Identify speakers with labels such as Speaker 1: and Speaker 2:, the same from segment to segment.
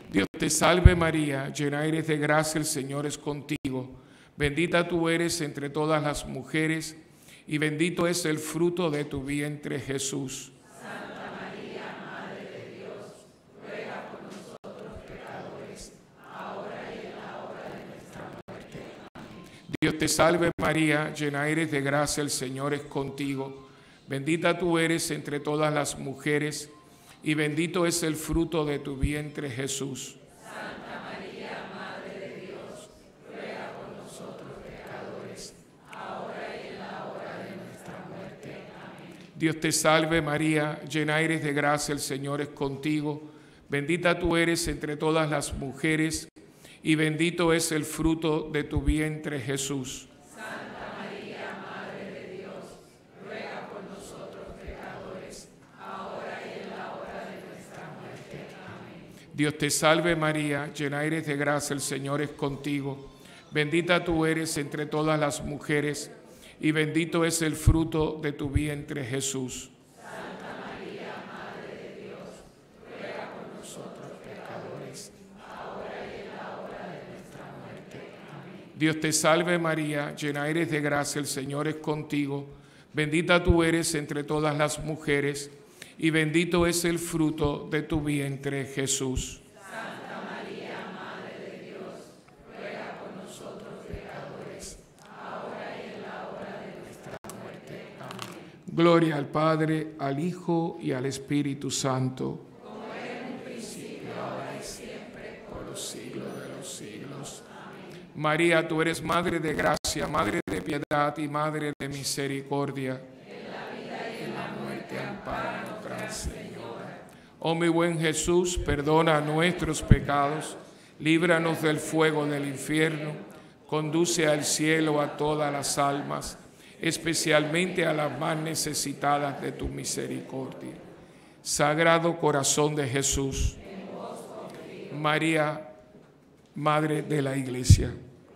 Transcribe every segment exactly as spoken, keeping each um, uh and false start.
Speaker 1: Dios te salve María, llena eres de gracia, el Señor es contigo. Bendita tú eres entre todas las mujeres, y bendito es el fruto de tu vientre, Jesús.
Speaker 2: Santa María, Madre de Dios, ruega por nosotros pecadores, ahora y en la hora de nuestra muerte. Amén.
Speaker 1: Dios te salve María, llena eres de gracia, el Señor es contigo. Bendita tú eres entre todas las mujeres, y bendito es el fruto de tu vientre, Jesús.
Speaker 2: Santa María, Madre de Dios, ruega por nosotros pecadores, ahora y en la hora de nuestra muerte. Amén.
Speaker 1: Dios te salve María, llena eres de gracia, el Señor es contigo. Bendita tú eres entre todas las mujeres, y bendito es el fruto de tu vientre, Jesús.
Speaker 2: Santa María, Madre de Dios, ruega por nosotros pecadores, ahora y en la hora de nuestra muerte. Amén.
Speaker 1: Dios te salve María, llena eres de gracia, el Señor es contigo. Bendita tú eres entre todas las mujeres, y bendito es el fruto de tu vientre, Jesús.
Speaker 2: Santa María, Madre de Dios, ruega por nosotros pecadores, ahora y en la hora de nuestra muerte. Amén.
Speaker 1: Dios te salve María, llena eres de gracia, el Señor es contigo. Bendita tú eres entre todas las mujeres, y bendito es el fruto de tu vientre, Jesús.
Speaker 2: Santa María, Madre de Dios, ruega por nosotros pecadores, ahora y en la hora de nuestra muerte. Amén.
Speaker 1: Gloria al Padre, al Hijo y al Espíritu Santo.
Speaker 2: Como era en un principio, ahora y siempre, por los siglos de los siglos. Amén.
Speaker 1: María, tú eres Madre de gracia, Madre de piedad y Madre de misericordia.
Speaker 2: En la vida y en la muerte, ampáranos, Gran Señora.
Speaker 1: Oh mi buen Jesús, perdona nuestros pecados, líbranos del fuego del infierno, conduce al cielo a todas las almas, especialmente a las más necesitadas de tu misericordia. Sagrado Corazón de Jesús, María, Madre de la Iglesia.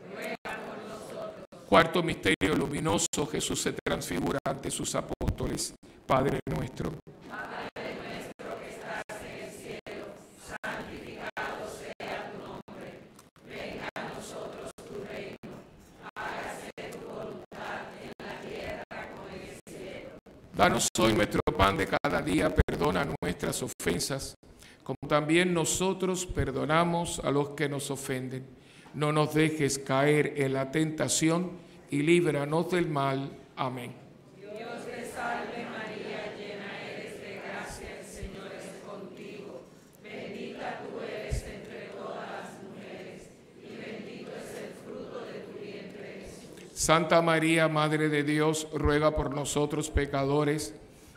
Speaker 1: Cuarto misterio luminoso, Jesús se transfigura ante sus apóstoles. Padre nuestro,
Speaker 2: Padre nuestro que estás en el cielo, santificado sea tu nombre. Venga a nosotros tu reino. Hágase tu voluntad en la tierra como en el cielo.
Speaker 1: danos hoy nuestro pan de cada día, perdona nuestras ofensas, como también nosotros perdonamos a los que nos ofenden. No nos dejes caer en la tentación y líbranos del mal. Amén.
Speaker 2: Dios te salve María, llena eres de gracia, el Señor es contigo. Bendita tú eres entre todas las mujeres, y bendito es el fruto de tu vientre, Jesús.
Speaker 1: Santa María, Madre de Dios, ruega por nosotros pecadores,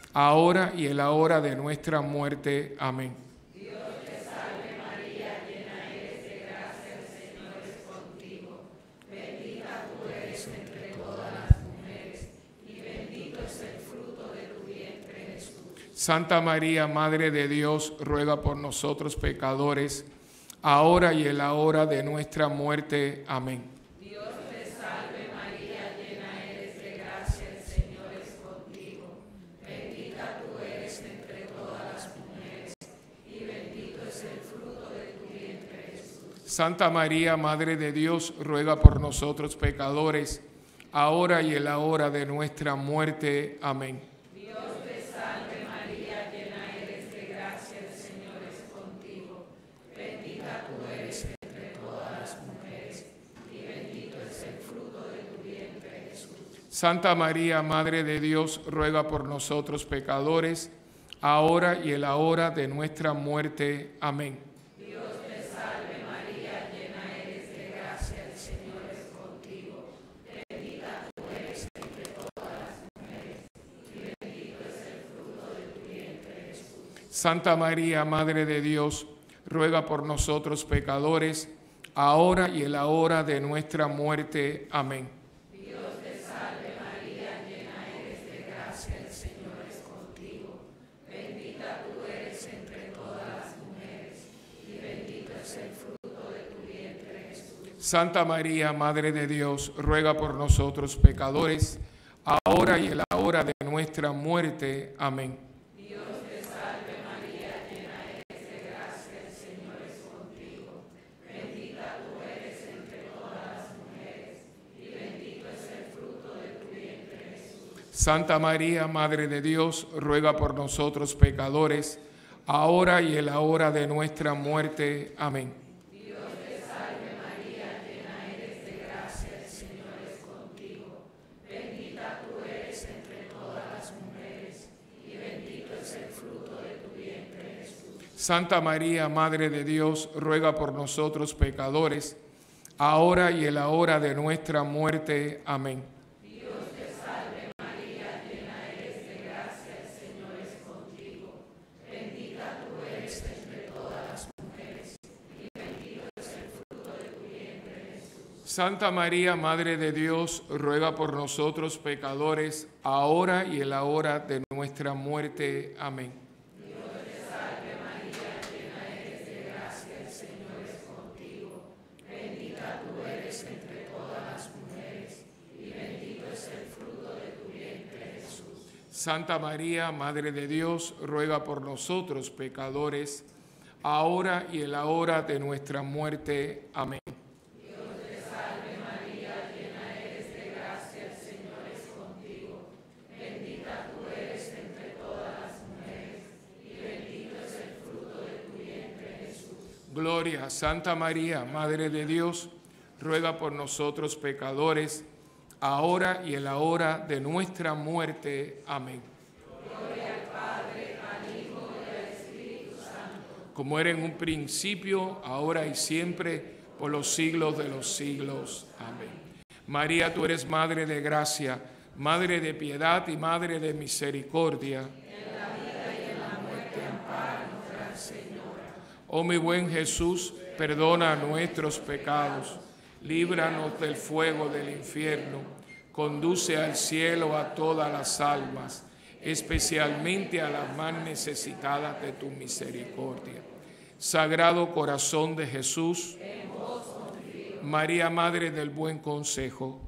Speaker 1: ahora y en la hora de nuestra muerte. Amén.
Speaker 2: Dios te salve María, llena eres de gracia, el Señor es contigo. Bendita tú eres entre todas las mujeres, y bendito es el fruto de tu vientre, Jesús.
Speaker 1: Santa María, Madre de Dios, ruega por nosotros pecadores, ahora y en la hora de nuestra muerte. Amén.
Speaker 2: Dios te salve María, llena eres de gracia, el Señor es contigo. Bendita tú eres entre todas las mujeres, y bendito es el fruto de tu vientre, Jesús.
Speaker 1: Santa María, Madre de Dios, ruega por nosotros pecadores, ahora y en la hora de nuestra muerte. Amén.
Speaker 2: Dios te salve María, llena eres de gracia, el Señor es contigo. Bendita tú eres entre todas las mujeres, y bendito es el fruto de tu vientre, Jesús.
Speaker 1: Santa María, Madre de Dios, ruega por nosotros pecadores, ahora y en la hora de nuestra muerte. Amén.
Speaker 2: Dios te salve María, llena eres de gracia, el Señor es contigo. Bendita tú eres entre todas las mujeres, y bendito es el fruto de tu vientre, Jesús.
Speaker 1: Santa María, Madre de Dios, ruega por nosotros pecadores, ahora y en la hora de nuestra muerte. Amén.
Speaker 2: Dios te salve María, llena eres de gracia, el Señor es contigo. Bendita tú eres entre todas las mujeres, y bendito es el fruto de tu vientre, Jesús.
Speaker 1: Santa María, Madre de Dios, ruega por nosotros pecadores, ahora y en la hora de nuestra muerte. Amén.
Speaker 2: Dios te salve María, llena eres de gracia, el Señor es contigo.
Speaker 1: Santa María, Madre de Dios, ruega por nosotros pecadores, ahora y en la hora de nuestra muerte. Amén.
Speaker 2: Dios te salve María, llena eres de gracia, el Señor es contigo. Bendita tú eres entre todas las mujeres, y bendito es el fruto de tu vientre, Jesús.
Speaker 1: Santa María, Madre de Dios, ruega por nosotros pecadores, ahora y en la hora de nuestra muerte. Amén. Santa María, Madre de Dios, ruega por nosotros pecadores, ahora y en la hora de nuestra muerte. Amén.
Speaker 2: Dios te salve María, llena eres de gracia, el Señor es contigo. Bendita tú eres entre todas las mujeres, y bendito es el fruto de tu vientre, Jesús.
Speaker 1: Santa María, Madre de Dios, ruega por nosotros pecadores, ahora y en la hora de nuestra muerte. Amén. Gloria, Santa María, Madre de Dios, ruega por nosotros pecadores, ahora y en la hora de nuestra muerte. Amén.
Speaker 2: Gloria al Padre, al Hijo y al Espíritu Santo.
Speaker 1: Como era en un principio, ahora y siempre, por los siglos de los siglos. Amén. María, tú eres Madre de gracia, Madre de piedad y Madre de misericordia. Oh mi buen Jesús, perdona nuestros pecados, líbranos del fuego del infierno, conduce al cielo a todas las almas, especialmente a las más necesitadas de tu misericordia. Sagrado Corazón de Jesús, María, Madre del Buen Consejo.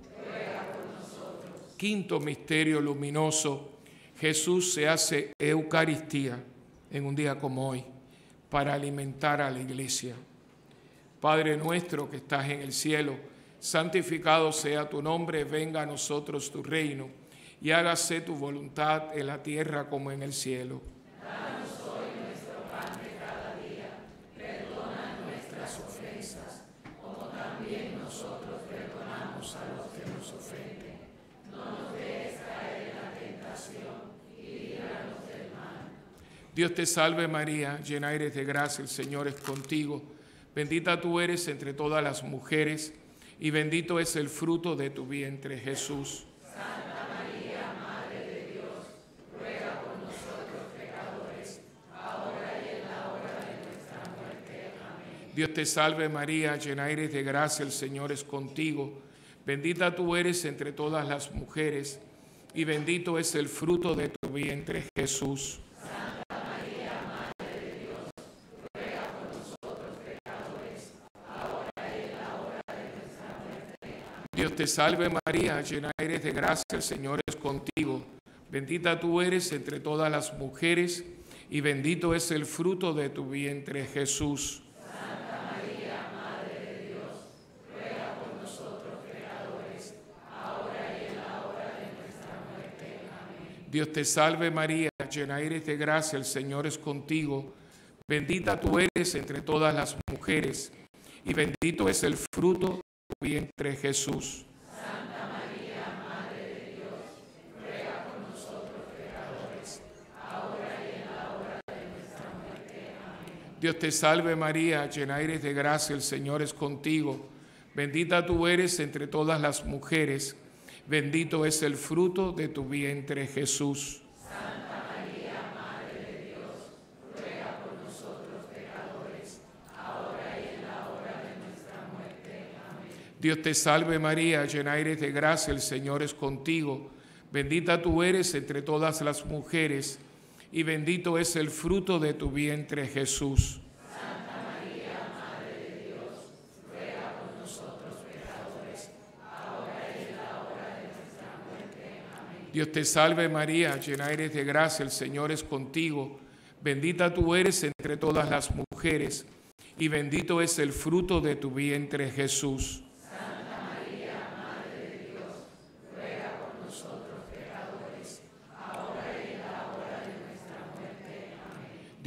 Speaker 1: Quinto misterio luminoso, Jesús se hace Eucaristía en un día como hoy, para alimentar a la iglesia. Padre nuestro que estás en el cielo, santificado sea tu nombre, venga a nosotros tu reino, y hágase tu voluntad en la tierra como en el cielo.
Speaker 2: Danos hoy nuestro pan de cada día, perdona nuestras ofensas, como también nosotros perdonamos a los que nos ofenden. No nos dejes caer en la tentación, y líbranos del mal.
Speaker 1: Dios te salve María, llena eres de gracia, el Señor es contigo. Bendita tú eres entre todas las mujeres, y bendito es el fruto de tu vientre, Jesús.
Speaker 2: Santa María, Madre de Dios, ruega por nosotros pecadores, ahora y en la hora de nuestra muerte. Amén.
Speaker 1: Dios te salve María, llena eres de gracia, el Señor es contigo. Bendita tú eres entre todas las mujeres, y bendito es el fruto de tu vientre, Jesús. Dios te salve María, llena eres de gracia, el Señor es contigo. Bendita tú eres entre todas las mujeres, y bendito es el fruto de tu vientre, Jesús.
Speaker 2: Santa María, Madre de Dios, ruega por nosotros pecadores, ahora y en la hora de nuestra muerte. Amén.
Speaker 1: Dios te salve María, llena eres de gracia, el Señor es contigo. Bendita tú eres entre todas las mujeres, y bendito es el fruto tu vientre, Jesús.
Speaker 2: Santa María, Madre de Dios, ruega por nosotros pecadores, ahora y en la hora de nuestra muerte. Amén.
Speaker 1: Dios te salve María, llena eres de gracia, el Señor es contigo. Bendita tú eres entre todas las mujeres, bendito es el fruto de tu vientre, Jesús.
Speaker 2: Santa María, Madre de Dios, ruega por nosotros pecadores, ahora y en la hora de nuestra muerte. Amén.
Speaker 1: Dios te salve María, llena eres de gracia, el Señor es contigo. Bendita tú eres entre todas las mujeres, y bendito es el fruto de tu vientre, Jesús.
Speaker 2: Santa María, Madre de Dios, ruega por nosotros pecadores, ahora y en la hora de nuestra muerte. Amén.
Speaker 1: Dios te salve María, llena eres de gracia, el Señor es contigo. Bendita tú eres entre todas las mujeres, y bendito es el fruto de tu vientre, Jesús.
Speaker 2: Santa María, Madre de Dios, ruega por nosotros pecadores,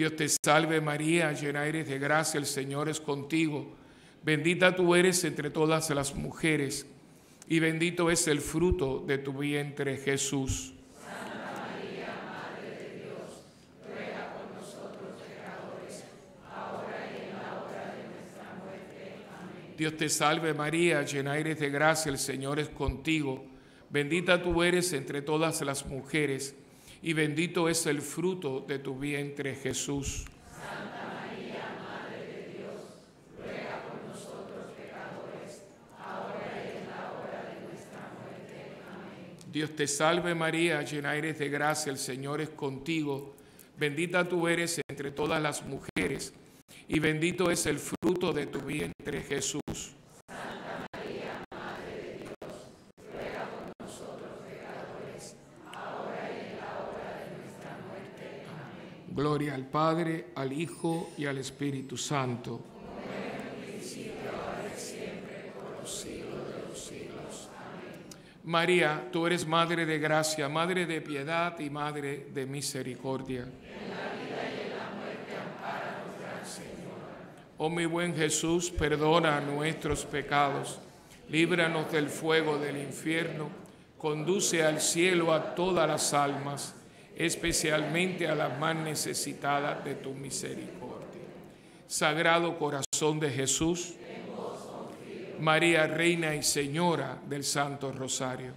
Speaker 1: Dios te salve María, llena eres de gracia, el Señor es contigo. Bendita tú eres entre todas las mujeres, y bendito es el fruto de tu vientre, Jesús.
Speaker 2: Santa María, Madre de Dios, ruega por nosotros pecadores, ahora y en la hora de nuestra muerte. Amén.
Speaker 1: Dios te salve María, llena eres de gracia, el Señor es contigo. Bendita tú eres entre todas las mujeres, y bendito es el fruto de tu vientre, Jesús.
Speaker 2: Santa María, Madre de Dios, ruega por nosotros pecadores, ahora y en la hora de nuestra muerte. Amén.
Speaker 1: Dios te salve María, llena eres de gracia, el Señor es contigo. Bendita tú eres entre todas las mujeres, y bendito es el fruto de tu vientre, Jesús.
Speaker 2: Santa María, Madre de Dios, ruega por nosotros pecadores, ahora y en la hora de nuestra muerte. Amén.
Speaker 1: Gloria al Padre, al Hijo y al Espíritu Santo.
Speaker 2: Como era en el principio, ahora y siempre, por los siglos de los siglos. Amén.
Speaker 1: María, tú eres Madre de gracia, Madre de piedad y Madre de misericordia.
Speaker 2: En la vida y en la muerte, ampáranos, Gran Señora.
Speaker 1: Oh mi buen Jesús, perdona nuestros pecados, líbranos del fuego del infierno, conduce al cielo a todas las almas, especialmente a las más necesitadas de tu misericordia. Sagrado Corazón de Jesús, María, Reina y Señora del Santo Rosario,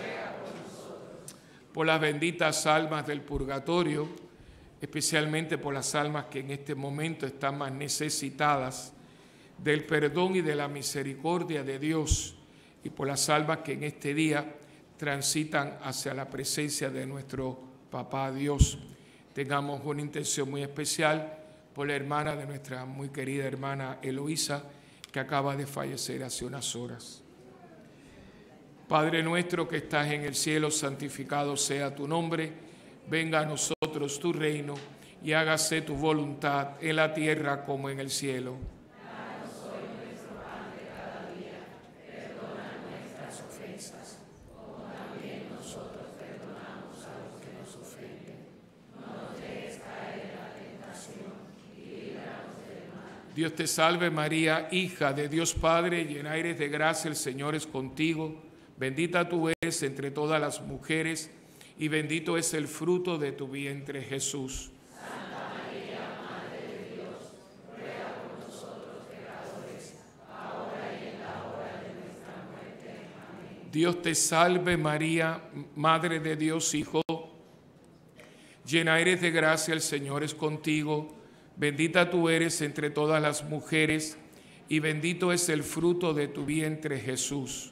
Speaker 1: por las benditas almas del purgatorio, especialmente por las almas que en este momento están más necesitadas del perdón y de la misericordia de Dios, y por las almas que en este día transitan hacia la presencia de nuestro Papá Dios. Tengamos una intención muy especial por la hermana de nuestra muy querida hermana Eloísa, que acaba de fallecer hace unas horas. Padre nuestro que estás en el cielo, santificado sea tu nombre. Venga a nosotros tu reino y hágase tu voluntad en la tierra como en el cielo.
Speaker 2: Danos hoy nuestro pan de cada día, perdona nuestras ofensas, como también nosotros perdonamos a los que nos ofenden. No nos dejes caer en la tentación y líbranos del mal.
Speaker 1: Dios te salve María, hija de Dios Padre, llena eres de gracia, el Señor es contigo. Bendita tú eres entre todas las mujeres, y bendito es el fruto de tu vientre, Jesús.
Speaker 2: Santa María, Madre de Dios, ruega por nosotros pecadores, ahora y en la hora de nuestra muerte. Amén.
Speaker 1: Dios te salve María, Madre de Dios, Hijo. Llena eres de gracia, el Señor es contigo. Bendita tú eres entre todas las mujeres, y bendito es el fruto de tu vientre, Jesús.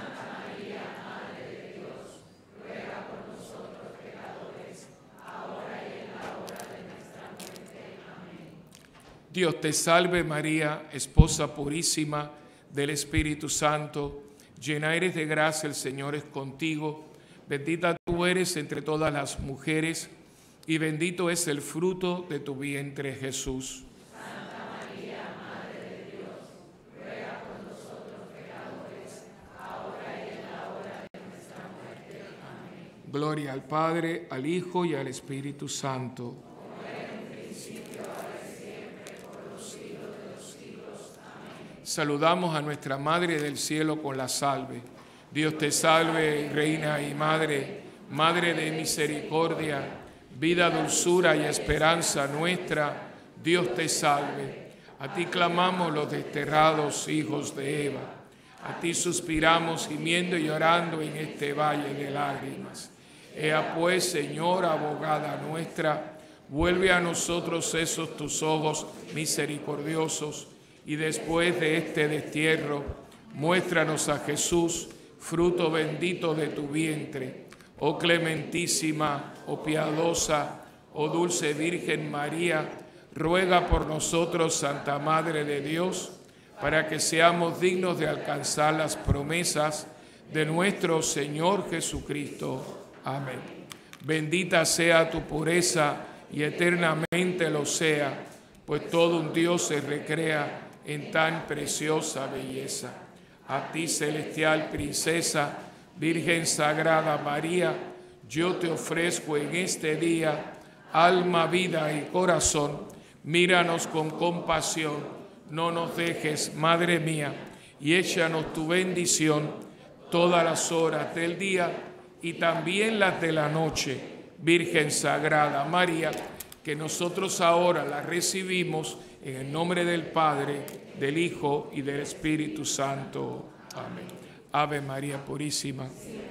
Speaker 1: Dios te salve María, esposa purísima del Espíritu Santo, llena eres de gracia, el Señor es contigo, bendita tú eres entre todas las mujeres, y bendito es el fruto de tu vientre, Jesús.
Speaker 2: Santa María, Madre de Dios, ruega por nosotros pecadores, ahora y en la hora de nuestra muerte. Amén.
Speaker 1: Gloria al Padre, al Hijo y al Espíritu Santo. Saludamos a nuestra Madre del Cielo con la salve. Dios te salve, Reina y Madre, Madre de misericordia, vida, dulzura y esperanza nuestra. Dios te salve. A ti clamamos los desterrados hijos de Eva. A ti suspiramos gimiendo y llorando en este valle de lágrimas. Ea pues, Señora, abogada nuestra, vuelve a nosotros esos tus ojos misericordiosos, y después de este destierro, muéstranos a Jesús, fruto bendito de tu vientre. Oh clementísima, oh piadosa, oh dulce Virgen María, ruega por nosotros, Santa Madre de Dios, para que seamos dignos de alcanzar las promesas de nuestro Señor Jesucristo. Amén. Bendita sea tu pureza y eternamente lo sea, pues todo un Dios se recrea en tan preciosa belleza. A ti, celestial princesa, Virgen Sagrada María, yo te ofrezco en este día alma, vida y corazón, míranos con compasión, no nos dejes, Madre mía, y échanos tu bendición todas las horas del día y también las de la noche. Virgen Sagrada María, que nosotros ahora la recibimos en el nombre del Padre, del Hijo y del Espíritu Santo. Amén. Ave María Purísima.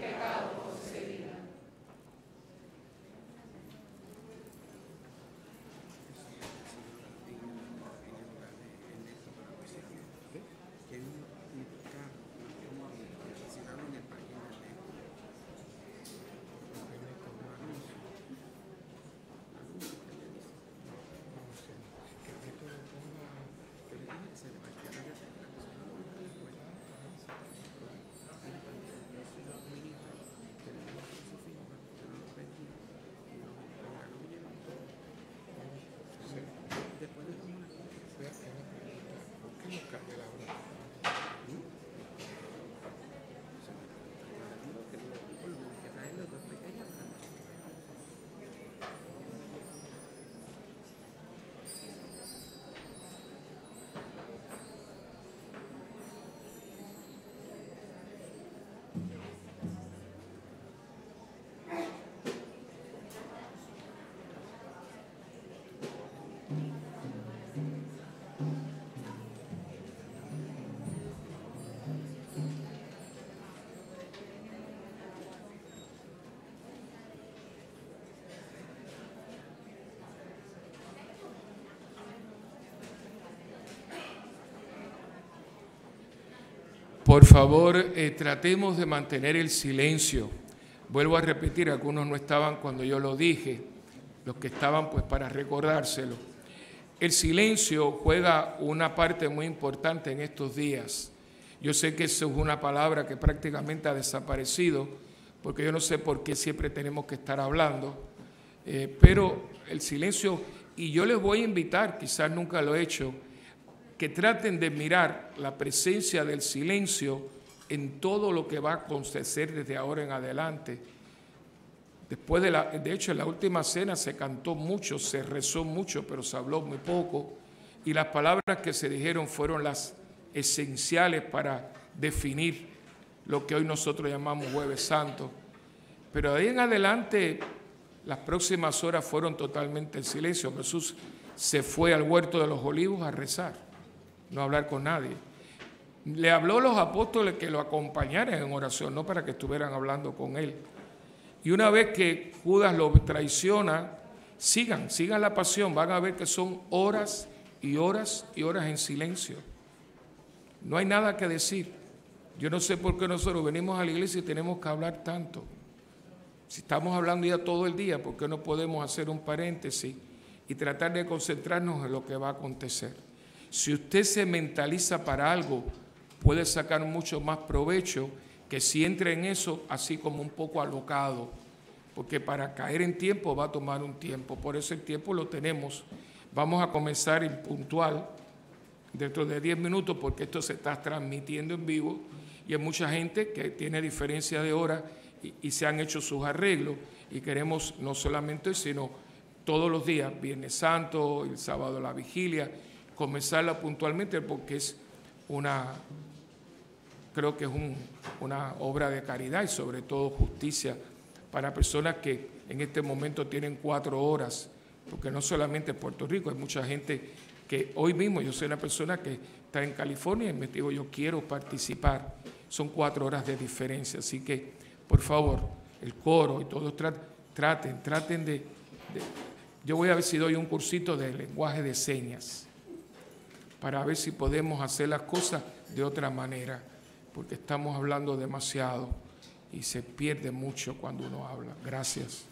Speaker 1: Por favor, eh, tratemos de mantener el silencio. Vuelvo a repetir, algunos no estaban cuando yo lo dije, los que estaban pues para recordárselo. El silencio juega una parte muy importante en estos días. Yo sé que eso es una palabra que prácticamente ha desaparecido, porque yo no sé por qué siempre tenemos que estar hablando, eh, pero el silencio, y yo les voy a invitar, quizás nunca lo he hecho, que traten de mirar la presencia del silencio en todo lo que va a acontecer desde ahora en adelante. Después de la, de hecho, en la última cena se cantó mucho, se rezó mucho, pero se habló muy poco, y las palabras que se dijeron fueron las esenciales para definir lo que hoy nosotros llamamos Jueves Santo. Pero de ahí en adelante, las próximas horas fueron totalmente en silencio. Jesús se fue al huerto de los olivos a rezar, no hablar con nadie. Le habló a los apóstoles que lo acompañaran en oración, no para que estuvieran hablando con él. Y una vez que Judas lo traiciona, sigan, sigan la pasión, van a ver que son horas y horas y horas en silencio. No hay nada que decir. Yo no sé por qué nosotros venimos a la iglesia y tenemos que hablar tanto. Si estamos hablando ya todo el día, ¿por qué no podemos hacer un paréntesis y tratar de concentrarnos en lo que va a acontecer? Si usted se mentaliza para algo, puede sacar mucho más provecho que si entra en eso así como un poco alocado, porque para caer en tiempo va a tomar un tiempo, por eso el tiempo lo tenemos. Vamos a comenzar en puntual dentro de diez minutos, porque esto se está transmitiendo en vivo y hay mucha gente que tiene diferencia de hora y, y se han hecho sus arreglos y queremos no solamente, sino todos los días, Viernes Santo, el sábado la vigilia, comenzarla puntualmente porque es una, creo que es un, una obra de caridad y sobre todo justicia para personas que en este momento tienen cuatro horas, porque no solamente en Puerto Rico, hay mucha gente que hoy mismo, yo soy una persona que está en California y me digo, yo quiero participar, son cuatro horas de diferencia, así que por favor, el coro y todos traten, traten, traten de, de, yo voy a ver si doy un cursito de lenguaje de señas, para ver si podemos hacer las cosas de otra manera, porque estamos hablando demasiado y se pierde mucho cuando uno habla. Gracias.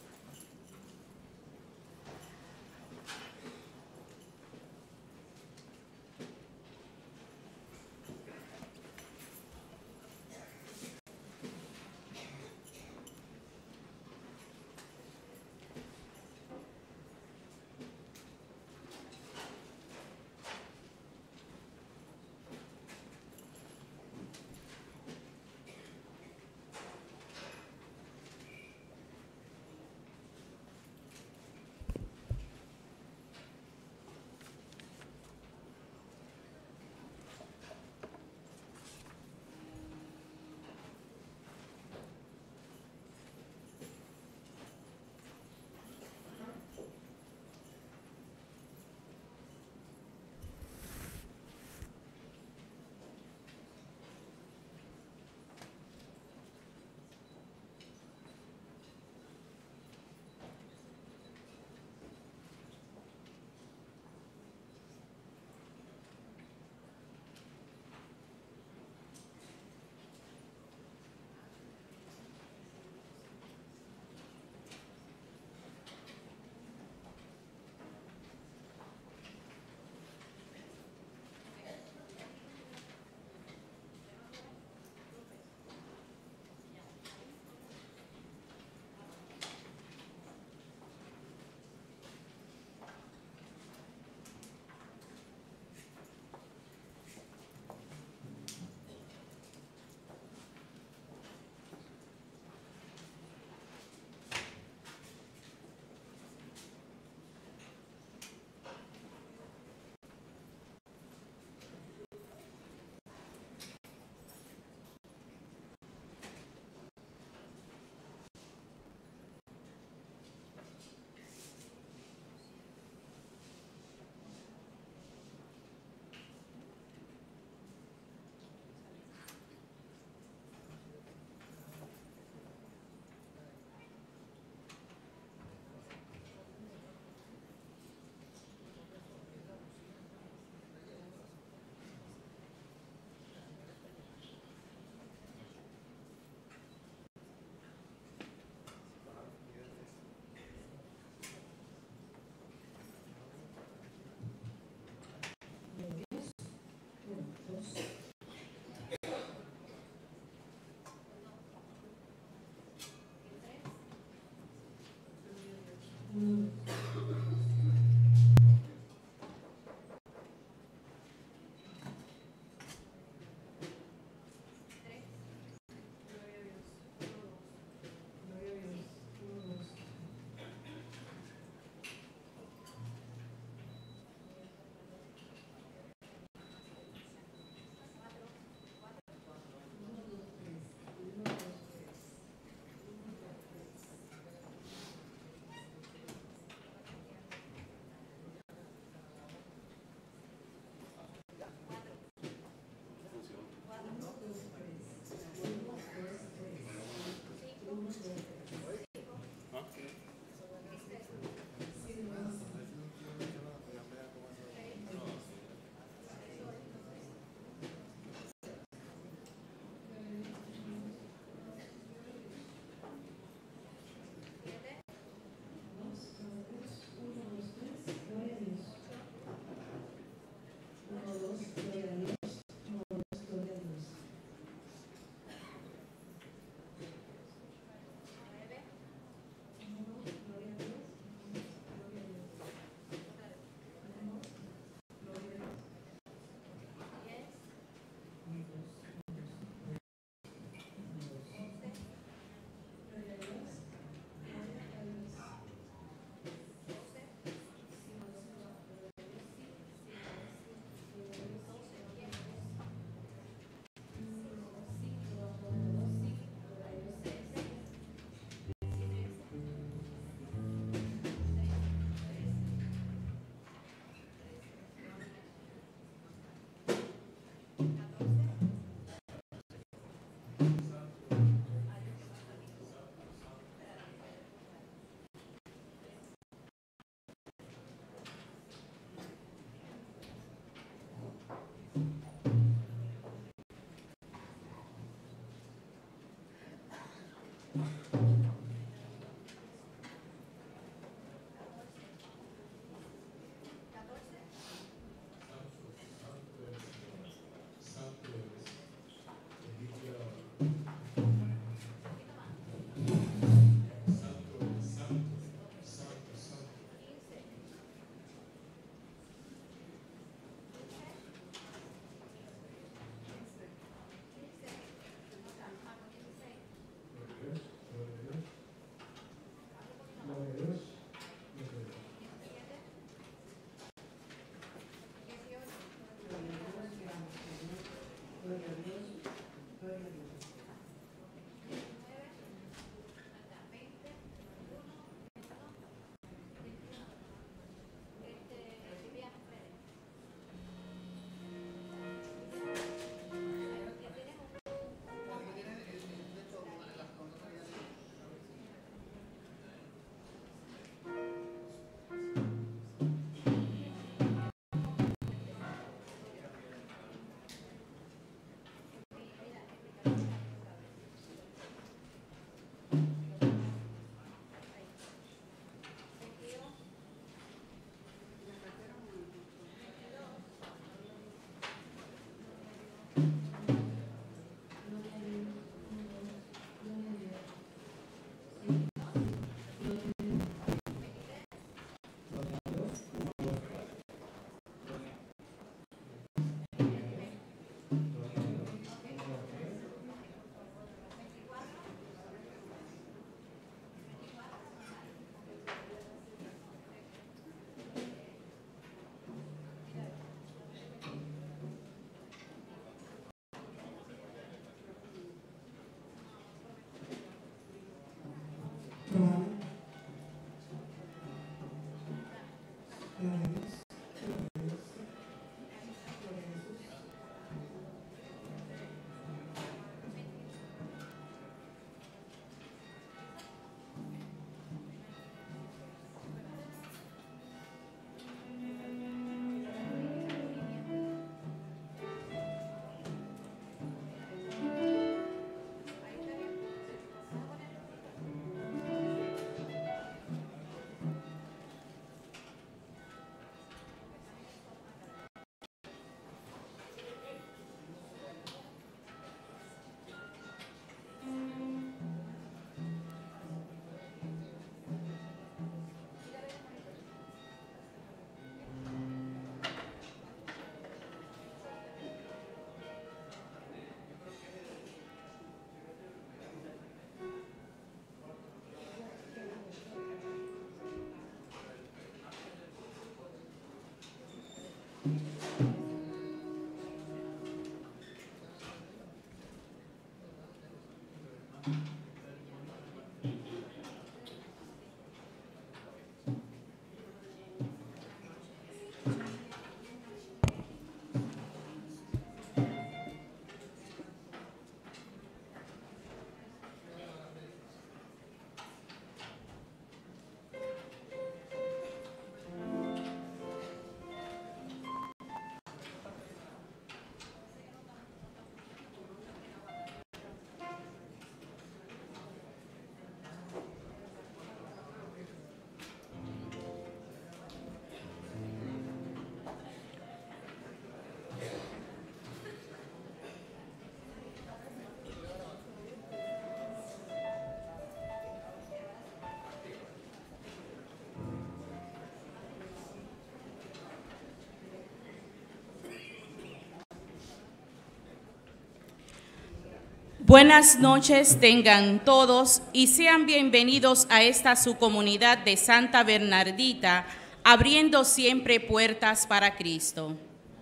Speaker 3: Buenas noches tengan todos y sean bienvenidos a esta su comunidad de Santa Bernardita, abriendo siempre puertas para Cristo.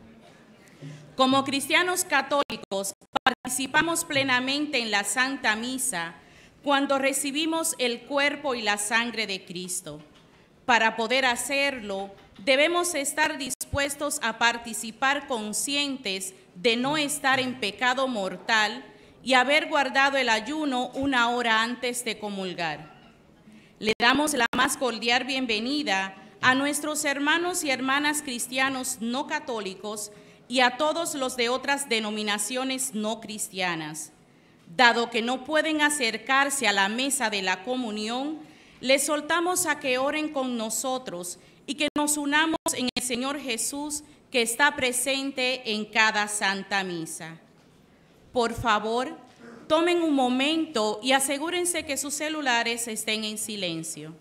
Speaker 3: Como cristianos católicos, participamos plenamente en la Santa Misa cuando recibimos el cuerpo y la sangre de Cristo. Para poder hacerlo, debemos estar dispuestos a participar conscientes de no estar en pecado mortal y haber guardado el ayuno una hora antes de comulgar. Le damos la más cordial bienvenida a nuestros hermanos y hermanas cristianos no católicos y a todos los de otras denominaciones no cristianas. Dado que no pueden acercarse a la mesa de la comunión, les soltamos a que oren con nosotros y que nos unamos en el Señor Jesús que está presente en cada Santa Misa. Por favor, tomen un momento y asegúrense que sus celulares estén en silencio.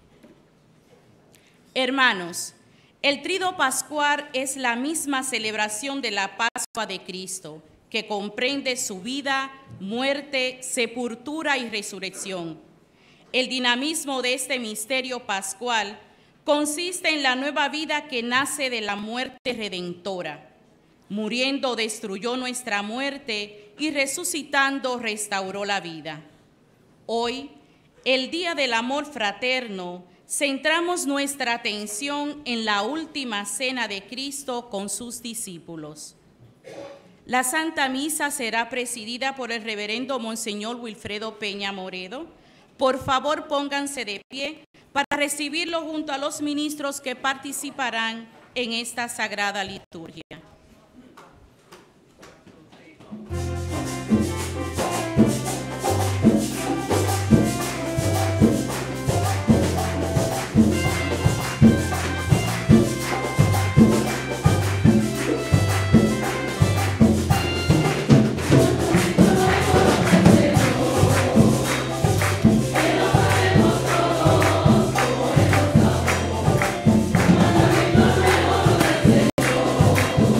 Speaker 3: Hermanos, el Tríodo Pascual es la misma celebración de la Pascua de Cristo, que comprende su vida, muerte, sepultura y resurrección. El dinamismo de este misterio pascual consiste en la nueva vida que nace de la muerte redentora. Muriendo destruyó nuestra muerte y resucitando restauró la vida. Hoy, el día del amor fraterno, centramos nuestra atención en la última cena de Cristo con sus discípulos. La Santa Misa será presidida por el reverendo Monseñor Wilfredo Peña Moredo. Por favor, pónganse de pie para recibirlo junto a los ministros que participarán en esta sagrada liturgia.
Speaker 2: Luego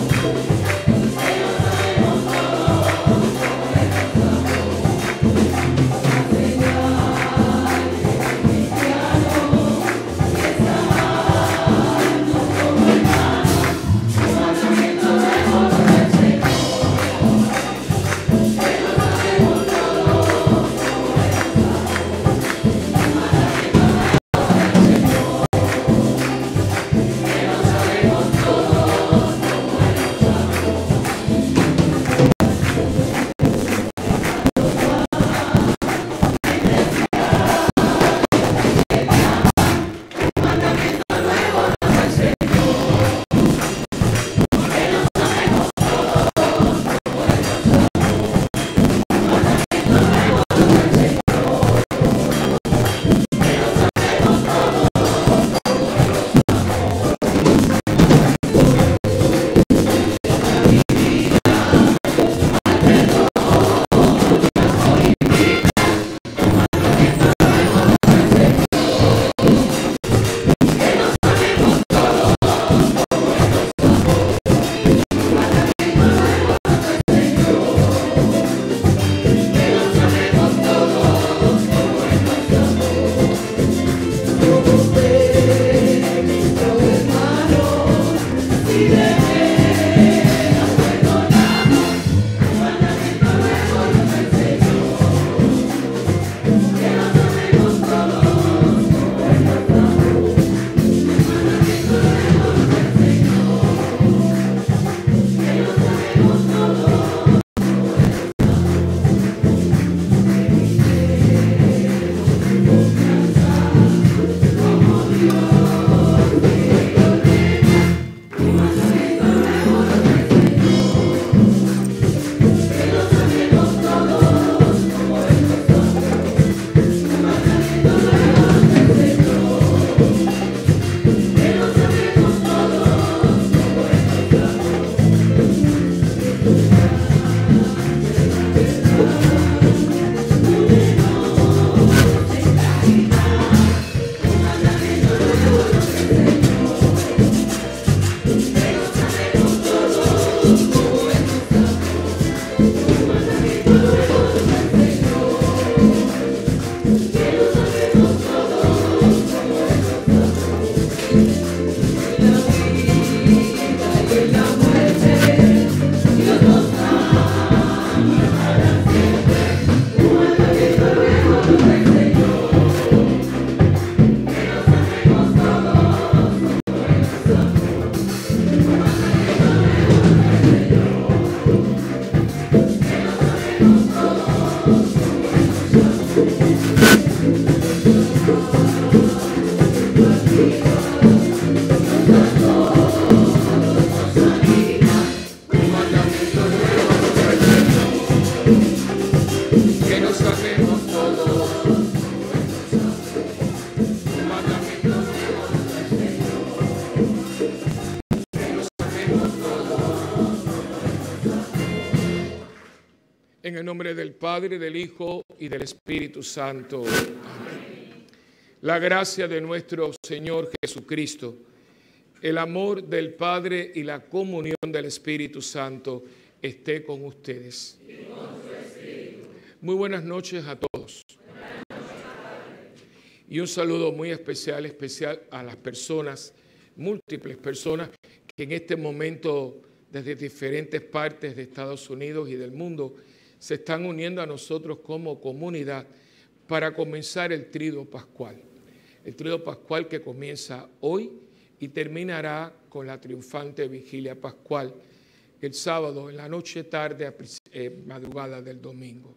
Speaker 1: En el nombre del Padre, del Hijo y del Espíritu Santo. Amén. La gracia de nuestro Señor Jesucristo, el amor del Padre y la comunión del Espíritu Santo esté con ustedes. Y con su espíritu. Muy buenas noches a todos. Buenas noches, Padre. Y un saludo muy especial, especial a las personas, múltiples personas que en este momento desde diferentes partes de Estados Unidos y del mundo se están uniendo a nosotros como comunidad para comenzar el Tríduo Pascual. El Tríduo Pascual que comienza hoy y terminará con la triunfante Vigilia Pascual el sábado en la noche tarde, eh, madrugada del domingo.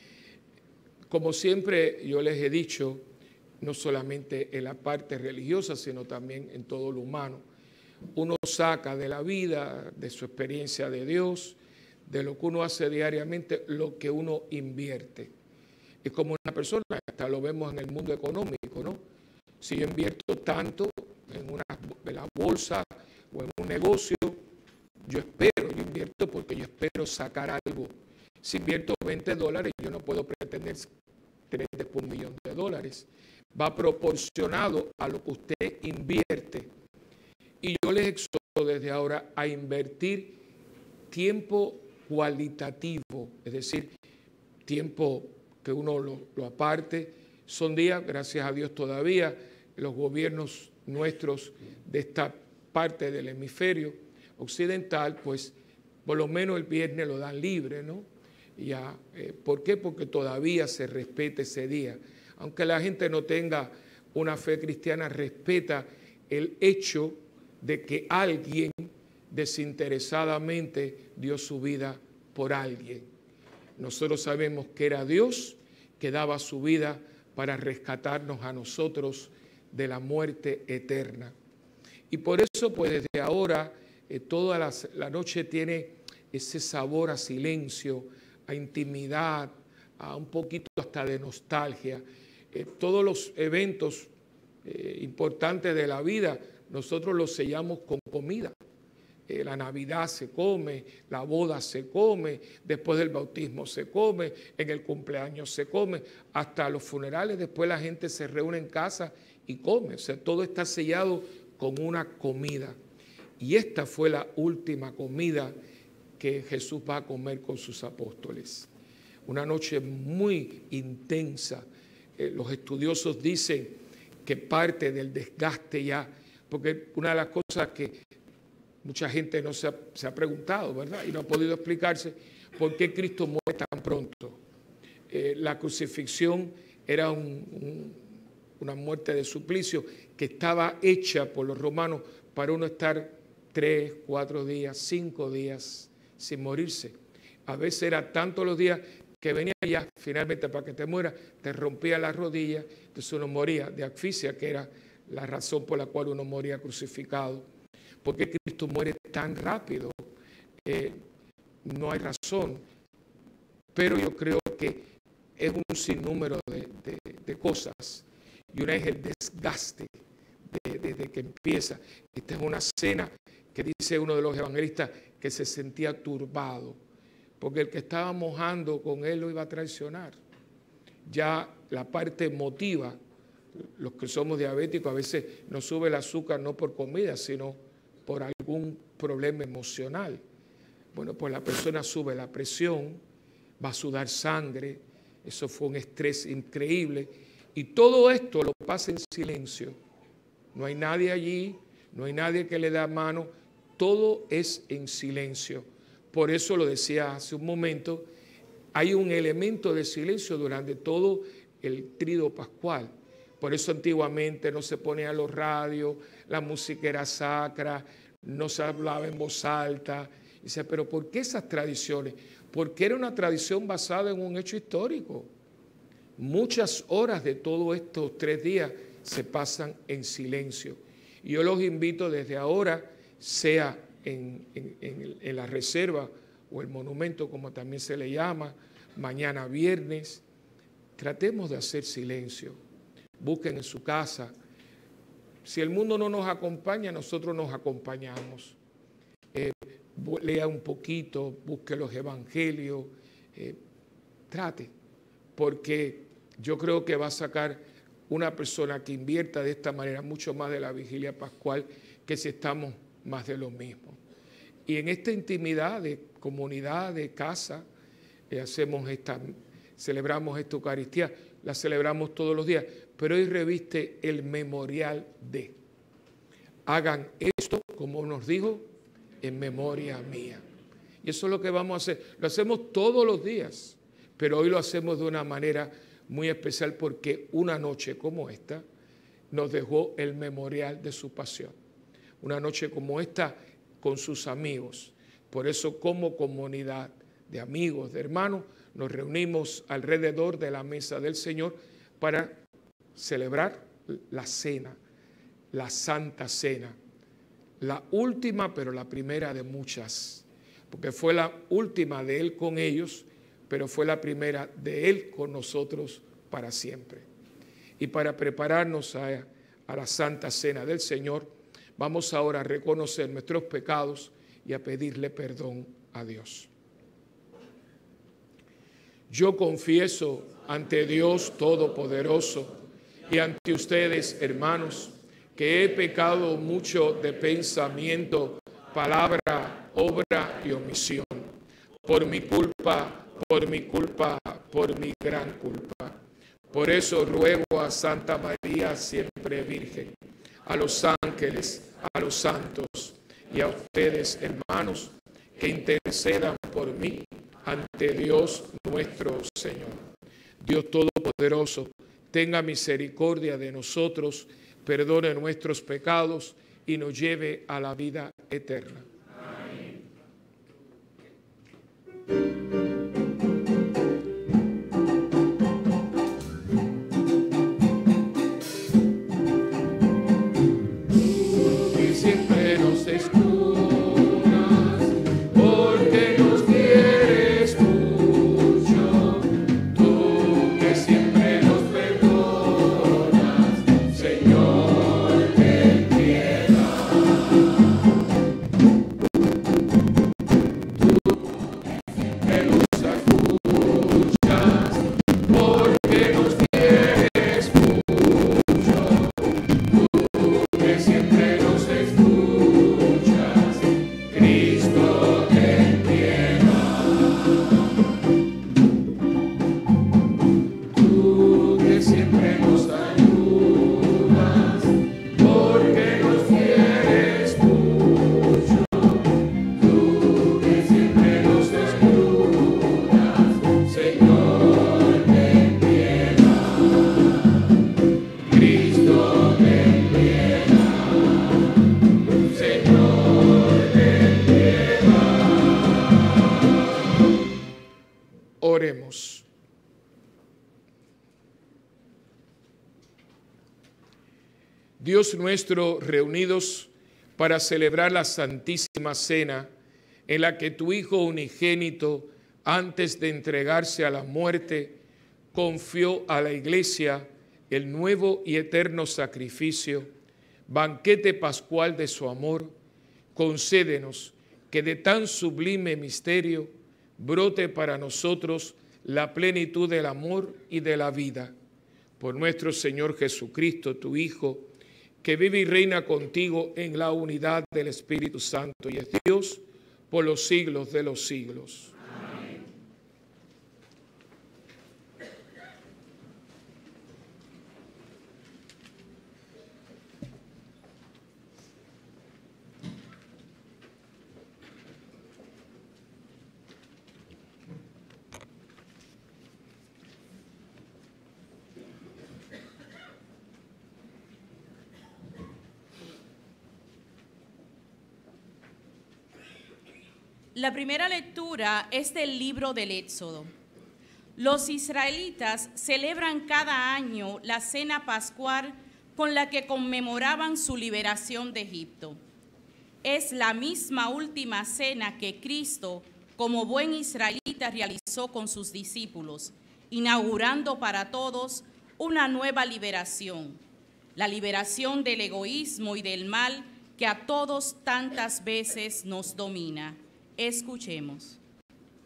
Speaker 1: Como siempre yo les he dicho, no solamente en la parte religiosa, sino también en todo lo humano, uno saca de la vida, de su experiencia de Dios, de lo que uno hace diariamente, lo que uno invierte. Es como una persona, hasta lo vemos en el mundo económico, ¿no? Si yo invierto tanto en, una, en la bolsa o en un negocio, yo espero, yo invierto porque yo espero sacar algo. Si invierto veinte dólares, yo no puedo pretender tener después un millón de dólares. Va proporcionado a lo que usted invierte. Y yo les exhorto desde ahora a invertir tiempo cualitativo, es decir, tiempo que uno lo, lo aparte. Son días, gracias a Dios todavía, los gobiernos nuestros de esta parte del hemisferio occidental, pues por lo menos el viernes lo dan libre, ¿no? Ya, eh, ¿por qué? Porque todavía se respeta ese día. Aunque la gente no tenga una fe cristiana, respeta el hecho de que alguien desinteresadamente dio su vida por alguien. Nosotros sabemos que era Dios que daba su vida para rescatarnos a nosotros de la muerte eterna. Y por eso, pues desde ahora, eh, toda la, la noche tiene ese sabor a silencio, a intimidad, a un poquito hasta de nostalgia. Eh, todos los eventos eh, importantes de la vida, nosotros los sellamos con comida. Eh, la Navidad se come, la boda se come, después del bautismo se come, en el cumpleaños se come, hasta los funerales, después la gente se reúne en casa y come. O sea, todo está sellado con una comida. Y esta fue la última comida que Jesús va a comer con sus apóstoles. Una noche muy intensa. Eh, los estudiosos dicen que parte del desgaste ya, porque una de las cosas que mucha gente no se ha, se ha preguntado, ¿verdad? Y no ha podido explicarse por qué Cristo muere tan pronto. Eh, la crucifixión era un, un, una muerte de suplicio que estaba hecha por los romanos para uno estar tres, cuatro días, cinco días sin morirse. A veces era tantos los días que venía ya finalmente para que te mueras, te rompía la rodilla, entonces uno moría de asfixia, que era la razón por la cual uno moría crucificado. ¿Por qué Cristo muere tan rápido? Eh, no hay razón, pero yo creo que es un sinnúmero de, de, de cosas. Y una es el desgaste desde de, de que empieza. Esta es una cena que dice uno de los evangelistas que se sentía turbado, porque el que estaba mojando con él lo iba a traicionar. Ya la parte emotiva, los que somos diabéticos a veces nos sube el azúcar no por comida, sino por algún problema emocional. Bueno, pues la persona sube la presión, va a sudar sangre, eso fue un estrés increíble, y todo esto lo pasa en silencio. No hay nadie allí, no hay nadie que le da mano, todo es en silencio. Por eso lo decía hace un momento, hay un elemento de silencio durante todo el Tríduo Pascual. Por eso antiguamente no se ponía los radios, la música era sacra, no se hablaba en voz alta. Dice, pero ¿por qué esas tradiciones? Porque era una tradición basada en un hecho histórico. Muchas horas de todos estos tres días se pasan en silencio. Y yo los invito desde ahora, sea en, en, en, en la reserva o el monumento, como también se le llama, mañana viernes, tratemos de hacer silencio. Busquen en su casa. Si el mundo no nos acompaña, nosotros nos acompañamos. Eh, lea un poquito, busque los evangelios, eh, trate, porque yo creo que va a sacar una persona que invierta de esta manera mucho más de la vigilia pascual que si estamos más de lo mismo. Y en esta intimidad de comunidad, de casa, eh, hacemos esta, celebramos esta Eucaristía, la celebramos todos los días, pero hoy reviste el memorial de. Hagan esto, como nos dijo, en memoria mía. Y eso es lo que vamos a hacer. Lo hacemos todos los días, pero hoy lo hacemos de una manera muy especial porque una noche como esta nos dejó el memorial de su pasión. Una noche como esta con sus amigos. Por eso, como comunidad de amigos, de hermanos, nos reunimos alrededor de la mesa del Señor para celebrar la cena, la Santa Cena. La última, pero la primera de muchas, porque fue la última de Él con ellos, pero fue la primera de Él con nosotros para siempre. Y para prepararnos a, a la Santa Cena del Señor, vamos ahora a reconocer nuestros pecados y a pedirle perdón a Dios. Yo confieso ante Dios Todopoderoso y ante ustedes, hermanos, que he pecado mucho de pensamiento, palabra, obra y omisión. Por mi culpa, por mi culpa, por mi gran culpa. Por eso ruego a Santa María, siempre Virgen, a los ángeles, a los santos y a ustedes, hermanos, que intercedan por mí ante Dios nuestro Señor. Dios Todopoderoso, tenga misericordia de nosotros, perdone nuestros pecados y nos lleve a la vida eterna. Amén. Y siempre nos escuchas, porque nos quieres mucho, tú que siempre nos perdonas, Señor, ten piedad. Tú que nos escuchas, porque nos quieres mucho, tú que siempre nos escuchas, Cristo, ten piedad. Tú que siempre nos ayudas, porque nos quieres mucho, tú que siempre nos escuchas, Señor, ten piedad. Cristo, ten piedad. Señor, ten piedad. Oremos. Dios nuestro, reunidos para celebrar la Santísima Cena, en la que tu Hijo unigénito, antes de entregarse a la muerte, confió a la Iglesia el nuevo y eterno sacrificio, banquete pascual de su amor, concédenos que de tan sublime misterio brote para nosotros la plenitud del amor y de la vida. Por nuestro Señor Jesucristo, tu Hijo, que vive y reina contigo en la unidad del Espíritu Santo y es Dios por los siglos de los siglos. Amén.
Speaker 3: La primera lectura es del libro del Éxodo. Los israelitas celebran cada año la cena pascual con la que conmemoraban su liberación de Egipto. Es la misma última cena que Cristo, como buen israelita, realizó con sus discípulos, inaugurando para todos una nueva liberación, la liberación del egoísmo y del mal que a todos tantas veces nos domina. Escuchemos.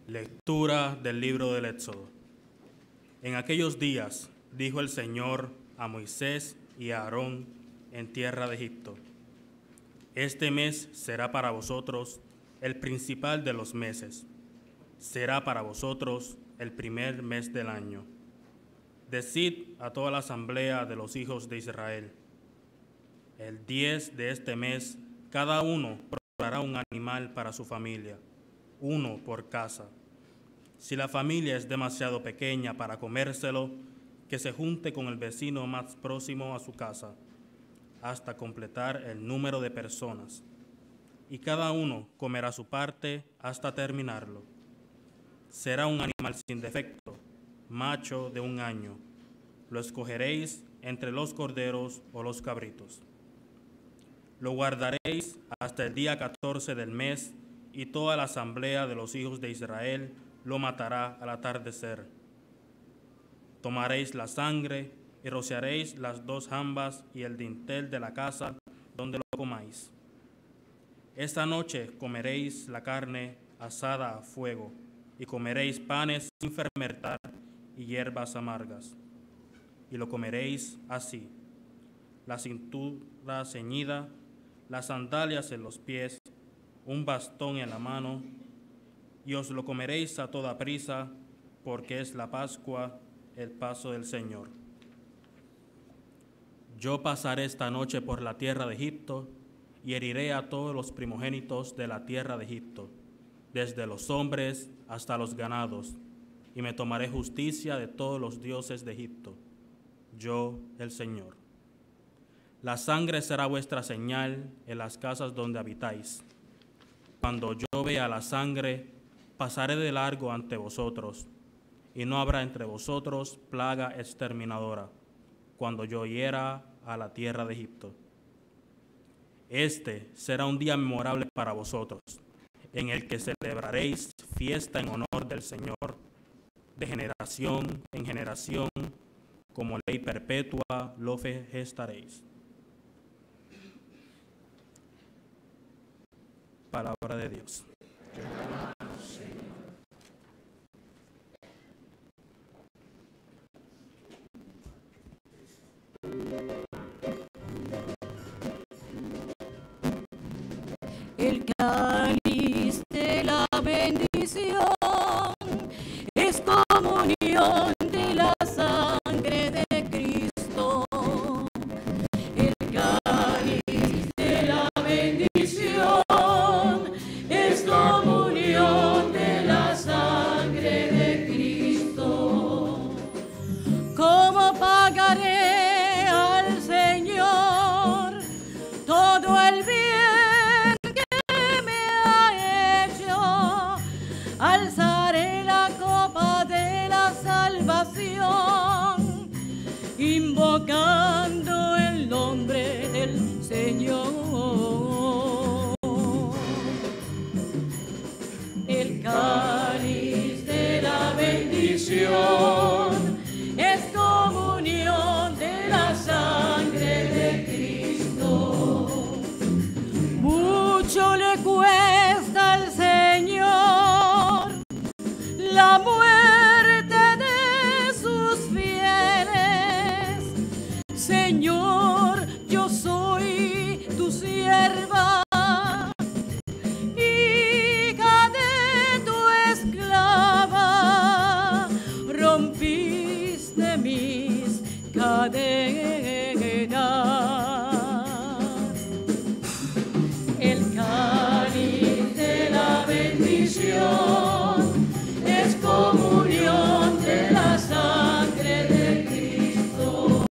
Speaker 4: Lectura del libro del Éxodo. En aquellos días dijo el Señor a Moisés y a Aarón en tierra de Egipto: este mes será para vosotros el principal de los meses, será para vosotros el primer mes del año. Decid a toda la asamblea de los hijos de Israel: el diez de este mes cada uno procurará un animal para su familia, uno por casa. Si la familia es demasiado pequeña para comérselo, que se junte con el vecino más próximo a su casa, hasta completar el número de personas, y cada uno comerá su parte hasta terminarlo. Será un animal sin defecto, macho de un año. Lo escogeréis entre los corderos o los cabritos. Lo guardaréis hasta el día catorce del mes, y toda la asamblea de los hijos de Israel lo matará al atardecer. Tomaréis la sangre y rociaréis las dos jambas y el dintel de la casa donde lo comáis. Esta noche comeréis la carne asada a fuego, y comeréis panes sin fermentar y hierbas amargas. Y lo comeréis así: la cintura ceñida, las sandalias en los pies, un bastón en la mano, y os lo comeréis a toda prisa, porque es la Pascua, el paso del Señor. Yo pasaré esta noche por la tierra de Egipto, y heriré a todos los primogénitos de la tierra de Egipto, desde los hombres hasta los ganados, y me tomaré justicia de todos los dioses de Egipto, yo el Señor. La sangre será vuestra señal en las casas donde habitáis. Cuando yo vea la sangre, pasaré de largo ante vosotros, y no habrá entre vosotros plaga exterminadora, cuando yo hiera a la tierra de Egipto. Este será un día memorable para vosotros, en el que celebraréis fiesta en honor del Señor, de generación en generación, como ley perpetua lo gestaréis. Palabra de Dios.
Speaker 2: El cáliz de la bendición es comunión de la sangre de Cristo. El cáliz de la bendición es comunión de la sangre de Cristo. ¿Cómo pagaré al Señor todo el bien alzaré la copa de la salvación, invocando el nombre del Señor? El cáliz de la bendición es comunión de la sangre de Cristo. Mucho le cuesta al Señor la muerte de sus fieles. Señor, yo soy tu sierva, hija de tu esclava. Rompiste mis cadenas. El cáliz de la bendición es comunión de la sangre de Cristo.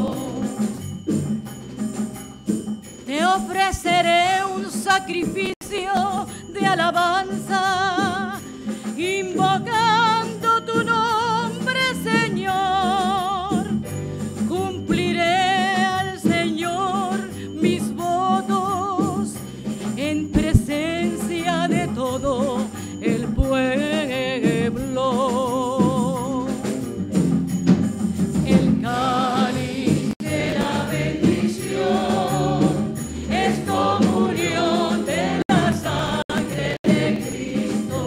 Speaker 2: Te ofreceré un sacrificio de alabanza, invocando tu nombre, Señor. Cumpliré al Señor mis votos en presencia de todo el pueblo. El cáliz de la bendición es comunión de la sangre de Cristo.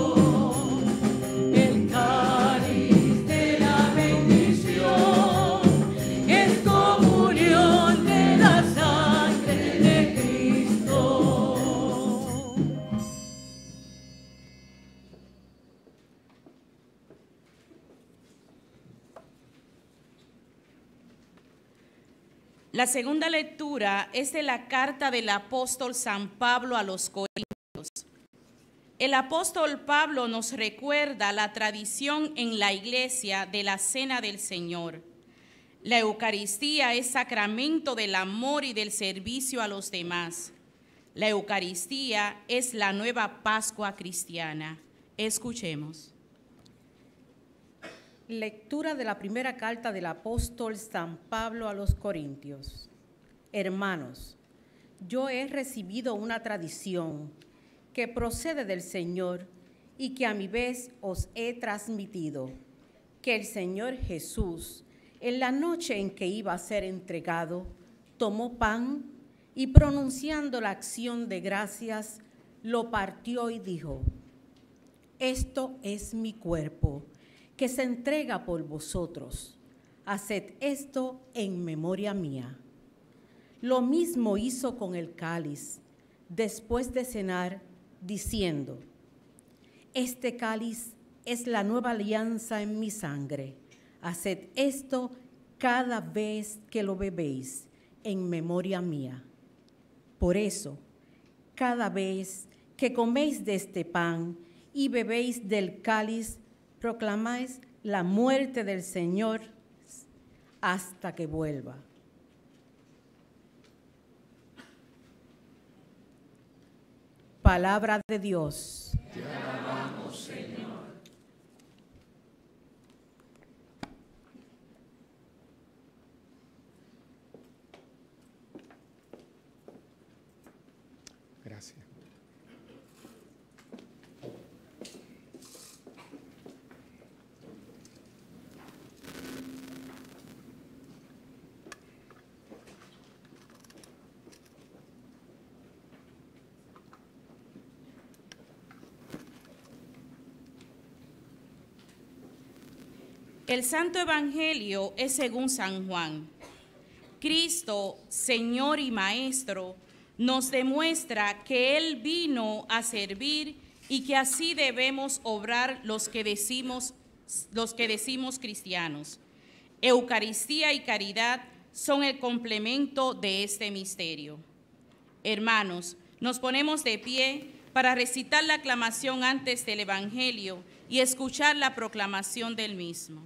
Speaker 3: La segunda lectura es de la carta del apóstol San Pablo a los Corintios. El apóstol Pablo nos recuerda la tradición en la iglesia de la Cena del Señor. La Eucaristía es sacramento del amor y del servicio a los demás. La Eucaristía es la nueva Pascua cristiana. Escuchemos.
Speaker 5: Lectura de la primera carta del apóstol San Pablo a los Corintios. Hermanos, yo he recibido una tradición que procede del Señor y que a mi vez os he transmitido, que el Señor Jesús, en la noche en que iba a ser entregado, tomó pan y pronunciando la acción de gracias, lo partió y dijo: esto es mi cuerpo, que se entrega por vosotros. Haced esto en memoria mía. Lo mismo hizo con el cáliz, después de cenar, diciendo: este cáliz es la nueva alianza en mi sangre. Haced esto cada vez que lo bebéis en memoria mía. Por eso, cada vez que coméis de este pan y bebéis del cáliz, proclamáis la muerte del Señor hasta que vuelva. Palabra de Dios.
Speaker 1: Te alabamos, Señor. Gracias.
Speaker 3: El Santo Evangelio es según San Juan. Cristo, Señor y Maestro, nos demuestra que Él vino a servir y que así debemos obrar los que decimos, los que decimos cristianos. Eucaristía y caridad son el complemento de este misterio. Hermanos, nos ponemos de pie para recitar la aclamación antes del Evangelio y escuchar la proclamación del mismo.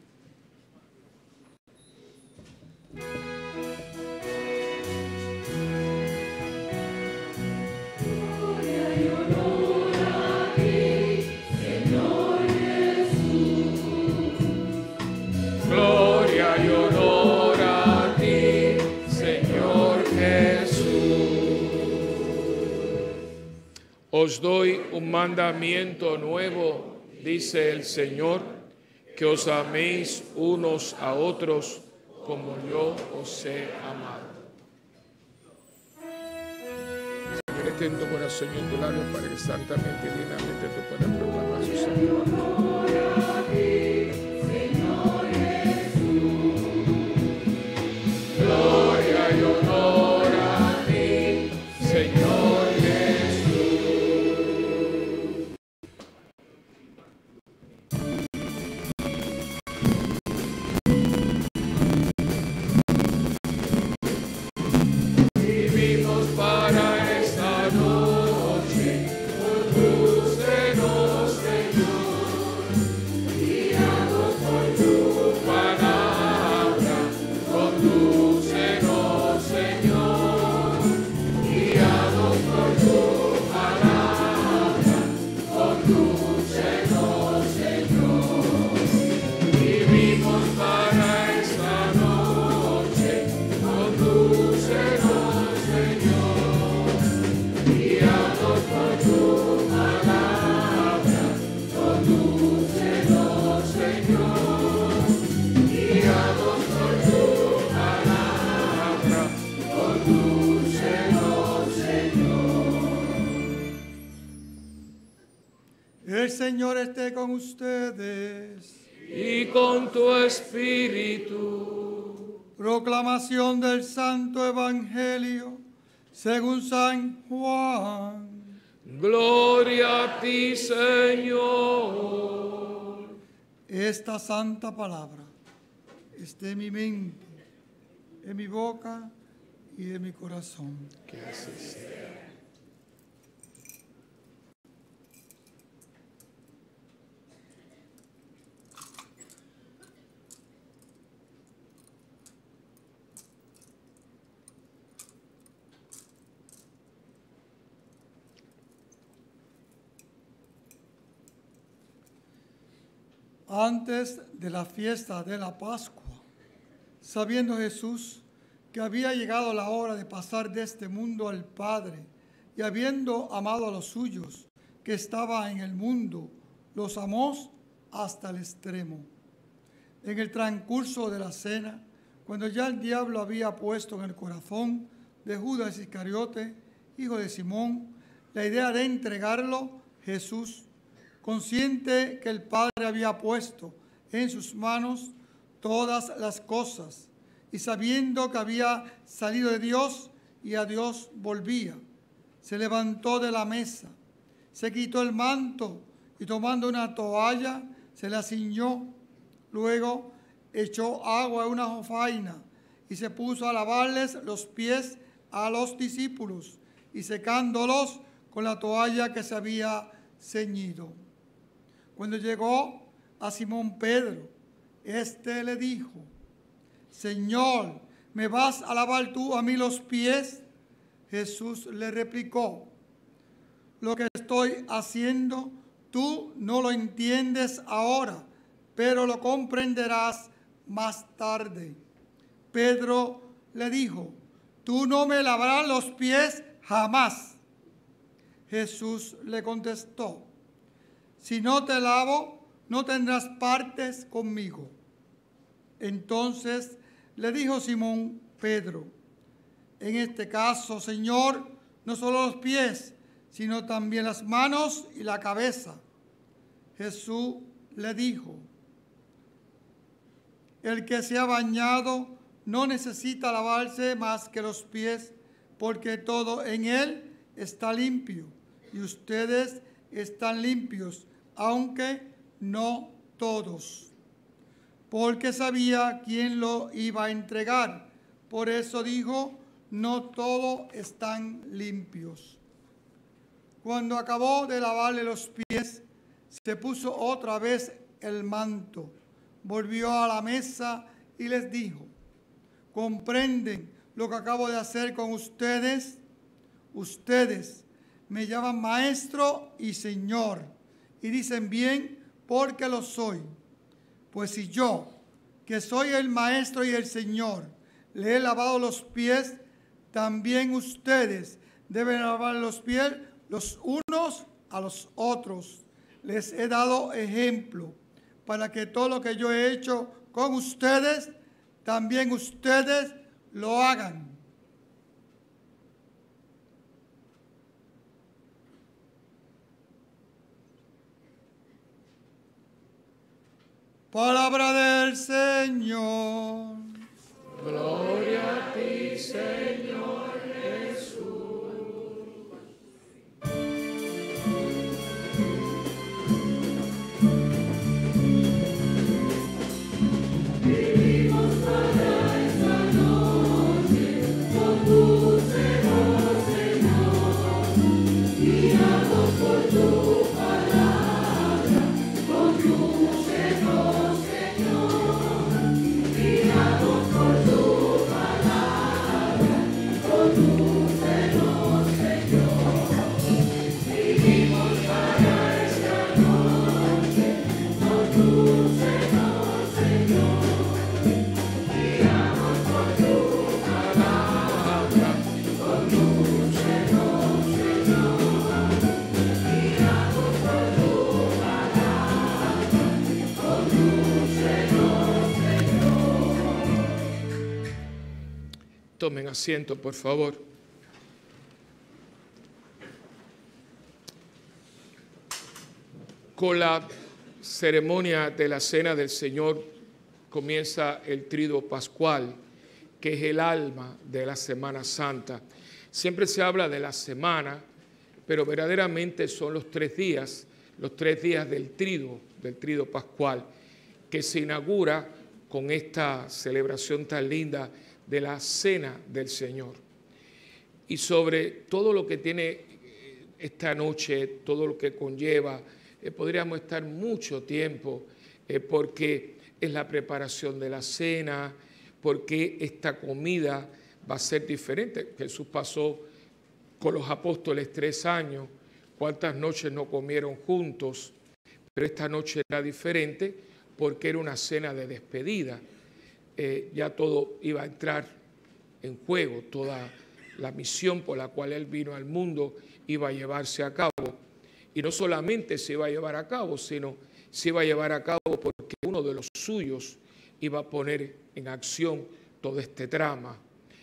Speaker 1: Gloria y honor a ti, Señor Jesús. Os doy un mandamiento nuevo, dice el Señor, que os améis unos a otros como yo os he amado. Señor, esté en tu corazón y en tu labio para que santamente y dignamente tú puedas proclamar su santo. Gloria y honor a ti, Señor Jesús. Vivimos para esta noche, condúcenos, Señor, guiados por tu palabra, condúcenos, Señor, guiados por tu palabra, condúcenos, Señor. Vivimos para esta noche, condúcenos, Señor, guiados por tu palabra, condúcenos, Señor, guiados por tu palabra, condúcenos, Señor.
Speaker 6: El Señor esté con ustedes.
Speaker 1: Y con tu espíritu.
Speaker 6: Proclamación del Santo Evangelio según San Juan.
Speaker 1: Gloria a ti, Señor.
Speaker 6: Esta santa palabra esté en mi mente, en mi boca y de mi corazón.
Speaker 1: Que así sea.
Speaker 6: Antes de la fiesta de la Pascua, sabiendo Jesús que había llegado la hora de pasar de este mundo al Padre, y habiendo amado a los suyos que estaban en el mundo, los amó hasta el extremo. En el transcurso de la cena, cuando ya el diablo había puesto en el corazón de Judas Iscariote, hijo de Simón, la idea de entregarlo, Jesús, consciente que el Padre había puesto en sus manos todas las cosas, y sabiendo que había salido de Dios y a Dios volvía, se levantó de la mesa, se quitó el manto y tomando una toalla se la ciñó. Luego echó agua en una jofaina y se puso a lavarles los pies a los discípulos y secándolos con la toalla que se había ceñido. Cuando llegó a Simón Pedro, éste le dijo: Señor, ¿me vas a lavar tú a mí los pies? Jesús le replicó: lo que estoy haciendo tú no lo entiendes ahora, pero lo comprenderás más tarde. Pedro le dijo: tú no me lavarás los pies jamás. Jesús le contestó: si no te lavo, no tendrás partes conmigo. Entonces le dijo Simón Pedro: en este caso, Señor, no solo los pies, sino también las manos y la cabeza. Jesús le dijo: el que se ha bañado no necesita lavarse más que los pies, porque todo en él está limpio, y ustedes están limpios, aunque no todos. Porque sabía quién lo iba a entregar. Por eso dijo: no todos están limpios. Cuando acabó de lavarle los pies, se puso otra vez el manto, volvió a la mesa y les dijo: ¿comprenden lo que acabo de hacer con ustedes? Ustedes me llaman maestro y señor, y dicen bien porque lo soy. Pues si yo, que soy el maestro y el señor, le he lavado los pies, también ustedes deben lavar los pies los unos a los otros. Les he dado ejemplo para que todo lo que yo he hecho con ustedes, también ustedes lo hagan. Palabra del Señor.
Speaker 1: Gloria a ti, Señor Jesús.
Speaker 2: Vivimos para esta noche, condúcenos, Señor, guiados por tu palabra, condúcenos, Señor, guiados por tu palabra, condúcenos, Señor. Vivimos para esta noche, condúcenos, Señor.
Speaker 1: Tomen asiento, por favor. Con la ceremonia de la Cena del Señor comienza el Triduo Pascual, que es el alma de la Semana Santa. Siempre se habla de la semana, pero verdaderamente son los tres días, los tres días del Triduo, del Triduo Pascual, que se inaugura con esta celebración tan linda de la Cena del Señor. y sobre todo lo que tiene esta noche, todo lo que conlleva. Eh, podríamos estar mucho tiempo eh, porque es la preparación de la cena, porque esta comida va a ser diferente. Jesús pasó con los apóstoles tres años, cuántas noches no comieron juntos, pero esta noche era diferente porque era una cena de despedida. Eh, ya todo iba a entrar en juego, toda la misión por la cual Él vino al mundo iba a llevarse a cabo. Y no solamente se iba a llevar a cabo, sino se iba a llevar a cabo porque uno de los suyos iba a poner en acción todo este trama.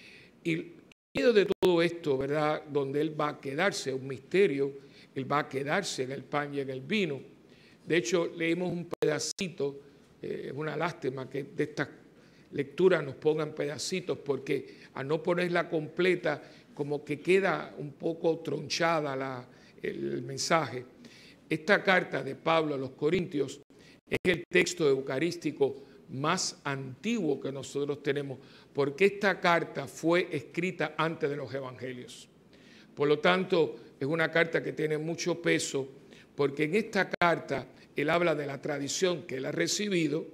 Speaker 1: Y en medio de todo esto, ¿verdad?, donde Él va a quedarse, un misterio, Él va a quedarse en el pan y en el vino. De hecho, leímos un pedacito, es eh, una lástima que de estas lecturas nos pongan pedacitos, porque al no ponerla completa, como que queda un poco tronchada la, el, el mensaje. Esta carta de Pablo a los Corintios es el texto eucarístico más antiguo que nosotros tenemos, porque esta carta fue escrita antes de los evangelios. Por lo tanto, es una carta que tiene mucho peso, porque en esta carta él habla de la tradición que él ha recibido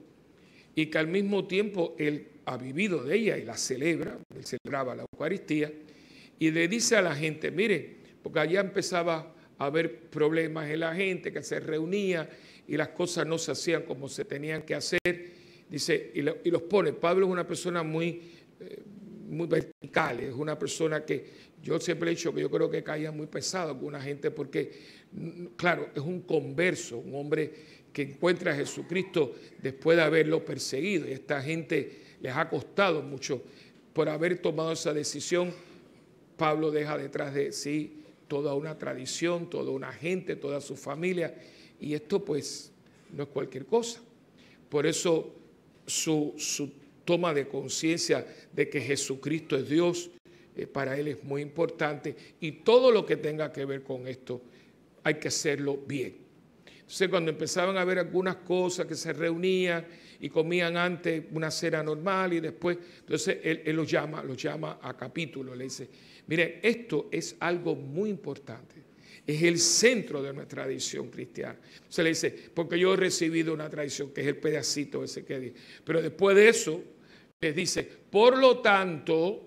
Speaker 1: y que al mismo tiempo él ha vivido de ella y la celebra, él celebraba la Eucaristía, y le dice a la gente, mire, porque allá empezaba a haber problemas en la gente, que se reunía y las cosas no se hacían como se tenían que hacer, dice, y, lo, y los pone. Pablo es una persona muy, eh, muy vertical, es una persona que yo siempre he dicho que yo creo que caía muy pesado alguna gente porque, claro, es un converso, un hombre que encuentra a Jesucristo después de haberlo perseguido, y esta gente les ha costado mucho por haber tomado esa decisión. Pablo deja detrás de sí toda una tradición, toda una gente, toda su familia, y esto pues no es cualquier cosa. Por eso su, su toma de conciencia de que Jesucristo es Dios, eh, para él es muy importante, y todo lo que tenga que ver con esto hay que hacerlo bien. Entonces, cuando empezaban a ver algunas cosas que se reunían y comían antes una cena normal y después, entonces él, él los llama, los llama a capítulo, le dice, miren, esto es algo muy importante, es el centro de nuestra tradición cristiana. Entonces le dice, porque yo he recibido una tradición, que es el pedacito ese que dice, pero después de eso les dice, por lo tanto,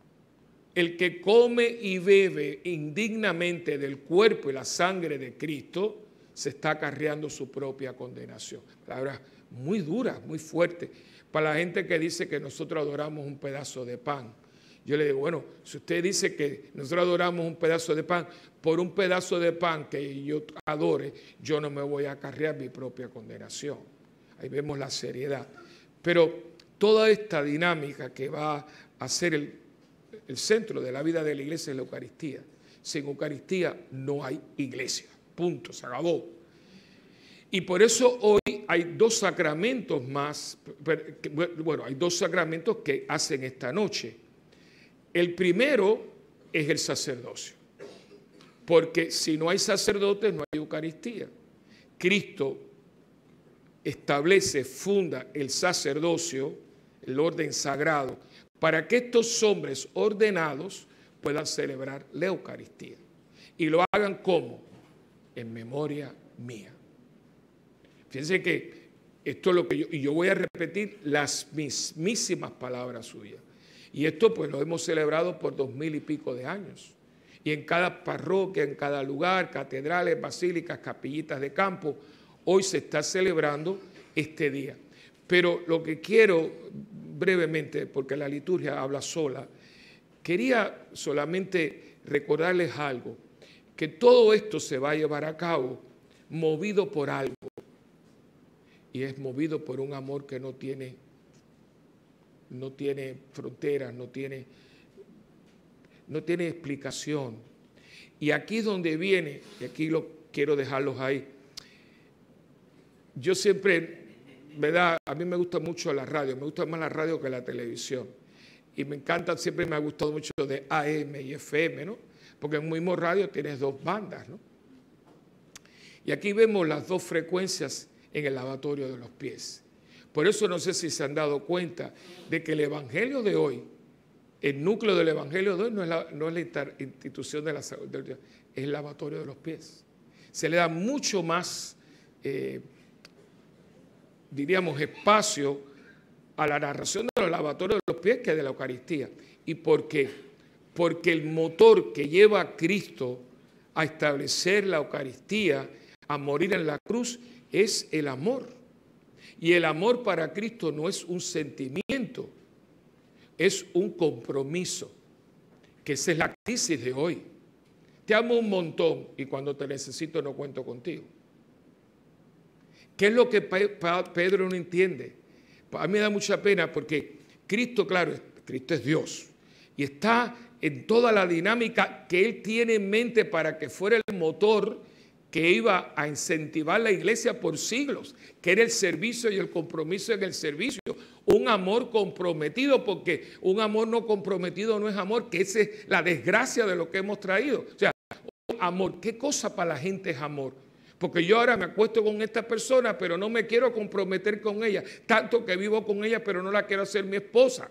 Speaker 1: el que come y bebe indignamente del cuerpo y la sangre de Cristo, se está acarreando su propia condenación. Palabras muy duras, muy fuertes, para la gente que dice que nosotros adoramos un pedazo de pan. Yo le digo, bueno, si usted dice que nosotros adoramos un pedazo de pan, por un pedazo de pan que yo adore, yo no me voy a acarrear mi propia condenación. Ahí vemos la seriedad. Pero toda esta dinámica que va a ser el, el centro de la vida de la iglesia es la Eucaristía. Sin Eucaristía no hay iglesia. Punto, se acabó. Y por eso hoy hay dos sacramentos más, bueno, hay dos sacramentos que hacen esta noche. El primero es el sacerdocio, porque si no hay sacerdotes no hay Eucaristía. Cristo establece, funda el sacerdocio, el orden sagrado, para que estos hombres ordenados puedan celebrar la Eucaristía. Y lo hagan ¿cómo? En memoria mía. Fíjense que esto es lo que yo, y yo voy a repetir las mismísimas palabras suyas. Y esto pues lo hemos celebrado por dos mil y pico de años. Y en cada parroquia, en cada lugar, catedrales, basílicas, capillitas de campo, hoy se está celebrando este día. Pero lo que quiero brevemente, porque la liturgia habla sola, quería solamente recordarles algo, que todo esto se va a llevar a cabo movido por algo, y es movido por un amor que no tiene, no tiene fronteras, no tiene, no tiene explicación. Y aquí es donde viene, y aquí lo quiero dejarlos ahí. Yo siempre, ¿verdad? A mí me gusta mucho la radio, me gusta más la radio que la televisión. Y me encanta, siempre me ha gustado mucho de A M y F M, ¿no? Porque en un mismo radio tienes dos bandas, ¿no? Y aquí vemos las dos frecuencias en el lavatorio de los pies. Por eso no sé si se han dado cuenta de que el evangelio de hoy El núcleo del Evangelio de hoy no es la, no es la institución de la salud, es el lavatorio de los pies. Se le da mucho más, eh, diríamos, espacio a la narración de los lavatorios de los pies que de la Eucaristía. ¿Y por qué? Porque el motor que lleva a Cristo a establecer la Eucaristía, a morir en la cruz, es el amor. Y el amor para Cristo no es un sentimiento, es un compromiso, que esa es la crisis de hoy. Te amo un montón y cuando te necesito no cuento contigo. ¿Qué es lo que Pedro no entiende? A mí me da mucha pena porque Cristo, claro, Cristo es Dios y está en toda la dinámica que Él tiene en mente para que fuera el motor que iba a incentivar la iglesia por siglos, que era el servicio y el compromiso en el servicio. Un amor comprometido, porque un amor no comprometido no es amor, que esa es la desgracia de lo que hemos traído. O sea, amor, ¿qué cosa para la gente es amor? Porque yo ahora me acuesto con esta persona, pero no me quiero comprometer con ella, tanto que vivo con ella, pero no la quiero hacer mi esposa.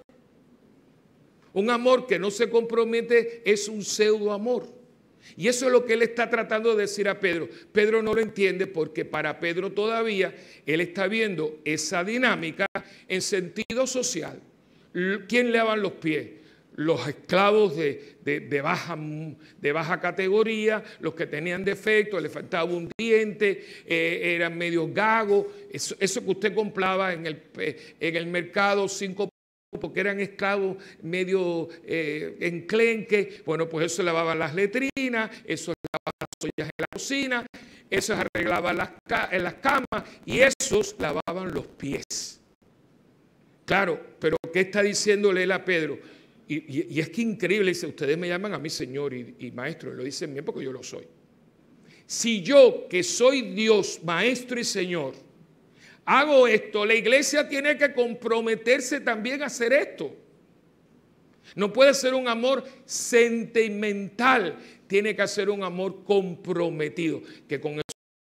Speaker 1: Un amor que no se compromete es un pseudo amor. Y eso es lo que él está tratando de decir a Pedro. Pedro no lo entiende porque para Pedro todavía él está viendo esa dinámica en sentido social. ¿Quién le lavan los pies? Los esclavos de, de, de, baja, de baja categoría, los que tenían defectos, le faltaba un diente, eh, eran medio gagos. Eso, eso que usted compraba en el, en el mercado, cinco porque eran esclavos medio eh, enclenques, bueno, pues eso lavaban las letrinas, eso lavaban las ollas en la cocina, eso arreglaban las, en las camas y esos lavaban los pies. Claro, pero ¿qué está diciéndole él a Pedro? Y, y, y es que increíble, dice, ustedes me llaman a mí Señor y, y Maestro, lo dicen bien porque yo lo soy. Si yo, que soy Dios, Maestro y Señor, hago esto, la iglesia tiene que comprometerse también a hacer esto. No puede ser un amor sentimental, tiene que ser un amor comprometido, que con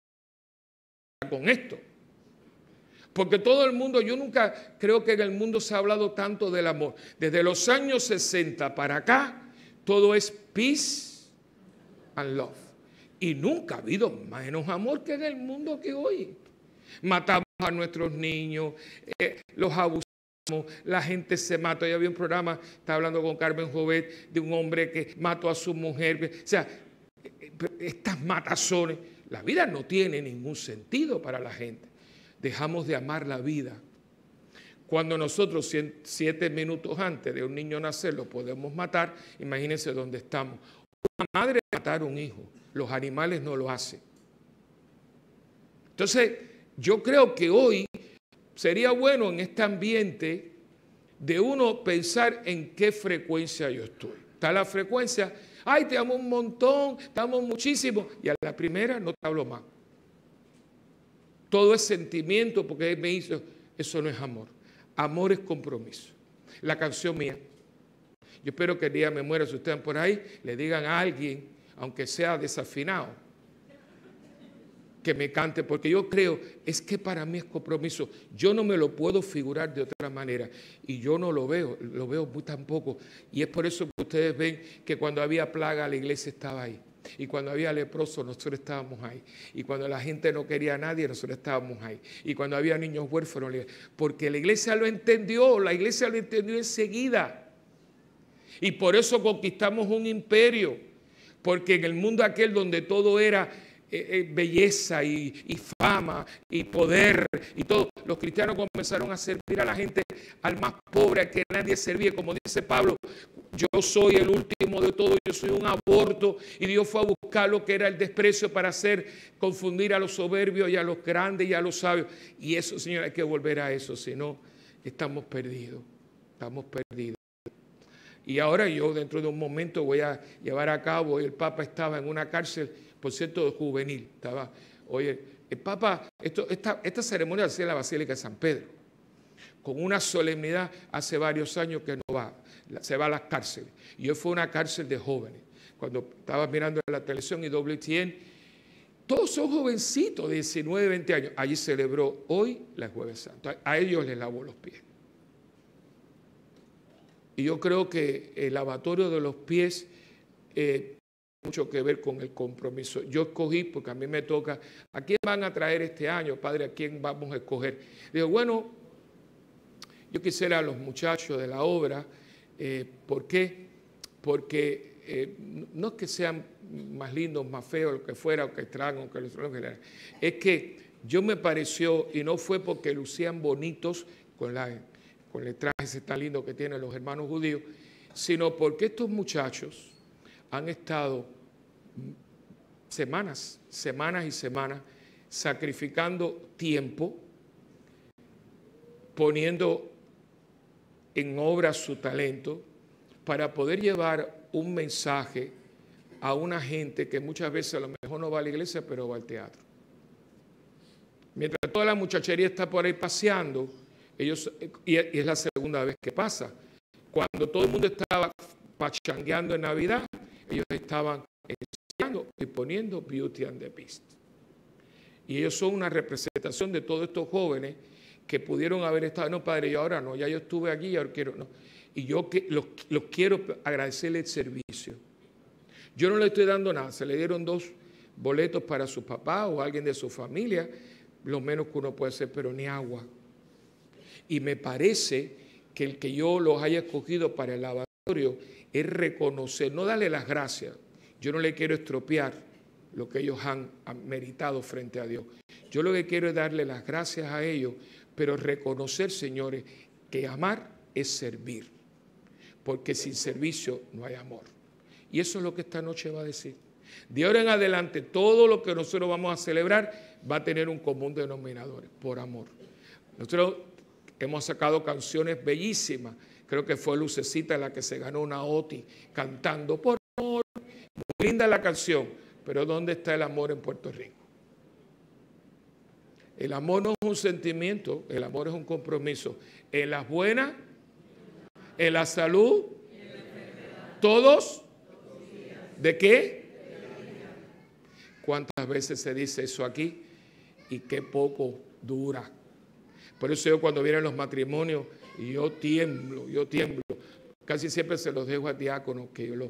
Speaker 1: eso, con esto. Porque todo el mundo, yo nunca creo que en el mundo se ha hablado tanto del amor. Desde los años sesenta para acá, todo es peace and love. Y nunca ha habido menos amor que en el mundo que hoy. Matamos a nuestros niños, eh, los abusamos, la gente se mata. Ya había un programa, estaba hablando con Carmen Jovet, de un hombre que mató a su mujer. O sea, estas matazones, la vida no tiene ningún sentido para la gente. Dejamos de amar la vida. Cuando nosotros siete minutos antes de un niño nacer lo podemos matar, imagínense dónde estamos. Una madre matar a un hijo, los animales no lo hacen. Entonces, yo creo que hoy sería bueno en este ambiente de uno pensar en qué frecuencia yo estoy. Está la frecuencia, ay, te amo un montón, te amo muchísimo, y a la primera no te hablo más. Todo es sentimiento porque él me hizo, eso no es amor. Amor es compromiso. La canción mía, yo espero que el día me muera, si ustedes por ahí, le digan a alguien, aunque sea desafinado, que me cante, porque yo creo, es que para mí es compromiso. Yo no me lo puedo figurar de otra manera y yo no lo veo, lo veo muy tampoco. Y es por eso que ustedes ven que cuando había plaga la iglesia estaba ahí. Y cuando había leprosos nosotros estábamos ahí. Y cuando la gente no quería a nadie nosotros estábamos ahí. Y cuando había niños huérfanos, porque la iglesia lo entendió, la iglesia lo entendió enseguida. Y por eso conquistamos un imperio. Porque en el mundo aquel donde todo era Eh, eh, belleza y, y fama y poder y todo, los cristianos comenzaron a servir a la gente, al más pobre, a que nadie servía, como dice Pablo, yo soy el último de todo, yo soy un aborto, y Dios fue a buscar lo que era el desprecio para hacer confundir a los soberbios y a los grandes y a los sabios, y eso, Señor, hay que volver a eso, si no estamos perdidos, estamos perdidos. Y ahora yo dentro de un momento voy a llevar a cabo, el Papa estaba en una cárcel, por cierto, juvenil, estaba, oye, el Papa, esto, esta, esta ceremonia se hace en la Basílica de San Pedro, con una solemnidad hace varios años que no va, se va a las cárceles. Y hoy fue una cárcel de jóvenes. Cuando estaba mirando en la televisión y W T N, todos son jovencitos de diecinueve, veinte años. Allí celebró hoy la Jueves Santo. A ellos les lavó los pies. Y yo creo que el lavatorio de los pies eh, tiene mucho que ver con el compromiso. Yo escogí, porque a mí me toca, ¿a quién van a traer este año, padre? ¿A quién vamos a escoger? Digo, bueno, yo quisiera a los muchachos de la obra. Eh, ¿Por qué? Porque eh, no es que sean más lindos, más feos, lo que fuera, o que tragan, o que los tragan. Es que yo me pareció, y no fue porque lucían bonitos con la... con el traje tan lindo que tienen los hermanos judíos, sino porque estos muchachos han estado semanas, semanas y semanas sacrificando tiempo, poniendo en obra su talento para poder llevar un mensaje a una gente que muchas veces a lo mejor no va a la iglesia, pero va al teatro. Mientras toda la muchachería está por ahí paseando, ellos, y es la segunda vez que pasa. Cuando todo el mundo estaba pachangueando en Navidad, ellos estaban enseñando y poniendo Beauty and the Beast. Y ellos son una representación de todos estos jóvenes que pudieron haber estado, no, padre, yo ahora no, ya yo estuve aquí y ahora quiero, no. Y yo que, los, los quiero agradecerle el servicio. Yo no le estoy dando nada, se le dieron dos boletos para su papá o alguien de su familia, lo menos que uno puede hacer, pero ni agua. Y me parece que el que yo los haya escogido para el lavatorio es reconocer, no darle las gracias. Yo no le quiero estropear lo que ellos han meritado frente a Dios. Yo lo que quiero es darle las gracias a ellos, pero reconocer, señores, que amar es servir. Porque sin servicio no hay amor. Y eso es lo que esta noche va a decir. De ahora en adelante, todo lo que nosotros vamos a celebrar va a tener un común denominador, por amor. Nosotros hemos sacado canciones bellísimas. Creo que fue Lucecita la que se ganó una OTI cantando por amor. Muy linda la canción, pero ¿dónde está el amor en Puerto Rico? El amor no es un sentimiento, el amor es un compromiso. En las buenas, en la salud, todos, ¿de qué? ¿Cuántas veces se dice eso aquí? Y qué poco dura. Por eso yo cuando vienen los matrimonios, yo tiemblo, yo tiemblo. Casi siempre se los dejo a diáconos que yo lo...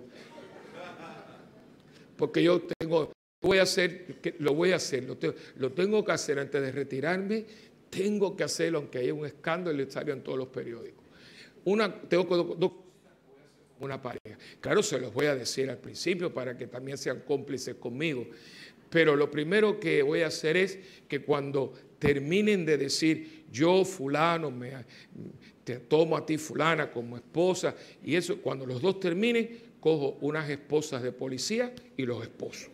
Speaker 1: Porque yo tengo, voy a hacer, lo voy a hacer, lo tengo, lo tengo que hacer antes de retirarme, tengo que hacerlo aunque haya un escándalo y salga en todos los periódicos. Una, tengo que, dos, una pareja. Claro, se los voy a decir al principio para que también sean cómplices conmigo. Pero lo primero que voy a hacer es que cuando terminen de decir, yo fulano, me, te tomo a ti fulana como esposa, y eso, cuando los dos terminen, cojo unas esposas de policía y los esposo.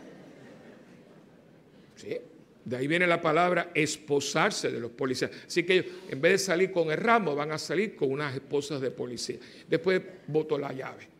Speaker 1: ¿Sí? De ahí viene la palabra esposarse de los policías. Así que ellos, en vez de salir con el ramo, van a salir con unas esposas de policía. Después boto la llave.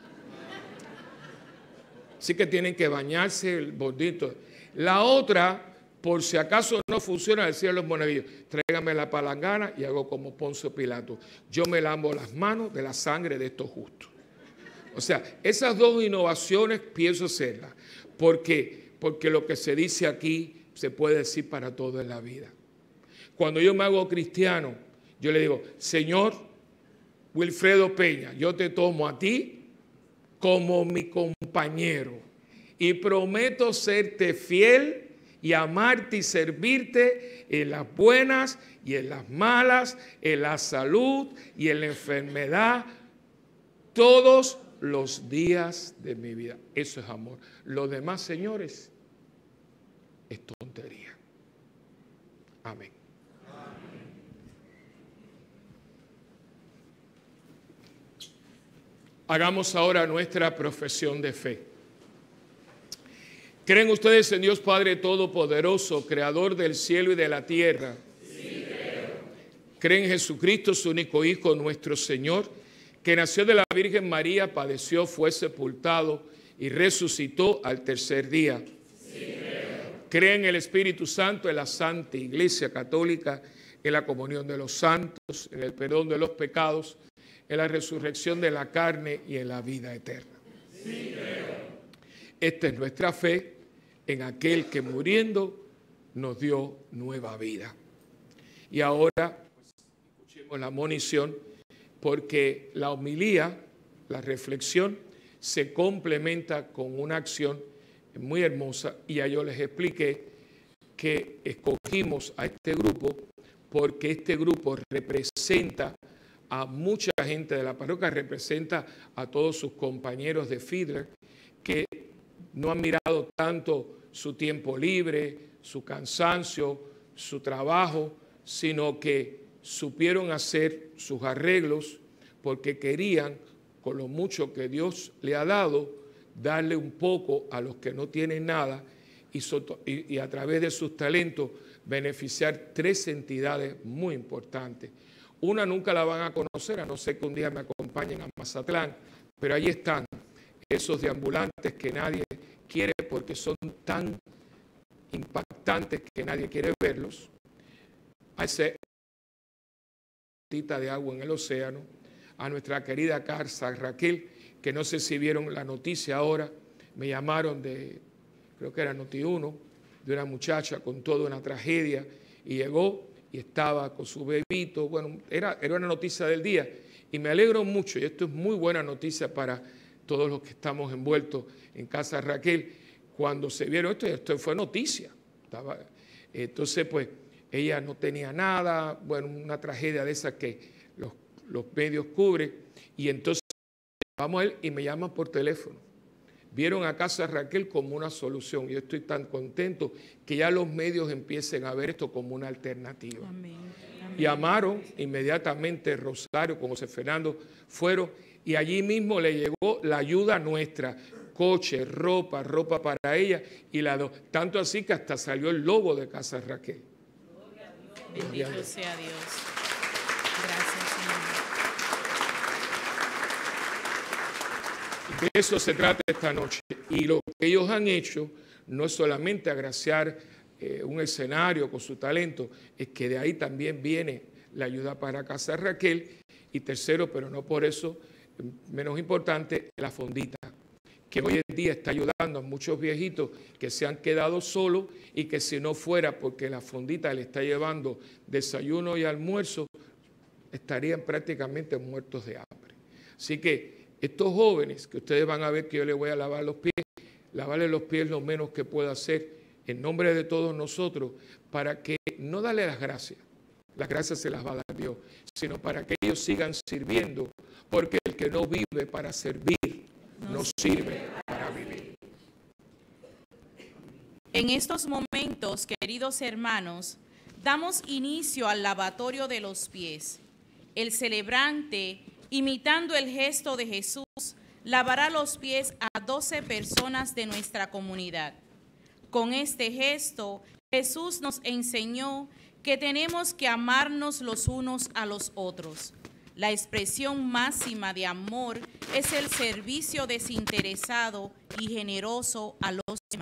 Speaker 1: Así que tienen que bañarse el bordito. La otra, por si acaso no funciona, decía a los monaguillos, tráigame la palangana y hago como Poncio Pilato. Yo me lavo las manos de la sangre de estos justos. O sea, esas dos innovaciones pienso hacerlas. ¿Por qué? Porque lo que se dice aquí se puede decir para todo en la vida. Cuando yo me hago cristiano, yo le digo, Señor Wilfredo Peña, yo te tomo a ti como mi compañero y prometo serte fiel y amarte y servirte en las buenas y en las malas, en la salud y en la enfermedad, todos los días de mi vida. Eso es amor. Lo demás, señores, es tontería. Amén. Hagamos ahora nuestra profesión de fe. ¿Creen ustedes en Dios Padre Todopoderoso, Creador del cielo y de la tierra?
Speaker 2: Sí, creo.
Speaker 1: ¿Creen en Jesucristo, su único Hijo, nuestro Señor, que nació de la Virgen María, padeció, fue sepultado y resucitó al tercer día?
Speaker 2: Sí, creo.
Speaker 1: ¿Creen en el Espíritu Santo, en la Santa Iglesia Católica, en la comunión de los santos, en el perdón de los pecados, en la resurrección de la carne y en la vida eterna?
Speaker 2: Sí, creo.
Speaker 1: Esta es nuestra fe en aquel que muriendo nos dio nueva vida. Y ahora, pues, escuchemos la monición porque la homilía, la reflexión, se complementa con una acción muy hermosa, y ya yo les expliqué que escogimos a este grupo porque este grupo representa a mucha gente de la parroquia, representa a todos sus compañeros de Fiedler que no han mirado tanto su tiempo libre, su cansancio, su trabajo, sino que supieron hacer sus arreglos porque querían, con lo mucho que Dios le ha dado, darle un poco a los que no tienen nada y, y, y a través de sus talentos beneficiar tres entidades muy importantes. Una nunca la van a conocer, a no ser que un día me acompañen a Mazatlán, pero ahí están esos deambulantes que nadie quiere porque son tan impactantes que nadie quiere verlos. A esa gotita de agua en el océano, a nuestra querida Carsa Raquel, que no sé si vieron la noticia ahora, me llamaron de, creo que era Noti uno, de una muchacha con toda una tragedia, y llegó y estaba con su bebito. Bueno, era, era una noticia del día, y me alegro mucho, y esto es muy buena noticia para todos los que estamos envueltos en Casa Raquel, cuando se vieron esto, esto fue noticia. Estaba, entonces, pues, ella no tenía nada, bueno, una tragedia de esas que los, los medios cubren, y entonces vamos a él y me llaman por teléfono. Vieron a Casa Raquel como una solución. Yo estoy tan contento que ya los medios empiecen a ver esto como una alternativa. Amén. Amén. Llamaron inmediatamente Rosario con José Fernando, fueron y allí mismo le llegó la ayuda nuestra, coche, ropa, ropa para ella y la do, tanto así que hasta salió el logo de Casa Raquel.
Speaker 3: Bendito sea Dios. Gracias, Señor.
Speaker 1: De eso se trata esta noche. Y lo que ellos han hecho no es solamente agraciar eh, un escenario con su talento, es que de ahí también viene la ayuda para Casa Raquel. Y tercero, pero no por eso menos importante, la fondita, que hoy en día está ayudando a muchos viejitos que se han quedado solos y que si no fuera porque la fondita le está llevando desayuno y almuerzo, estarían prácticamente muertos de hambre. Así que estos jóvenes, que ustedes van a ver que yo les voy a lavar los pies, lavarles los pies lo menos que puedo hacer en nombre de todos nosotros, para que no darle las gracias, las gracias se las va a dar Dios, sino para que ellos sigan sirviendo, porque el que no vive para servir, no sirve para vivir.
Speaker 3: En estos momentos, queridos hermanos, damos inicio al lavatorio de los pies. El celebrante, imitando el gesto de Jesús, lavará los pies a doce personas de nuestra comunidad. Con este gesto, Jesús nos enseñó que tenemos que amarnos los unos a los otros. La expresión máxima de amor es el servicio desinteresado y generoso a los demás.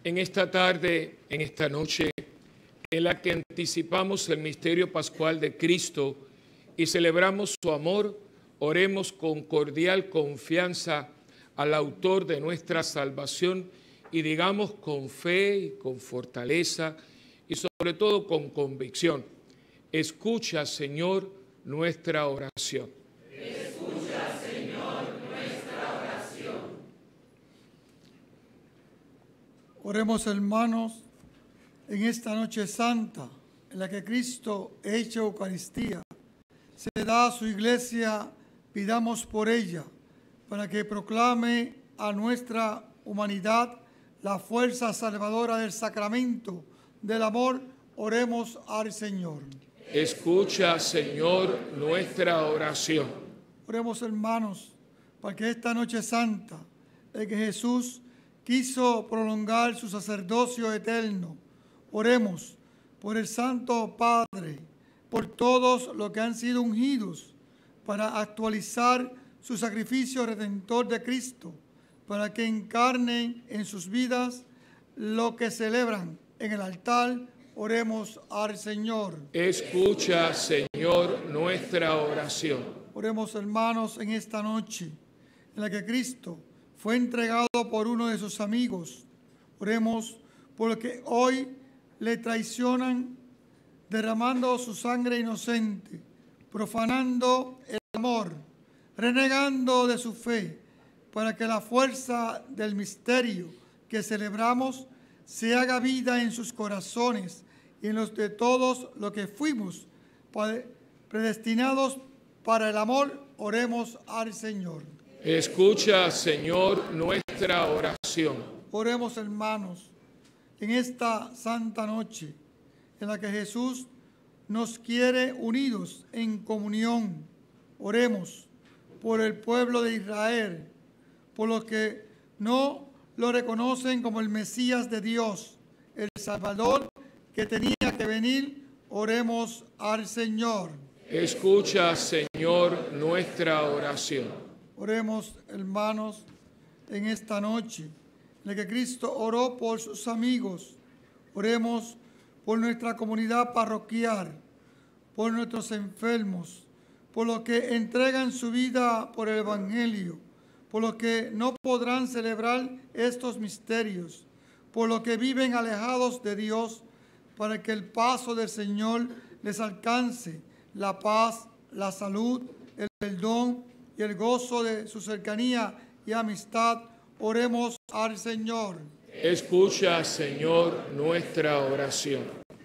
Speaker 1: En esta tarde, en esta noche, en la que anticipamos el misterio pascual de Cristo y celebramos su amor, oremos con cordial confianza al autor de nuestra salvación y digamos con fe y con fortaleza y sobre todo con convicción: escucha, Señor, nuestra oración.
Speaker 2: Escucha, Señor, nuestra oración.
Speaker 6: Oremos, hermanos, en esta noche santa, en la que Cristo, hecho Eucaristía, se da a su iglesia, pidamos por ella, para que proclame a nuestra humanidad la fuerza salvadora del sacramento del amor. Oremos al Señor.
Speaker 1: Escucha, Señor, nuestra oración.
Speaker 6: Oremos, hermanos, para que esta noche santa, en que Jesús quiso prolongar su sacerdocio eterno, oremos por el Santo Padre, por todos los que han sido ungidos para actualizar su sacrificio redentor de Cristo, para que encarnen en sus vidas lo que celebran en el altar. Oremos al Señor.
Speaker 1: Escucha, Señor, nuestra oración.
Speaker 6: Oremos, hermanos, en esta noche en la que Cristo fue entregado por uno de sus amigos. Oremos por los que hoy le traicionan, derramando su sangre inocente, profanando el amor, renegando de su fe, para que la fuerza del misterio que celebramos se haga vida en sus corazones y en los de todos los que fuimos predestinados para el amor. Oremos al Señor.
Speaker 1: Escucha, Señor, nuestra oración.
Speaker 6: Oremos, hermanos, en esta santa noche en la que Jesús nos quiere unidos en comunión. Oremos por el pueblo de Israel, por los que no lo reconocen como el Mesías de Dios, el Salvador que tenía que venir. Oremos al Señor.
Speaker 1: Escucha, Señor, nuestra oración.
Speaker 6: Oremos, hermanos, en esta noche en la que Cristo oró por sus amigos. Oremos por nuestra comunidad parroquial, por nuestros enfermos, por los que entregan su vida por el Evangelio, por los que no podrán celebrar estos misterios, por los que viven alejados de Dios, para que el paso del Señor les alcance la paz, la salud, el perdón y el gozo de su cercanía y amistad. Oremos al Señor.
Speaker 1: Escucha, Señor, nuestra oración.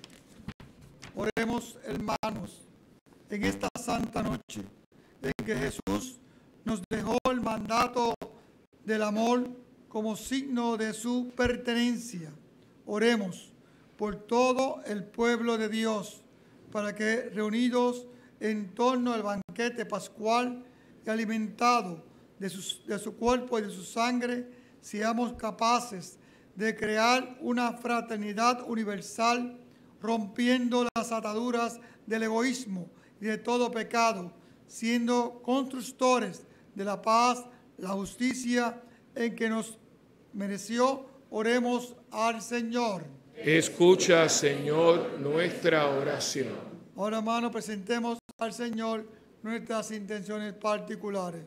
Speaker 6: Oremos, hermanos, en esta santa noche en que Jesús nos dejó el mandato del amor como signo de su pertenencia. Oremos por todo el pueblo de Dios, para que reunidos en torno al banquete pascual y alimentados de, sus, de su cuerpo y de su sangre, seamos capaces de crear una fraternidad universal, rompiendo las ataduras del egoísmo y de todo pecado, siendo constructores de la paz, la justicia en que nos mereció. Oremos al Señor.
Speaker 1: Escucha, Señor, nuestra oración.
Speaker 6: Ahora, hermanos, presentemos al Señor nuestras intenciones particulares.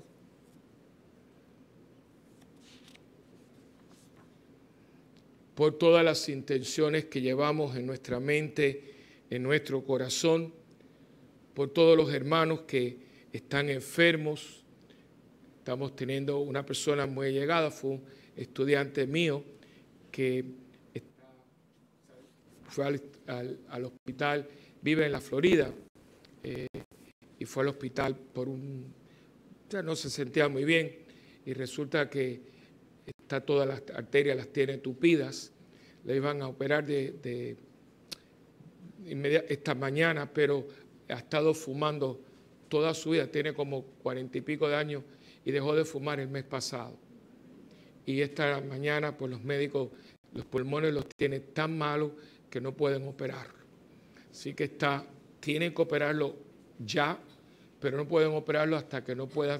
Speaker 1: Por todas las intenciones que llevamos en nuestra mente, en nuestro corazón, por todos los hermanos que están enfermos. Estamos teniendo una persona muy allegada, fue un estudiante mío que está, fue al, al, al hospital, vive en la Florida, eh, y fue al hospital por un... O sea, no se sentía muy bien y resulta que está todas las arterias, las tiene tupidas. Le iban a operar de, de inmediata, esta mañana, pero ha estado fumando toda su vida, tiene como cuarenta y pico de años y dejó de fumar el mes pasado. Y esta mañana, pues los médicos, los pulmones los tiene tan malos que no pueden operarlo. Así que está, tienen que operarlo ya, pero no pueden operarlo hasta que no puedan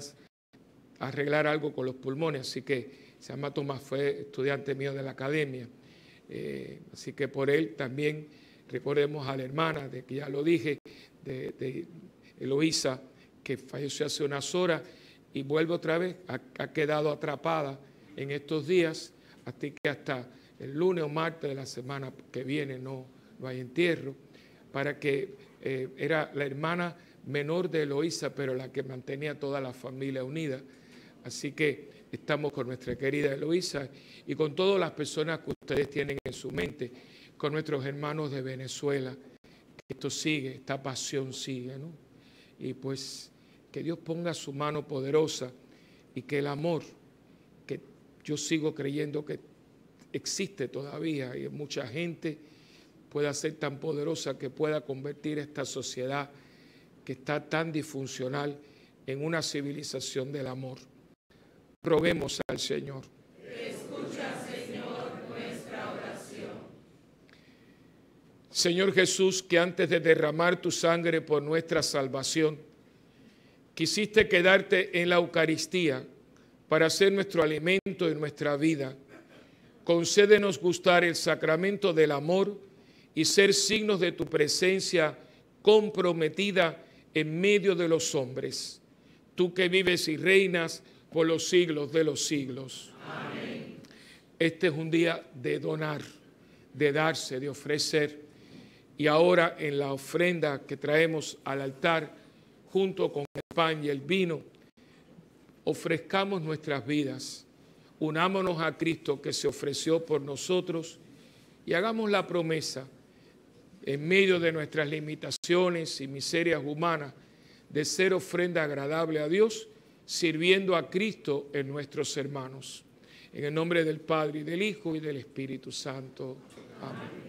Speaker 1: arreglar algo con los pulmones. Así que se llama Tomás, fue estudiante mío de la academia. Eh, así que por él también recordemos a la hermana, de que ya lo dije, de, de Eloísa, que falleció hace unas horas y vuelve otra vez, ha, ha quedado atrapada en estos días, así que hasta el lunes o martes de la semana que viene no, no hay entierro, para que eh, era la hermana menor de Eloísa, pero la que mantenía toda la familia unida. Así que estamos con nuestra querida Eloísa y con todas las personas que ustedes tienen en su mente, con nuestros hermanos de Venezuela, que esto sigue, esta pasión sigue, ¿no? Y pues que Dios ponga su mano poderosa y que el amor, que yo sigo creyendo que existe todavía y mucha gente, pueda ser tan poderosa que pueda convertir esta sociedad que está tan disfuncional en una civilización del amor. Roguemos al Señor.
Speaker 2: Escucha, Señor, nuestra oración.
Speaker 1: Señor Jesús, que antes de derramar tu sangre por nuestra salvación, quisiste quedarte en la Eucaristía para ser nuestro alimento y nuestra vida. Concédenos gustar el sacramento del amor y ser signos de tu presencia comprometida en medio de los hombres. Tú que vives y reinas por los siglos de los siglos.
Speaker 2: Amén.
Speaker 1: Este es un día de donar, de darse, de ofrecer. Y ahora en la ofrenda que traemos al altar, junto con el pan y el vino, ofrezcamos nuestras vidas, unámonos a Cristo que se ofreció por nosotros y hagamos la promesa, en medio de nuestras limitaciones y miserias humanas, de ser ofrenda agradable a Dios, sirviendo a Cristo en nuestros hermanos. En el nombre del Padre, y del Hijo, y del Espíritu Santo. Amén.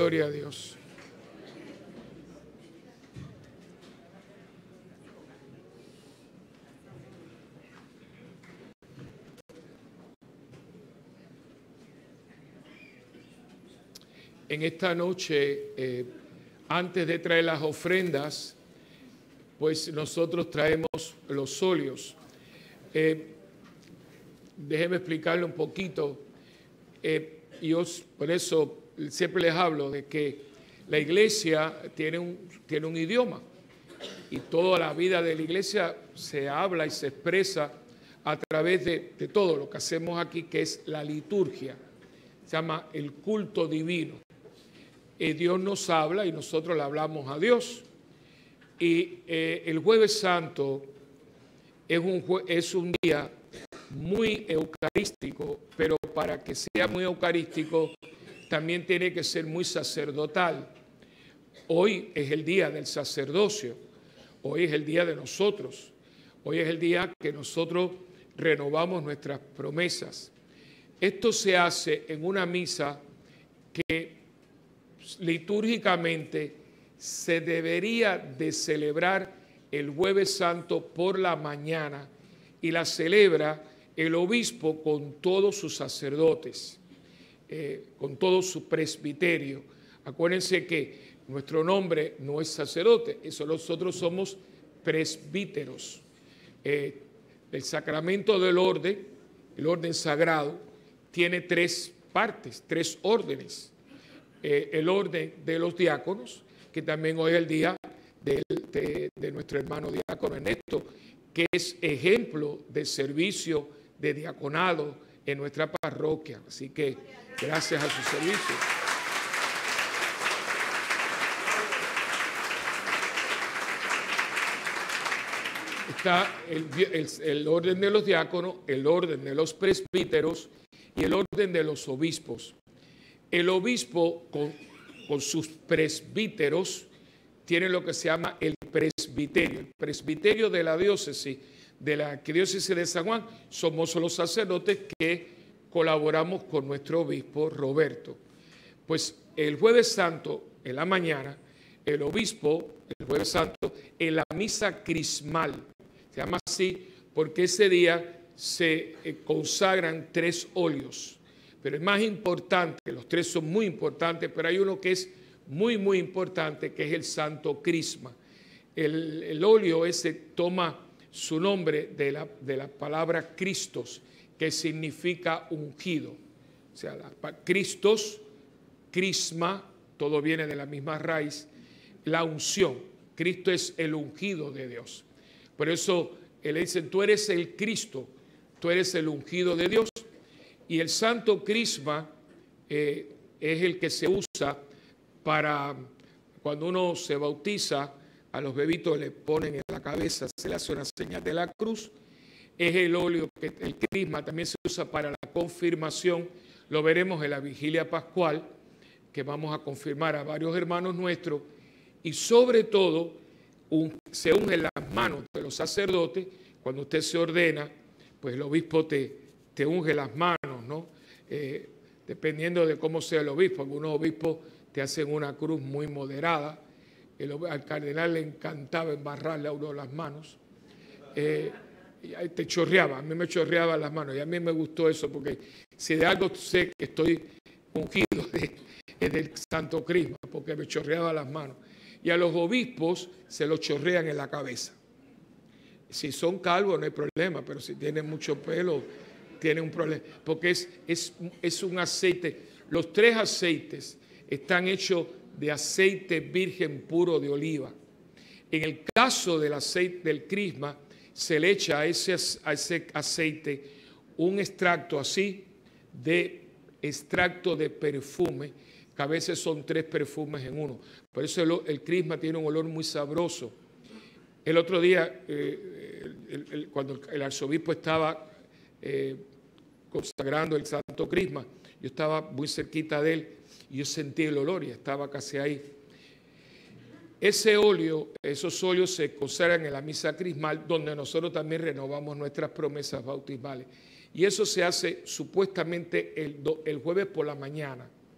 Speaker 1: gloria a Dios. En esta noche, eh, antes de traer las ofrendas, pues nosotros traemos los óleos. Eh, déjenme explicarle un poquito. Eh, yo por eso siempre les hablo de que la iglesia tiene un, tiene un idioma y toda la vida de la iglesia se habla y se expresa a través de, de todo lo que hacemos aquí, que es la liturgia. Se llama el culto divino. Eh, Dios nos habla y nosotros le hablamos a Dios. Y eh, el Jueves Santo es un, es un día muy eucarístico, pero para que sea muy eucarístico también tiene que ser muy sacerdotal. Hoy es el día del sacerdocio, hoy es el día de nosotros, hoy es el día que nosotros renovamos nuestras promesas. Esto se hace en una misa que litúrgicamente se debería de celebrar el Jueves Santo por la mañana y la celebra el obispo con todos sus sacerdotes, eh, con todo su presbiterio. Acuérdense que nuestro nombre no es sacerdote, eso nosotros somos presbíteros. Eh, el sacramento del orden, el orden sagrado, tiene tres partes, tres órdenes. Eh, el orden de los diáconos, que también hoy es el día de, de, de nuestro hermano diácono Ernesto, que es ejemplo de servicio de diaconado en nuestra parroquia. Así que gracias a su servicio. Está el, el, el orden de los diáconos, el orden de los presbíteros y el orden de los obispos. El obispo con, con sus presbíteros tiene lo que se llama el presbiterio. El presbiterio de la diócesis, de la diócesis de San Juan, somos los sacerdotes que colaboramos con nuestro obispo Roberto. Pues el Jueves Santo, en la mañana, el obispo, el Jueves Santo, en la misa crismal, se llama así porque ese día se consagran tres óleos. Pero es más importante, los tres son muy importantes, pero hay uno que es muy, muy importante, que es el Santo Crisma. El, el óleo ese toma su nombre de la, de la palabra Christos, que significa ungido. O sea, la, Christos, crisma, todo viene de la misma raíz, la unción. Cristo es el ungido de Dios. Por eso él dice, tú eres el Cristo, tú eres el ungido de Dios. Y el Santo Crisma eh, es el que se usa para cuando uno se bautiza, a los bebitos le ponen en la cabeza, se le hace una señal de la cruz. Es el óleo, que el crisma también se usa para la confirmación. Lo veremos en la vigilia pascual, que vamos a confirmar a varios hermanos nuestros. Y sobre todo, un, se unen las manos de los sacerdotes. Cuando usted se ordena, pues el obispo te, te unge las manos, ¿no? Eh, dependiendo de cómo sea el obispo. Algunos obispos te hacen una cruz muy moderada. El, al cardenal le encantaba embarrarle a uno las manos. Eh, y te chorreaba, a mí me chorreaba las manos. Y a mí me gustó eso, porque si de algo sé que estoy ungido de, es del Santo Crisma, porque me chorreaba las manos. Y a los obispos se los chorrean en la cabeza. Si son calvos no hay problema, pero si tienen mucho pelo, tienen un problema. Porque es, es, es un aceite. Los tres aceites están hechos de aceite virgen puro de oliva. En el caso del aceite del crisma, se le echa a ese, a ese aceite un extracto así de extracto de perfume, que a veces son tres perfumes en uno. Por eso el, el crisma tiene un olor muy sabroso. El otro día, eh, el, el, cuando el arzobispo estaba eh, consagrando el Santo Crisma, yo estaba muy cerquita de él y yo sentí el olor y estaba casi ahí. Ese óleo, esos óleos se consagran en la misa crismal, donde nosotros también renovamos nuestras promesas bautismales. Y eso se hace supuestamente el, el jueves por la mañana.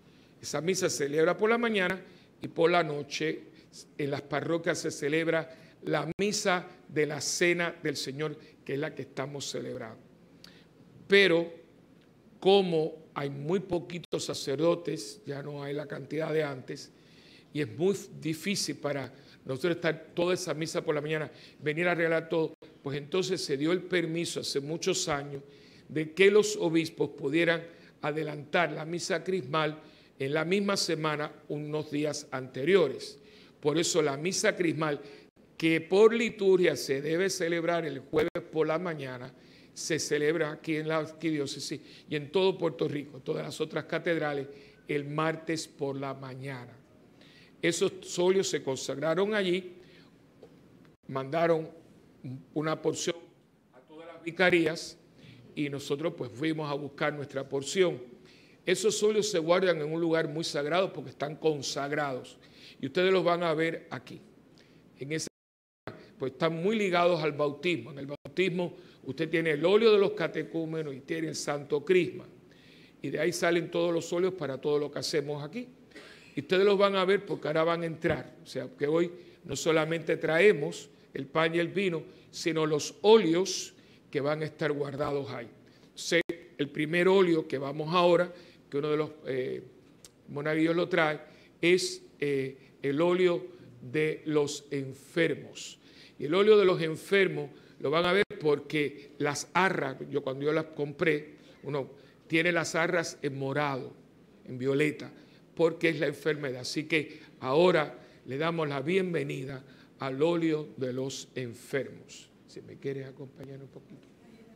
Speaker 1: Esa misa se celebra por la mañana y por la noche en las parroquias se celebra la misa de la Cena del Señor, que es la que estamos celebrando. Pero como hay muy poquitos sacerdotes, ya no hay la cantidad de antes, y es muy difícil para nosotros estar toda esa misa por la mañana, venir a arreglar todo, pues entonces se dio el permiso hace muchos años de que los obispos pudieran adelantar la misa crismal en la misma semana unos días anteriores. Por eso la misa crismal, que por liturgia se debe celebrar el jueves por la mañana, se celebra aquí en la arquidiócesis y en todo Puerto Rico, todas las otras catedrales, el martes por la mañana. Esos solios se consagraron allí, mandaron una porción a todas las vicarías y nosotros pues fuimos a buscar nuestra porción. Esos solios se guardan en un lugar muy sagrado porque están consagrados y ustedes los van a ver aquí. En ese pues están muy ligados al bautismo. En el bautismo usted tiene el óleo de los catecúmenos y tiene el santo crisma. Y de ahí salen todos los óleos para todo lo que hacemos aquí. Y ustedes los van a ver porque ahora van a entrar. O sea, que hoy no solamente traemos el pan y el vino, sino los óleos que van a estar guardados ahí. Entonces, el primer óleo que vamos ahora, que uno de los eh, monaguillos lo trae, es eh, el óleo de los enfermos. Y el óleo de los enfermos lo van a ver porque las arras, yo cuando yo las compré, uno tiene las arras en morado, en violeta, porque es la enfermedad. Así que ahora le damos la bienvenida al óleo de los enfermos. Si me quieres acompañar un poquito.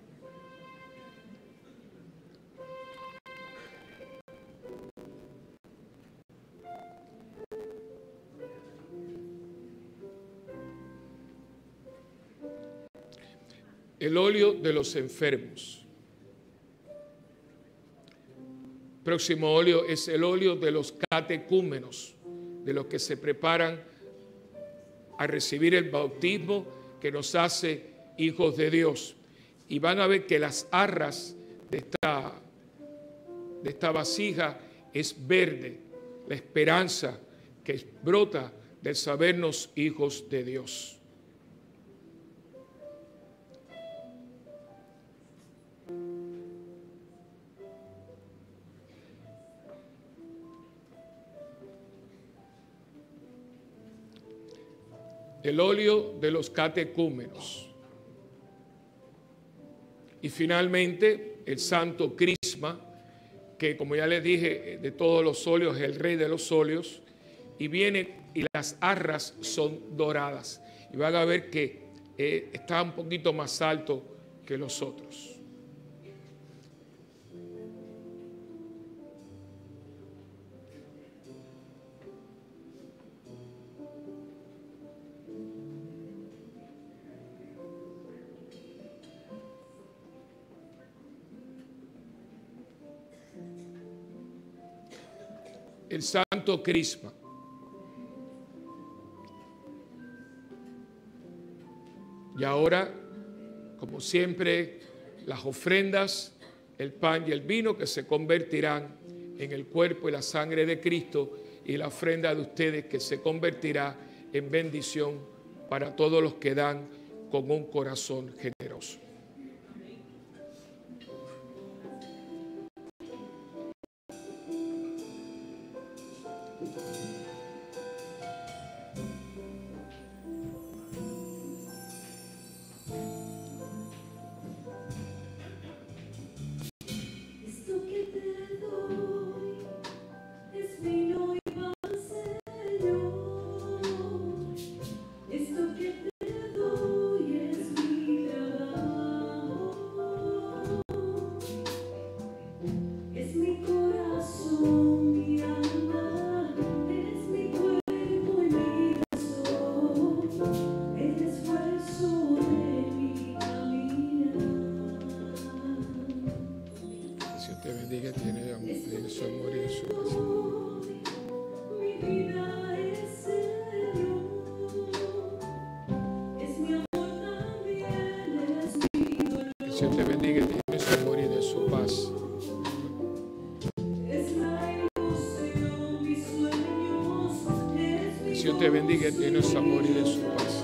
Speaker 1: El óleo de los enfermos. Próximo óleo es el óleo de los catecúmenos, de los que se preparan a recibir el bautismo que nos hace hijos de Dios. Y van a ver que las arras de esta, de esta vasija es verde, la esperanza que brota del sabernos hijos de Dios. El óleo de los catecúmenos. Y finalmente el santo crisma, que como ya les dije, de todos los óleos es el rey de los óleos, y viene y las arras son doradas. Y van a ver que eh, está un poquito más alto que los otros. El santo crisma. Y ahora, como siempre, las ofrendas, el pan y el vino que se convertirán en el cuerpo y la sangre de Cristo, y la ofrenda de ustedes que se convertirá en bendición para todos los que dan con un corazón generoso. Dios te bendiga y te llene su amor y de su paz. Es la ilusión. Señor te bendiga, lleno de su amor y de su paz.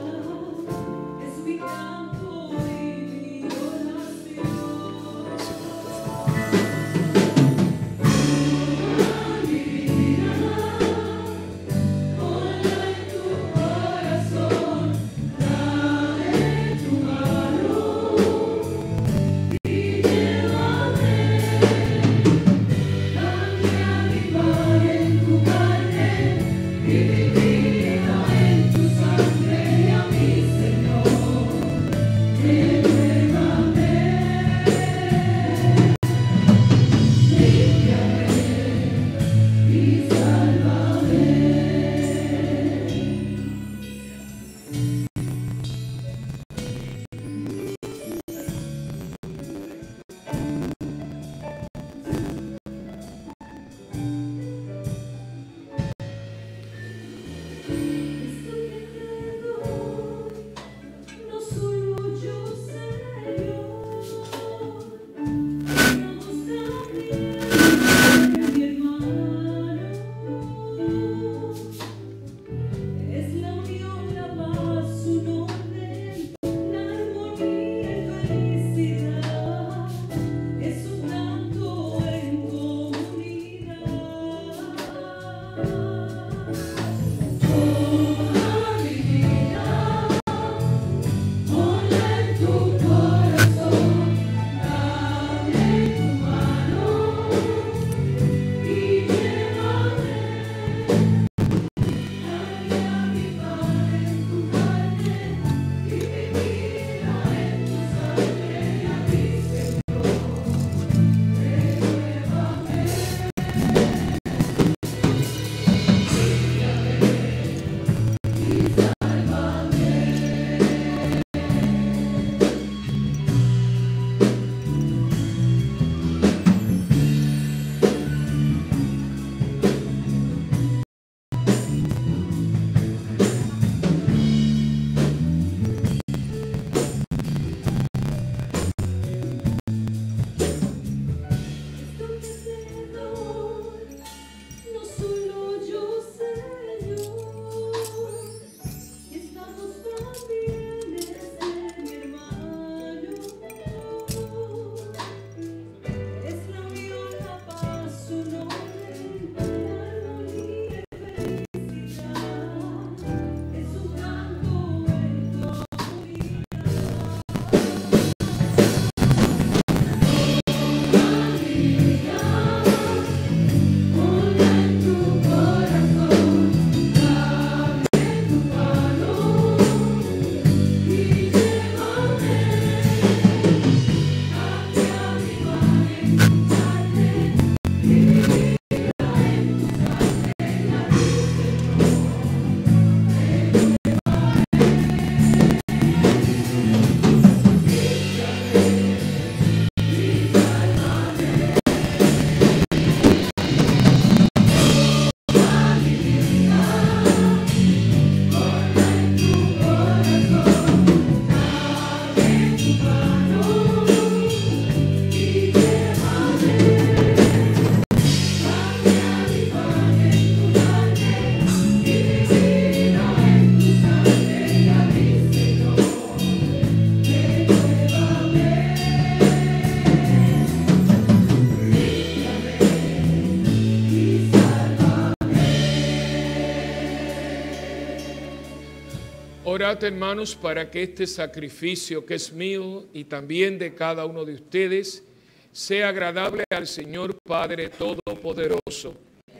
Speaker 1: Orad, hermanos, para que este sacrificio que es mío y también de cada uno de ustedes sea agradable al Señor Padre Todopoderoso.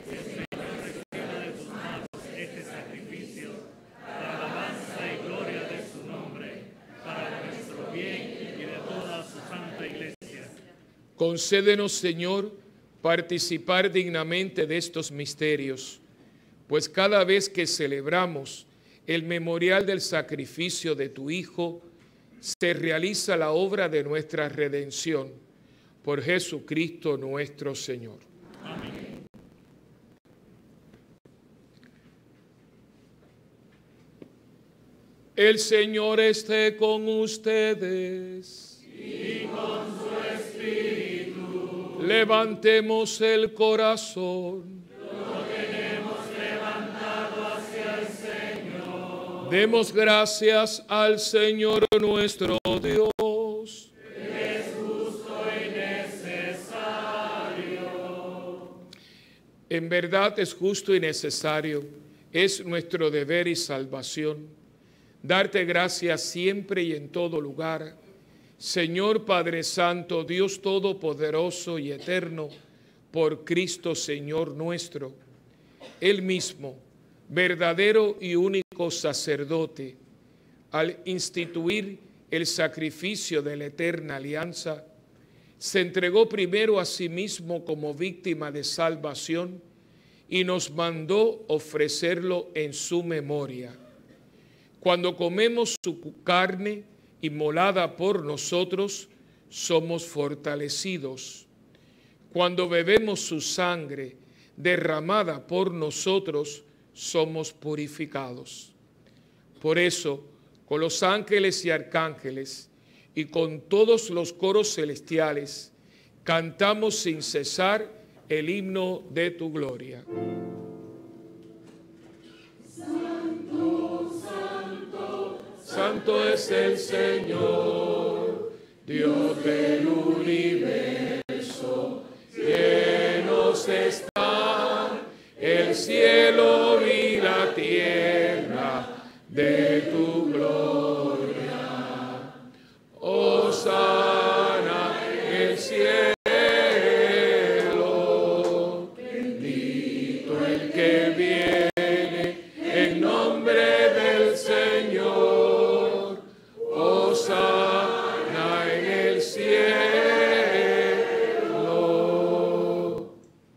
Speaker 7: Este sacrificio, para alabanza y gloria de su nombre, para nuestro bien y de toda su santa iglesia.
Speaker 1: Concédenos, Señor, participar dignamente de estos misterios, pues cada vez que celebramos el memorial del sacrificio de tu Hijo, se realiza la obra de nuestra redención. Por Jesucristo nuestro Señor.
Speaker 7: Amén.
Speaker 1: El Señor esté con ustedes.
Speaker 7: Y con su espíritu.
Speaker 1: Levantemos el corazón.
Speaker 7: Lo tenemos levantado hacia el Señor.
Speaker 1: Demos gracias al Señor nuestro Dios.
Speaker 7: Es justo y necesario.
Speaker 1: En verdad es justo y necesario, es nuestro deber y salvación, darte gracias siempre y en todo lugar, Señor Padre Santo, Dios Todopoderoso y Eterno, por Cristo Señor nuestro, Él mismo, verdadero y único sacerdote, al instituir el sacrificio de la eterna alianza, se entregó primero a sí mismo como víctima de salvación y nos mandó ofrecerlo en su memoria. Cuando comemos su carne inmolada por nosotros, somos fortalecidos. Cuando bebemos su sangre derramada por nosotros, somos purificados. Por eso, con los ángeles y arcángeles y con todos los coros celestiales, cantamos sin cesar el himno de tu gloria.
Speaker 2: Santo, santo,
Speaker 1: santo es el Señor, Dios del universo, llenos están el cielo y la tierra de tu gloria. Hosana en el cielo, bendito el que viene en nombre del Señor. Hosana en el cielo.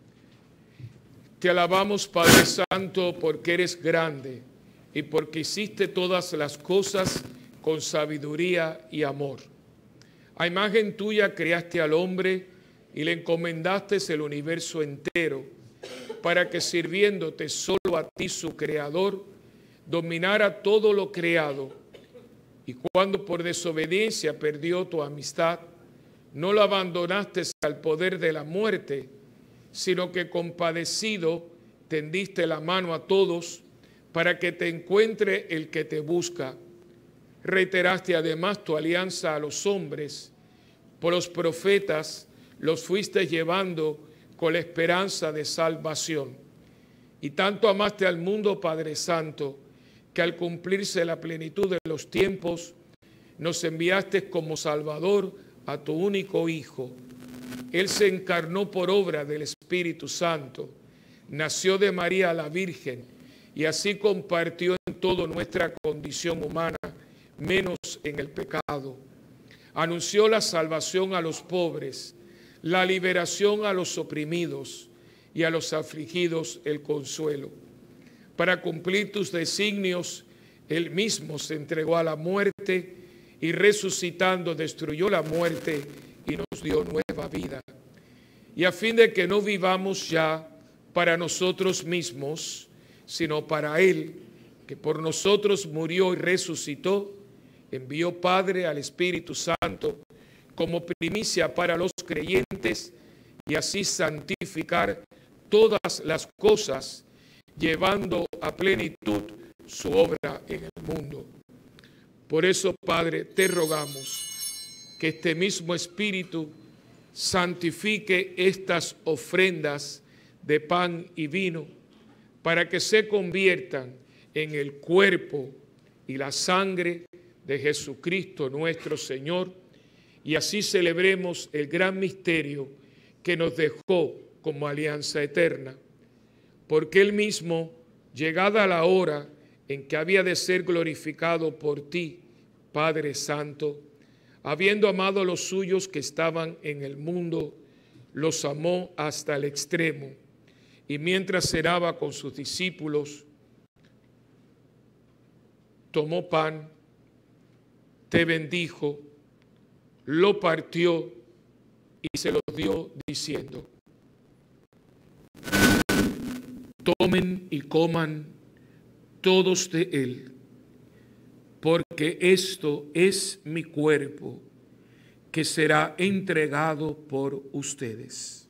Speaker 1: Te alabamos, Padre Santo, porque eres grande y porque hiciste todas las cosas con sabiduría y amor. A imagen tuya creaste al hombre y le encomendaste el universo entero, para que sirviéndote solo a ti, su creador, dominara todo lo creado. Y cuando por desobediencia perdió tu amistad, no lo abandonaste al poder de la muerte, sino que compadecido tendiste la mano a todos para que te encuentre el que te busca. Reiteraste además tu alianza a los hombres. Por los profetas los fuiste llevando con la esperanza de salvación. Y tanto amaste al mundo, Padre Santo, que al cumplirse la plenitud de los tiempos, nos enviaste como Salvador a tu único Hijo. Él se encarnó por obra del Espíritu Santo, nació de María la Virgen y así compartió en toda nuestra condición humana, menos en el pecado. Anunció la salvación a los pobres, la liberación a los oprimidos y a los afligidos el consuelo. Para cumplir tus designios, Él mismo se entregó a la muerte y resucitando destruyó la muerte y nos dio nueva vida. Y a fin de que no vivamos ya para nosotros mismos, sino para Él, que por nosotros murió y resucitó, envió Padre al Espíritu Santo como primicia para los creyentes y así santificar todas las cosas, llevando a plenitud su obra en el mundo. Por eso, Padre, te rogamos que este mismo Espíritu santifique estas ofrendas de pan y vino para que se conviertan en el cuerpo y la sangre de Jesucristo nuestro Señor, y así celebremos el gran misterio que nos dejó como alianza eterna, porque Él mismo, llegada la hora en que había de ser glorificado por ti, Padre Santo, habiendo amado a los suyos que estaban en el mundo, los amó hasta el extremo, y mientras cenaba con sus discípulos, tomó pan, te bendijo, lo partió y se lo dio diciendo: tomen y coman todos de él, porque esto es mi cuerpo que será entregado por ustedes.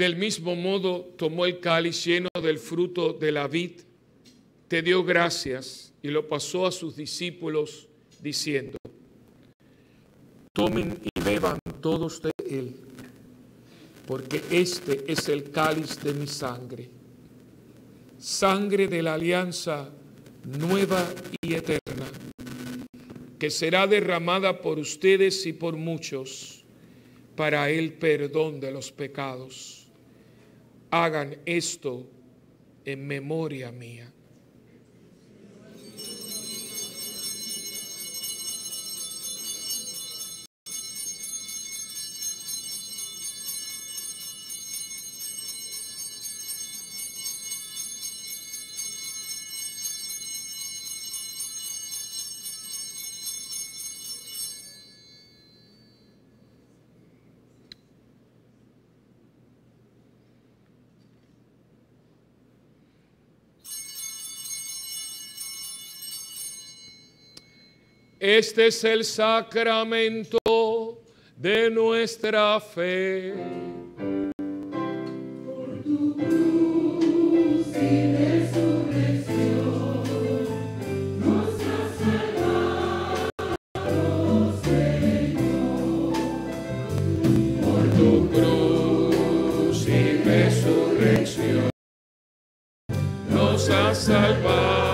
Speaker 1: Del mismo modo tomó el cáliz lleno del fruto de la vid, te dio gracias y lo pasó a sus discípulos diciendo: tomen y beban todos de él, porque este es el cáliz de mi sangre, sangre de la alianza nueva y eterna, que será derramada por ustedes y por muchos para el perdón de los pecados. Hagan esto en memoria mía. Este es el sacramento de nuestra fe.
Speaker 2: Por tu cruz y resurrección nos has salvado, Señor.
Speaker 1: Por tu cruz y resurrección nos has salvado.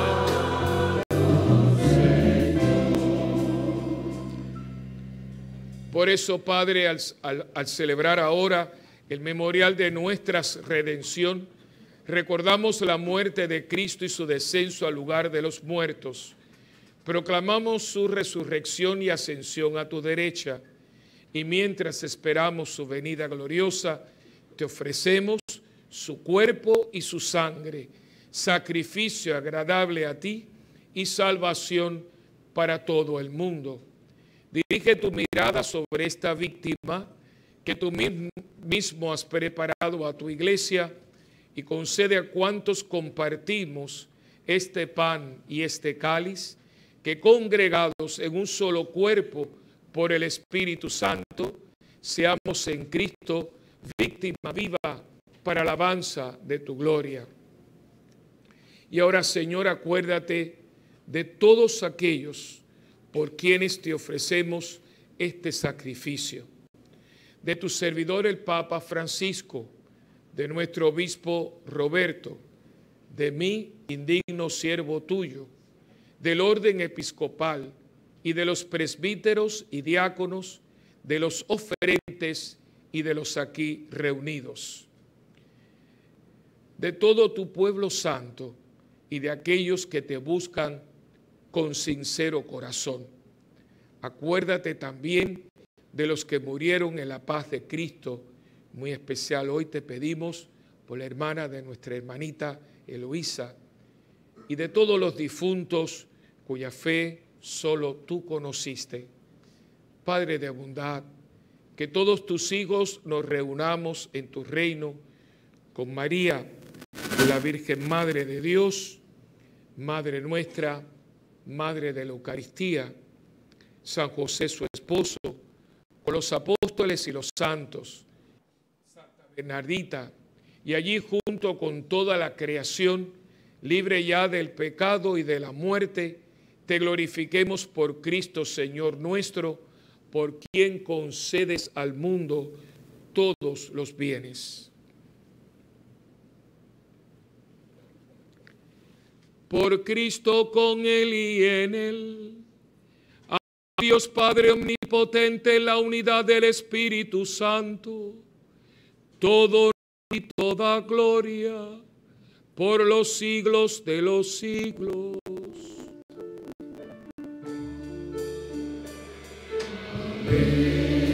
Speaker 1: Por eso, Padre, al, al, al celebrar ahora el memorial de nuestra redención, recordamos la muerte de Cristo y su descenso al lugar de los muertos. Proclamamos su resurrección y ascensión a tu derecha. Y mientras esperamos su venida gloriosa, te ofrecemos su cuerpo y su sangre, sacrificio agradable a ti y salvación para todo el mundo. Dirige tu mirada sobre esta víctima que tú mismo has preparado a tu iglesia y concede a cuantos compartimos este pan y este cáliz, que congregados en un solo cuerpo por el Espíritu Santo, seamos en Cristo víctima viva para alabanza de tu gloria. Y ahora, Señor, acuérdate de todos aquellos por quienes te ofrecemos este sacrificio, de tu servidor el Papa Francisco, de nuestro obispo Roberto, de mí, indigno siervo tuyo, del orden episcopal y de los presbíteros y diáconos, de los oferentes y de los aquí reunidos, de todo tu pueblo santo y de aquellos que te buscan con sincero corazón. Acuérdate también de los que murieron en la paz de Cristo. Muy especial hoy te pedimos por la hermana de nuestra hermanita Eloísa y de todos los difuntos cuya fe solo tú conociste. Padre de bondad, que todos tus hijos nos reunamos en tu reino con María, la Virgen Madre de Dios, Madre nuestra, Madre de la Eucaristía, San José su esposo, con los apóstoles y los santos, Santa Bernardita, y allí junto con toda la creación, libre ya del pecado y de la muerte, te glorifiquemos por Cristo Señor nuestro, por quien concedes al mundo todos los bienes. Por Cristo, con Él y en Él, a Dios Padre omnipotente, la unidad del Espíritu Santo, todo y toda gloria, por los siglos de los siglos. Amén.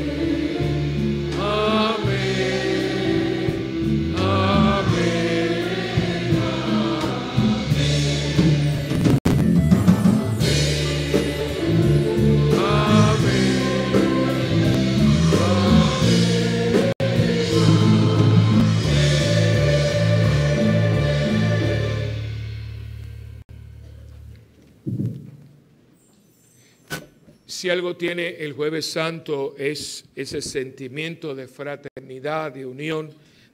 Speaker 1: Si algo tiene el Jueves Santo es ese sentimiento de fraternidad, de unión,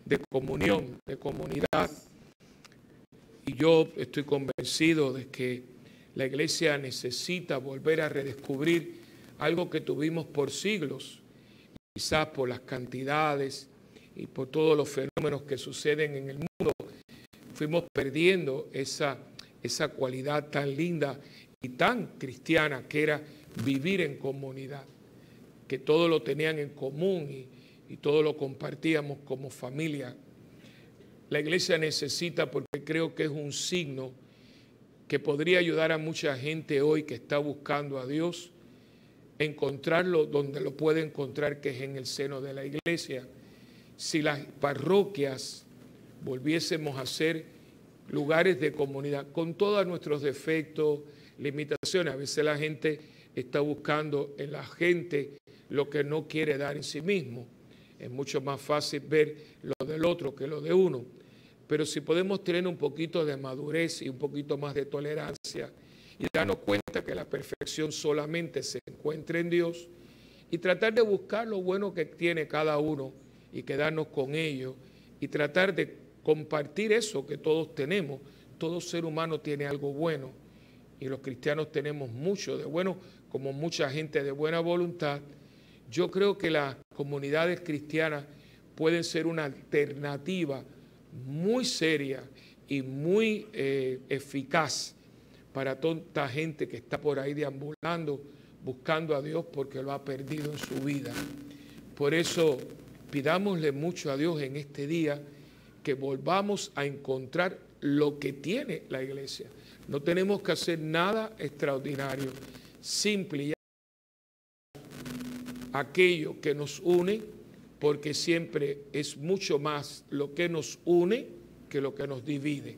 Speaker 1: de comunión, de comunidad. Y yo estoy convencido de que la iglesia necesita volver a redescubrir algo que tuvimos por siglos, quizás por las cantidades y por todos los fenómenos que suceden en el mundo. Fuimos perdiendo esa, esa cualidad tan linda y tan cristiana que era vivir en comunidad, que todo lo tenían en común y, y todo lo compartíamos como familia. La iglesia necesita, porque creo que es un signo que podría ayudar a mucha gente hoy que está buscando a Dios, encontrarlo donde lo puede encontrar, que es en el seno de la iglesia. Si las parroquias volviésemos a ser lugares de comunidad, con todos nuestros defectos, limitaciones, a veces la gente está buscando en la gente lo que no quiere dar en sí mismo. Es mucho más fácil ver lo del otro que lo de uno. Pero si podemos tener un poquito de madurez y un poquito más de tolerancia y darnos cuenta que la perfección solamente se encuentra en Dios y tratar de buscar lo bueno que tiene cada uno y quedarnos con ello y tratar de compartir eso que todos tenemos. Todo ser humano tiene algo bueno y los cristianos tenemos mucho de bueno, como mucha gente de buena voluntad. Yo creo que las comunidades cristianas pueden ser una alternativa muy seria y muy eh, eficaz para toda gente que está por ahí deambulando, buscando a Dios porque lo ha perdido en su vida. Por eso pidámosle mucho a Dios en este día que volvamos a encontrar lo que tiene la iglesia. No tenemos que hacer nada extraordinario, simple y aquello que nos une, porque siempre es mucho más lo que nos une que lo que nos divide.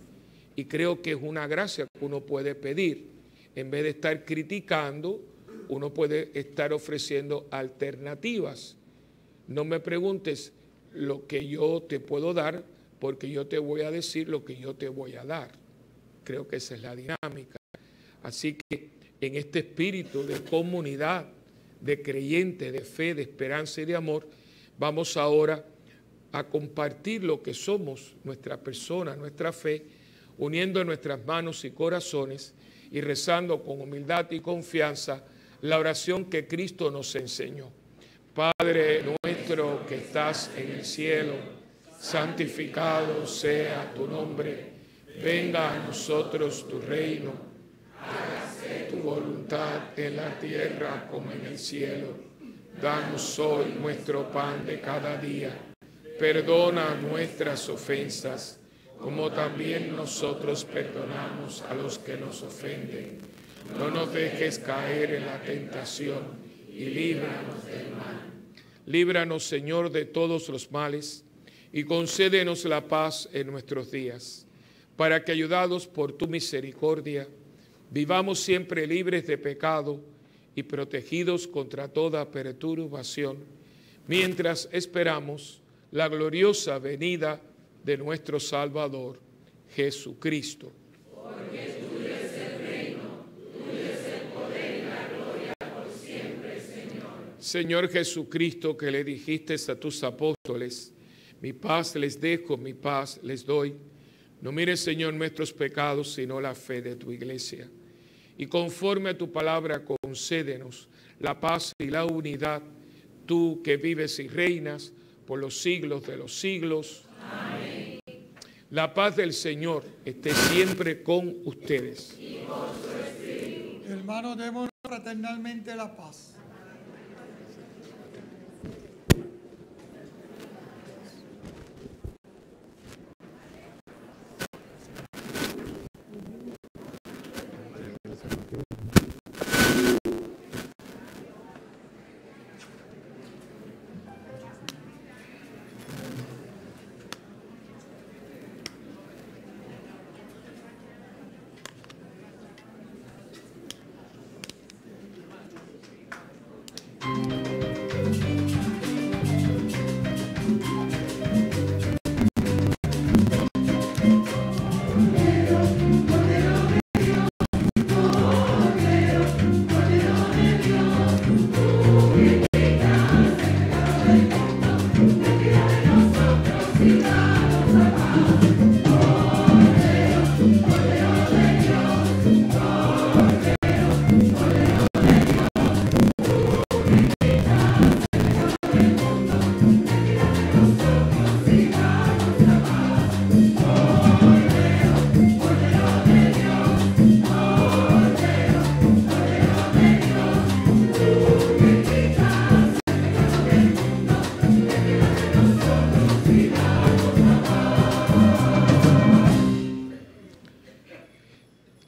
Speaker 1: Y creo que es una gracia que uno puede pedir. En vez de estar criticando, uno puede estar ofreciendo alternativas. No me preguntes lo que yo te puedo dar, porque yo te voy a decir lo que yo te voy a dar. Creo que esa es la dinámica. Así que en este espíritu de comunidad, de creyente, de fe, de esperanza y de amor, vamos ahora a compartir lo que somos, nuestra persona, nuestra fe, uniendo nuestras manos y corazones y rezando con humildad y confianza la oración que Cristo nos enseñó. Padre nuestro que estás en el cielo, santificado sea tu nombre, venga a nosotros tu reino, hágase tu voluntad en la tierra como en el cielo. Danos hoy nuestro pan de cada día, perdona nuestras ofensas, como también nosotros perdonamos a los que nos ofenden. No nos dejes caer en la tentación y líbranos del mal. Líbranos, Señor, de todos los males y concédenos la paz en nuestros días, para que, ayudados por tu misericordia, vivamos siempre libres de pecado y protegidos contra toda perturbación, mientras esperamos la gloriosa venida de nuestro Salvador, Jesucristo.
Speaker 2: Porque tuyo es el reino, tuyo es el poder y la gloria por siempre, Señor.
Speaker 1: Señor Jesucristo, que le dijiste a tus apóstoles, mi paz les dejo, mi paz les doy. No mires, Señor, nuestros pecados, sino la fe de tu iglesia. Y conforme a tu palabra, concédenos la paz y la unidad, tú que vives y reinas por los siglos de los siglos.
Speaker 2: Amén.
Speaker 1: La paz del Señor esté siempre con ustedes.
Speaker 2: Y con su espíritu.
Speaker 6: Hermanos, démonos fraternalmente la paz.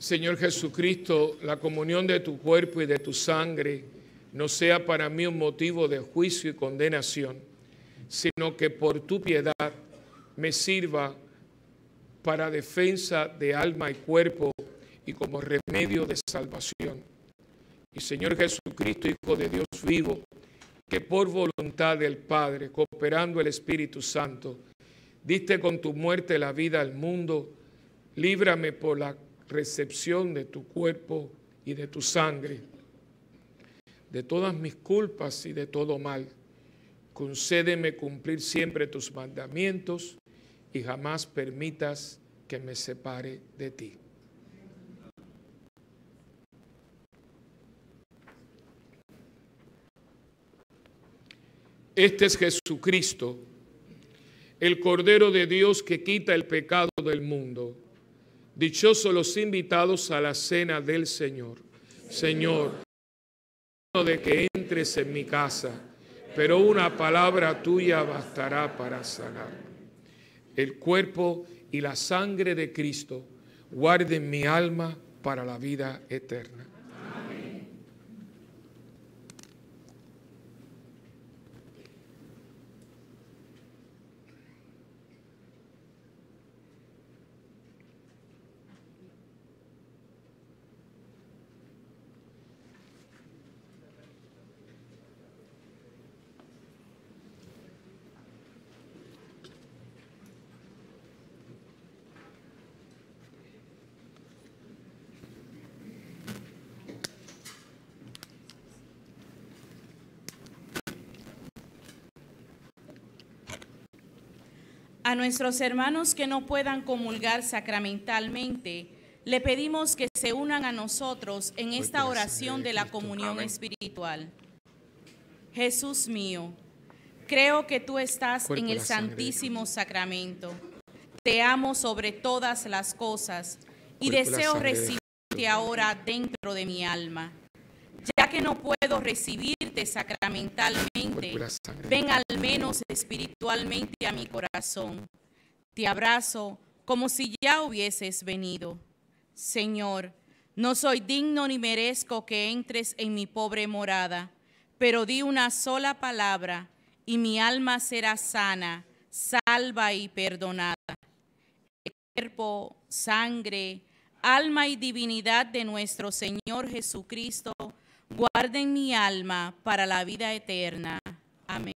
Speaker 1: Señor Jesucristo, la comunión de tu cuerpo y de tu sangre no sea para mí un motivo de juicio y condenación, sino que por tu piedad me sirva para defensa de alma y cuerpo y como remedio de salvación. Y Señor Jesucristo, Hijo de Dios vivo, que por voluntad del Padre, cooperando el Espíritu Santo, diste con tu muerte la vida al mundo, líbrame por la recepción de tu cuerpo y de tu sangre, de todas mis culpas y de todo mal. Concédeme cumplir siempre tus mandamientos y jamás permitas que me separe de ti. Este es Jesucristo, el Cordero de Dios que quita el pecado del mundo. Dichosos los invitados a la cena del Señor. Señor, de que entres en mi casa, pero una palabra tuya bastará para sanar. El cuerpo y la sangre de Cristo guarden mi alma para la vida eterna.
Speaker 3: A nuestros hermanos que no puedan comulgar sacramentalmente, le pedimos que se unan a nosotros en esta oración de la comunión espiritual. Jesús mío, creo que tú estás en el Santísimo Sacramento. Te amo sobre todas las cosas y deseo recibirte ahora dentro de mi alma. Ya que no puedo recibirte sacramentalmente, ven al menos espiritualmente a mi corazón. Te abrazo como si ya hubieses venido. Señor, no soy digno ni merezco que entres en mi pobre morada, pero di una sola palabra y mi alma será sana, salva y perdonada. El cuerpo, sangre, alma y divinidad de nuestro Señor Jesucristo guarden mi alma para la vida eterna. Amén.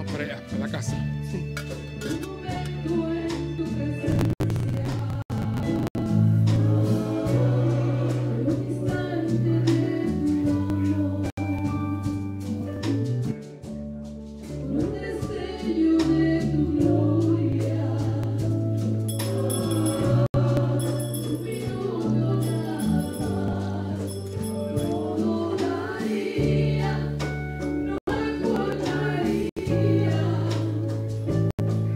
Speaker 1: para allá, para la casa.
Speaker 2: No importaría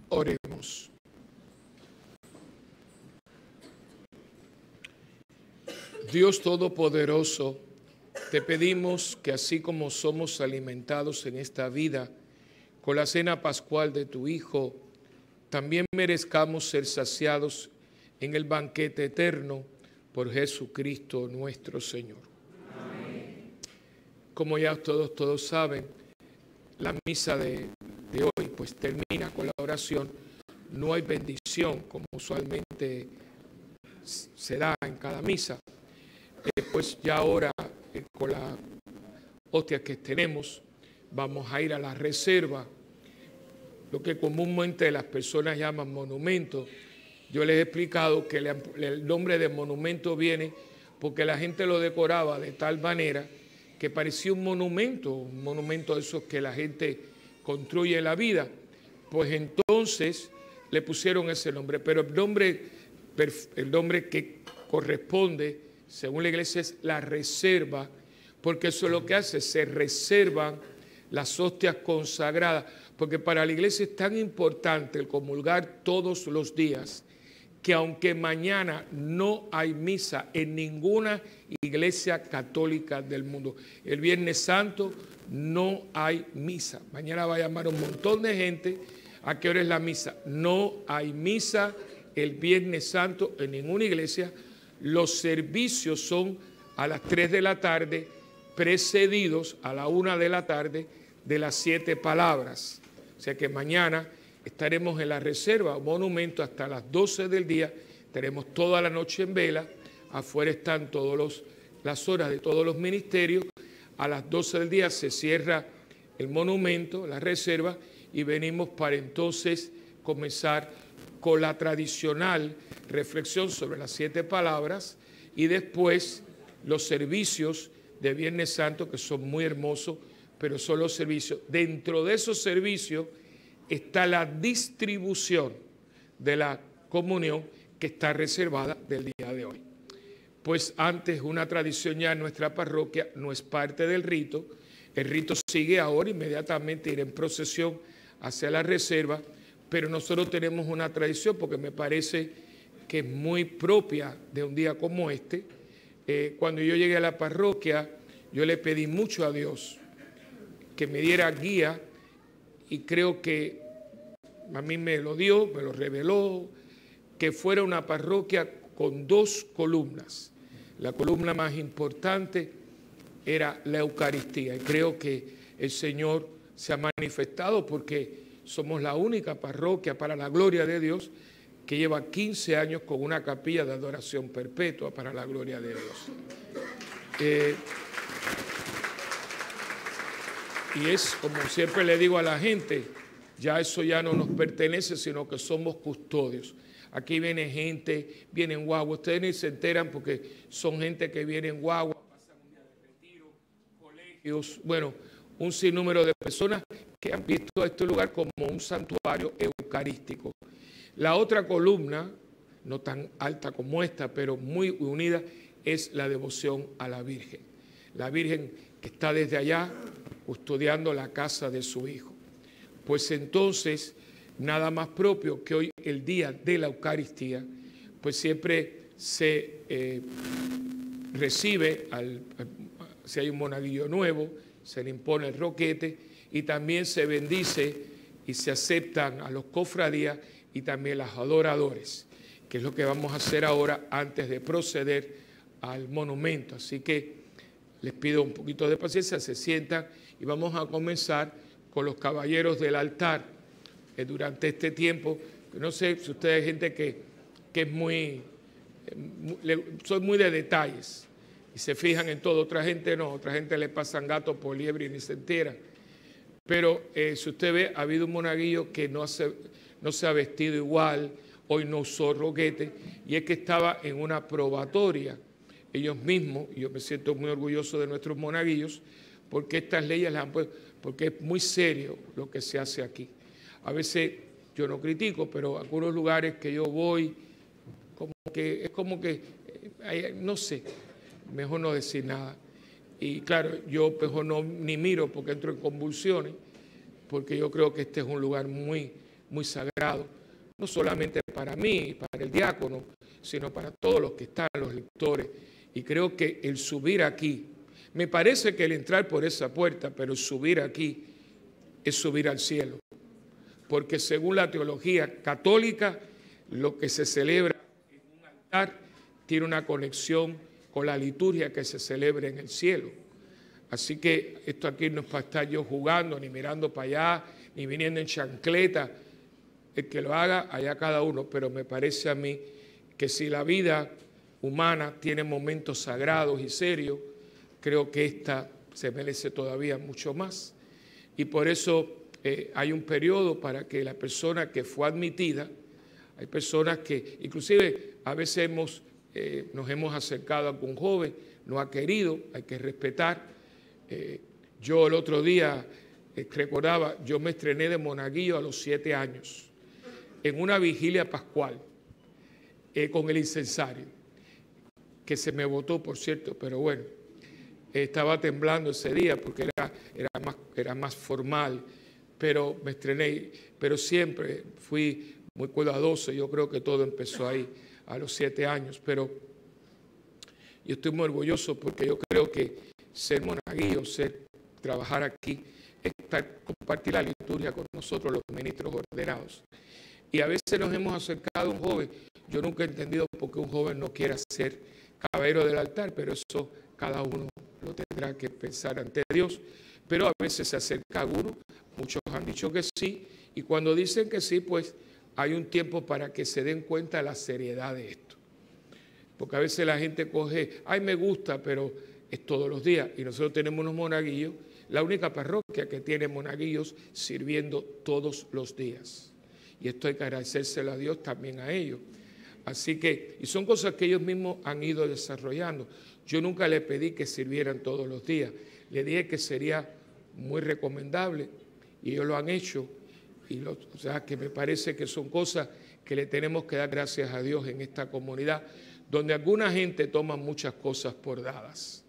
Speaker 1: Oremos. Dios Todopoderoso, te pedimos que así como somos alimentados en esta vida con la cena pascual de tu Hijo, también merezcamos ser saciados en el banquete eterno por Jesucristo nuestro Señor. Amén. Como ya todos, todos saben, la misa de, de hoy pues termina con la oración. No hay bendición como usualmente se da en cada misa. Eh, pues ya ahora eh, con la hostia que tenemos vamos a ir a la reserva, lo que comúnmente las personas llaman monumento. Yo les he explicado que el nombre de monumento viene porque la gente lo decoraba de tal manera que parecía un monumento, un monumento de esos que la gente construye en la vida. Pues entonces le pusieron ese nombre, pero el nombre, el nombre que corresponde según la iglesia es la reserva, porque eso es lo que hace, se reservan las hostias consagradas, porque para la iglesia es tan importante el comulgar todos los días, que aunque mañana no hay misa en ninguna iglesia católica del mundo, el Viernes Santo no hay misa. Mañana va a llamar un montón de gente, ¿a qué hora es la misa? No hay misa el Viernes Santo en ninguna iglesia. Los servicios son a las tres de la tarde, precedidos a la una de la tarde de las siete palabras. O sea que mañana estaremos en la reserva o monumento hasta las doce del día, estaremos toda la noche en vela, afuera están todas las horas de todos los ministerios, a las doce del día se cierra el monumento, la reserva, y venimos para entonces comenzar con la tradicional reflexión sobre las siete palabras y después los servicios de Viernes Santo, que son muy hermosos, pero son los servicios. Dentro de esos servicios está la distribución de la comunión que está reservada del día de hoy. Pues antes, una tradición ya en nuestra parroquia, no es parte del rito. El rito sigue ahora, inmediatamente ir en procesión hacia la reserva, pero nosotros tenemos una tradición porque me parece que es muy propia de un día como este. Eh, cuando yo llegué a la parroquia, yo le pedí mucho a Dios que me diera guía y creo que a mí me lo dio, me lo reveló, que fuera una parroquia con dos columnas. La columna más importante era la Eucaristía y creo que el Señor se ha manifestado porque somos la única parroquia para la gloria de Dios que lleva quince años con una capilla de adoración perpetua para la gloria de Dios. Eh, y es como siempre le digo a la gente, ya eso ya no nos pertenece, sino que somos custodios. Aquí viene gente, vienen guagua, ustedes ni se enteran porque son gente que viene en guagua, pasan un día de retiro, colegios, bueno, un sinnúmero de personas que han visto este lugar como un santuario eucarístico. La otra columna, no tan alta como esta, pero muy unida, es la devoción a la Virgen. La Virgen que está desde allá custodiando la casa de su Hijo. Pues entonces, nada más propio que hoy, el día de la Eucaristía, pues siempre se eh, recibe, al, si hay un monaguillo nuevo, se le impone el roquete y también se bendice y se aceptan a los cofradías y también los adoradores, que es lo que vamos a hacer ahora antes de proceder al monumento. Así que les pido un poquito de paciencia, se sientan y vamos a comenzar con los caballeros del altar. Eh, durante este tiempo, no sé si ustedes gente que, que es muy, eh, le, son muy de detalles y se fijan en todo, otra gente no, otra gente le pasan gato por liebre y ni se entera. Pero eh, si usted ve, ha habido un monaguillo que no, hace, no se ha vestido igual, hoy no usó roquete, y es que estaba en una probatoria. Ellos mismos, y yo me siento muy orgulloso de nuestros monaguillos, porque estas leyes las han puesto, porque es muy serio lo que se hace aquí. A veces yo no critico, pero algunos lugares que yo voy, como que es como que, no sé, mejor no decir nada. Y claro, yo mejor no ni miro porque entro en convulsiones, porque yo creo que este es un lugar muy, muy sagrado, no solamente para mí, para el diácono, sino para todos los que están, los lectores. Y creo que el subir aquí, me parece que el entrar por esa puerta, pero subir aquí es subir al cielo. Porque según la teología católica, lo que se celebra en un altar tiene una conexión con la liturgia que se celebra en el cielo. Así que esto aquí no es para estar yo jugando, ni mirando para allá, ni viniendo en chancleta. El que lo haga, allá cada uno, pero me parece a mí que si la vida humana tiene momentos sagrados y serios, creo que esta se merece todavía mucho más. Y por eso eh, hay un periodo para que la persona que fue admitida, hay personas que, inclusive a veces hemos, eh, nos hemos acercado a algún joven, no ha querido, hay que respetar. Eh, yo el otro día eh, recordaba, yo me estrené de monaguillo a los siete años, en una vigilia pascual, eh, con el incensario, que se me botó, por cierto, pero bueno, eh, estaba temblando ese día porque era, era, más, era más formal, pero me estrené, pero siempre fui muy cuidadoso. Yo creo que todo empezó ahí, a los siete años, pero yo estoy muy orgulloso porque yo creo que ser monaguillo, ser, trabajar aquí, es compartir la liturgia con nosotros, los ministros ordenados. Y a veces nos hemos acercado a un joven. Yo nunca he entendido por qué un joven no quiera ser caballero del altar, pero eso cada uno lo tendrá que pensar ante Dios. Pero a veces se acerca a uno, muchos han dicho que sí, y cuando dicen que sí, pues hay un tiempo para que se den cuenta de la seriedad de esto. Porque a veces la gente coge, ay, me gusta, pero es todos los días. Y nosotros tenemos unos monaguillos, la única parroquia que tiene monaguillos sirviendo todos los días. Y esto hay que agradecérselo a Dios, también a ellos. Así que, y son cosas que ellos mismos han ido desarrollando. Yo nunca les pedí que sirvieran todos los días. Les dije que sería muy recomendable y ellos lo han hecho. Y lo, o sea, que me parece que son cosas que le tenemos que dar gracias a Dios en esta comunidad, donde alguna gente toma muchas cosas por dadas.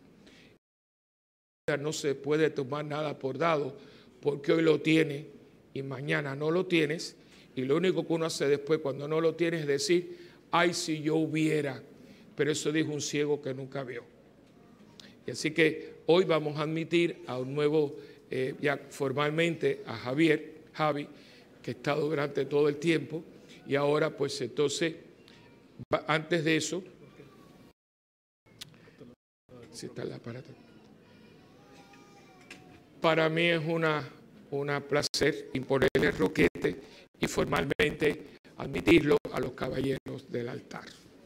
Speaker 1: No se puede tomar nada por dado porque hoy lo tiene y mañana no lo tienes. Y lo único que uno hace después cuando no lo tiene es decir, ay, si yo hubiera. Pero eso dijo un ciego que nunca vio. Y así que hoy vamos a admitir a un nuevo, eh, ya formalmente, a Javier, Javi, que ha estado durante todo el tiempo. Y ahora, pues entonces, antes de eso, si está el aparato. Para mí es una, una placer imponerle el roquete y formalmente admitirlo a los caballeros del altar.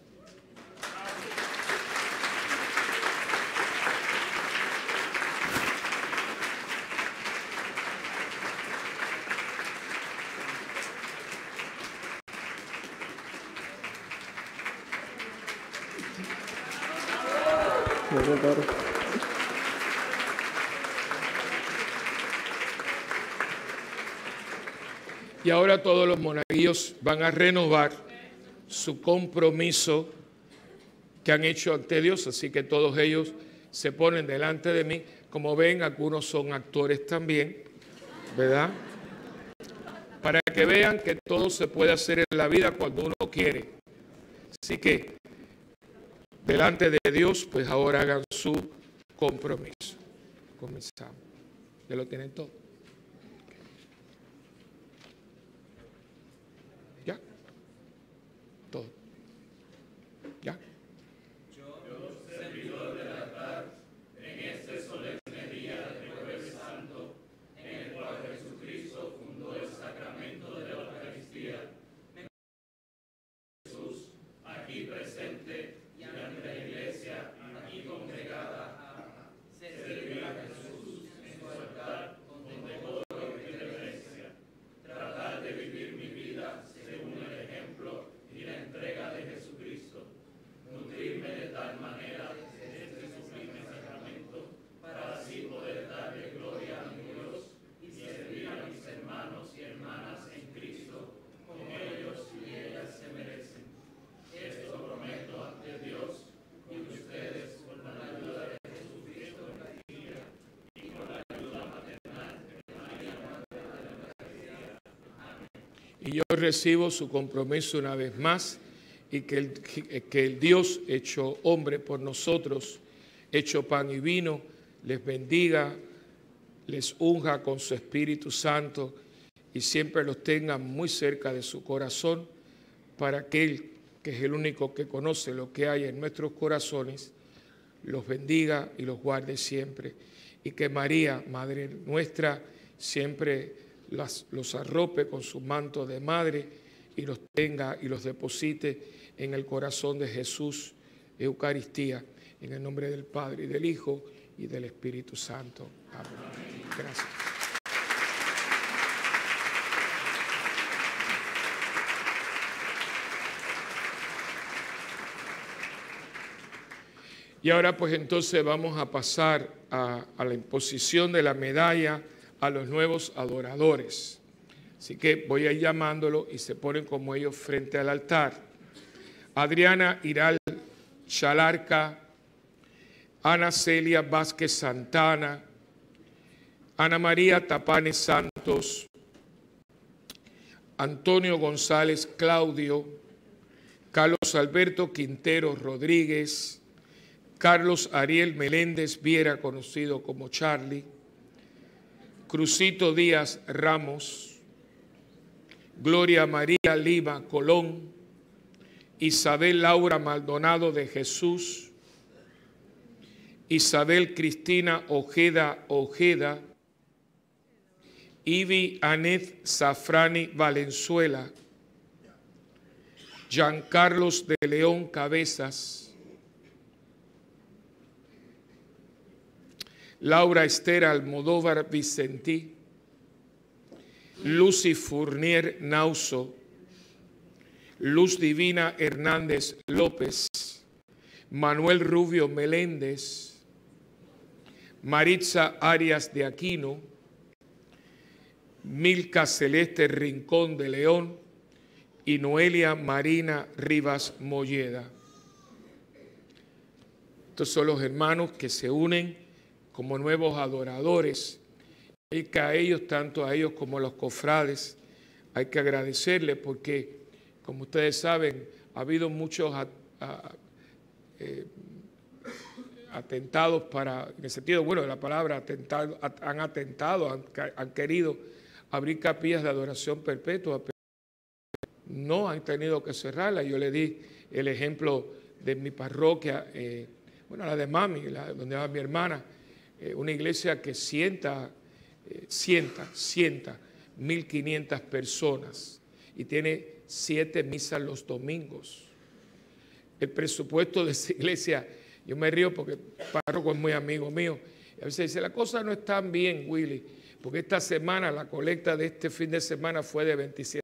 Speaker 1: Y ahora todos los monaguillos van a renovar su compromiso que han hecho ante Dios, así que todos ellos se ponen delante de mí. Como ven, algunos son actores también, ¿verdad? Para que vean que todo se puede hacer en la vida cuando uno quiere. Así que, delante de Dios, pues ahora hagan su compromiso. Comenzamos. ¿Ya lo tienen todo? ¿Ya? Todo. ¿Ya?
Speaker 7: Yo, servidor del altar, en este solemne día de Jueves Santo, en el cual Jesucristo fundó el sacramento de la Eucaristía, Jesús, aquí presente y ante la Iglesia, aquí congregada, servir a Jesús en su altar con decoro y reverencia, tratar de vivir mi vida según el ejemplo y la entrega
Speaker 1: Y yo recibo su compromiso una vez más y que el, que el Dios hecho hombre por nosotros, hecho pan y vino, les bendiga, les unja con su Espíritu Santo y siempre los tenga muy cerca de su corazón para que Él, que es el único que conoce lo que hay en nuestros corazones, los bendiga y los guarde siempre. Y que María, Madre nuestra, siempre las, los arrope con su manto de madre y los tenga y los deposite en el corazón de Jesús, Eucaristía, en el nombre del Padre y del Hijo y del Espíritu Santo. Amén. Gracias. Y ahora pues entonces vamos a pasar a, a la imposición de la medalla a los nuevos adoradores. Así que voy a ir llamándolo y se ponen como ellos frente al altar. Adriana Iral Chalarca, Ana Celia Vázquez Santana, Ana María Tapanes Santos, Antonio González Claudio, Carlos Alberto Quintero Rodríguez, Carlos Ariel Meléndez Viera, conocido como Charlie, Crucito Díaz Ramos, Gloria María Lima Colón, Isabel Laura Maldonado de Jesús, Isabel Cristina Ojeda Ojeda, Ivi Anet Zafrani Valenzuela, Giancarlos de León Cabezas, Laura Esther Almodóvar Vicentí, Lucy Fournier Nauso, Luz Divina Hernández López, Manuel Rubio Meléndez, Maritza Arias de Aquino, Milka Celeste Rincón de León y Noelia Marina Rivas Molleda. Estos son los hermanos que se unen como nuevos adoradores, y que a ellos, tanto a ellos como a los cofrades, hay que agradecerles porque, como ustedes saben, ha habido muchos a, a, eh, atentados para, en el sentido bueno de la palabra, atentado, han atentado, han, han querido abrir capillas de adoración perpetua, pero no han tenido que cerrarla. Yo le di el ejemplo de mi parroquia, eh, bueno, la de Mami, la, donde va mi hermana, eh, una iglesia que sienta, eh, sienta, sienta mil quinientas personas y tiene siete misas los domingos. El presupuesto de esa iglesia, yo me río porque el párroco es muy amigo mío, y a veces dice, la cosa no está bien, Willy, porque esta semana, la colecta de este fin de semana fue de veintisiete.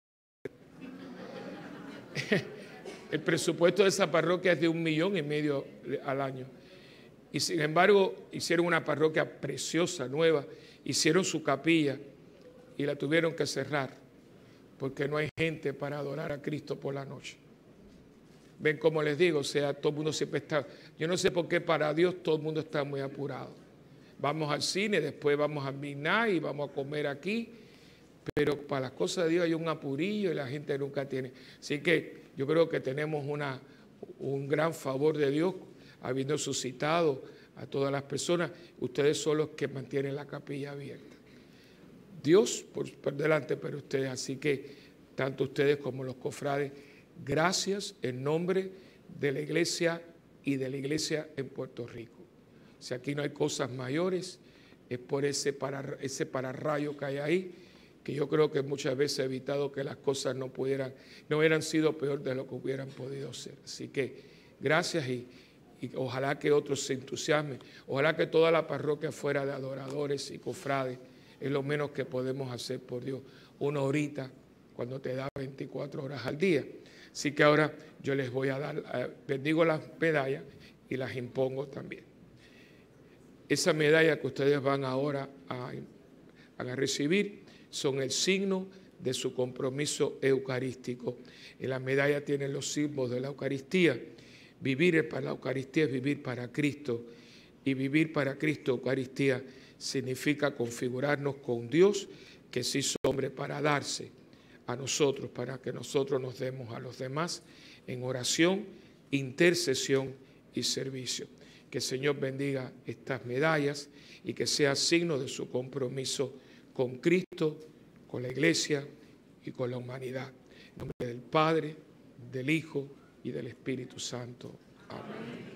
Speaker 1: El presupuesto de esa parroquia es de un millón y medio al año. Y sin embargo, hicieron una parroquia preciosa, nueva, hicieron su capilla y la tuvieron que cerrar porque no hay gente para adorar a Cristo por la noche. Ven como les digo, o sea, todo el mundo siempre está, yo no sé por qué para Dios todo el mundo está muy apurado. Vamos al cine, después vamos a midnight y vamos a comer aquí, pero para las cosas de Dios hay un apurillo y la gente nunca tiene. Así que yo creo que tenemos una, un gran favor de Dios, habiendo suscitado a todas las personas. Ustedes son los que mantienen la capilla abierta. Dios por, por delante para ustedes, así que tanto ustedes como los cofrades, gracias en nombre de la iglesia y de la iglesia en Puerto Rico. Si aquí no hay cosas mayores, es por ese, para, ese pararrayo que hay ahí, que yo creo que muchas veces ha evitado que las cosas no pudieran, no hubieran sido peor de lo que hubieran podido ser. Así que gracias y, y ojalá que otros se entusiasmen, ojalá que toda la parroquia fuera de adoradores y cofrades, es lo menos que podemos hacer por Dios, una horita cuando te da veinticuatro horas al día. Así que ahora yo les voy a dar, eh, bendigo las medallas y las impongo también. Esa medalla que ustedes van ahora a, a recibir son el signo de su compromiso eucarístico. En la medalla tienen los símbolos de la Eucaristía. Vivir para la Eucaristía es vivir para Cristo. Y vivir para Cristo, Eucaristía, significa configurarnos con Dios, que se hizo hombre para darse a nosotros para que nosotros nos demos a los demás en oración, intercesión y servicio. Que el Señor bendiga estas medallas y que sea signo de su compromiso con Cristo, con la Iglesia y con la humanidad. En nombre del Padre, del Hijo y del Espíritu Santo. Amén.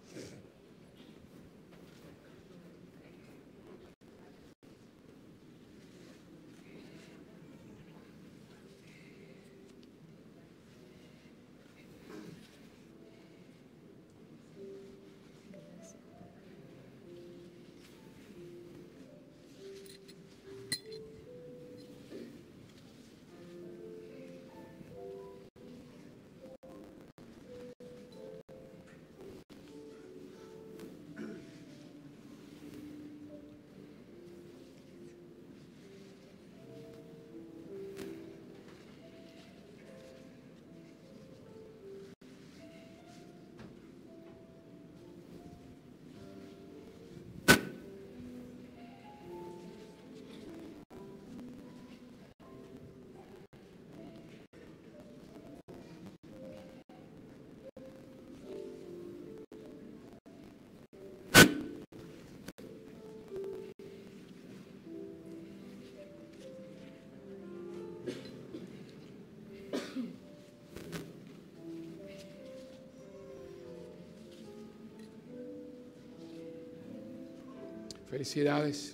Speaker 1: Felicidades.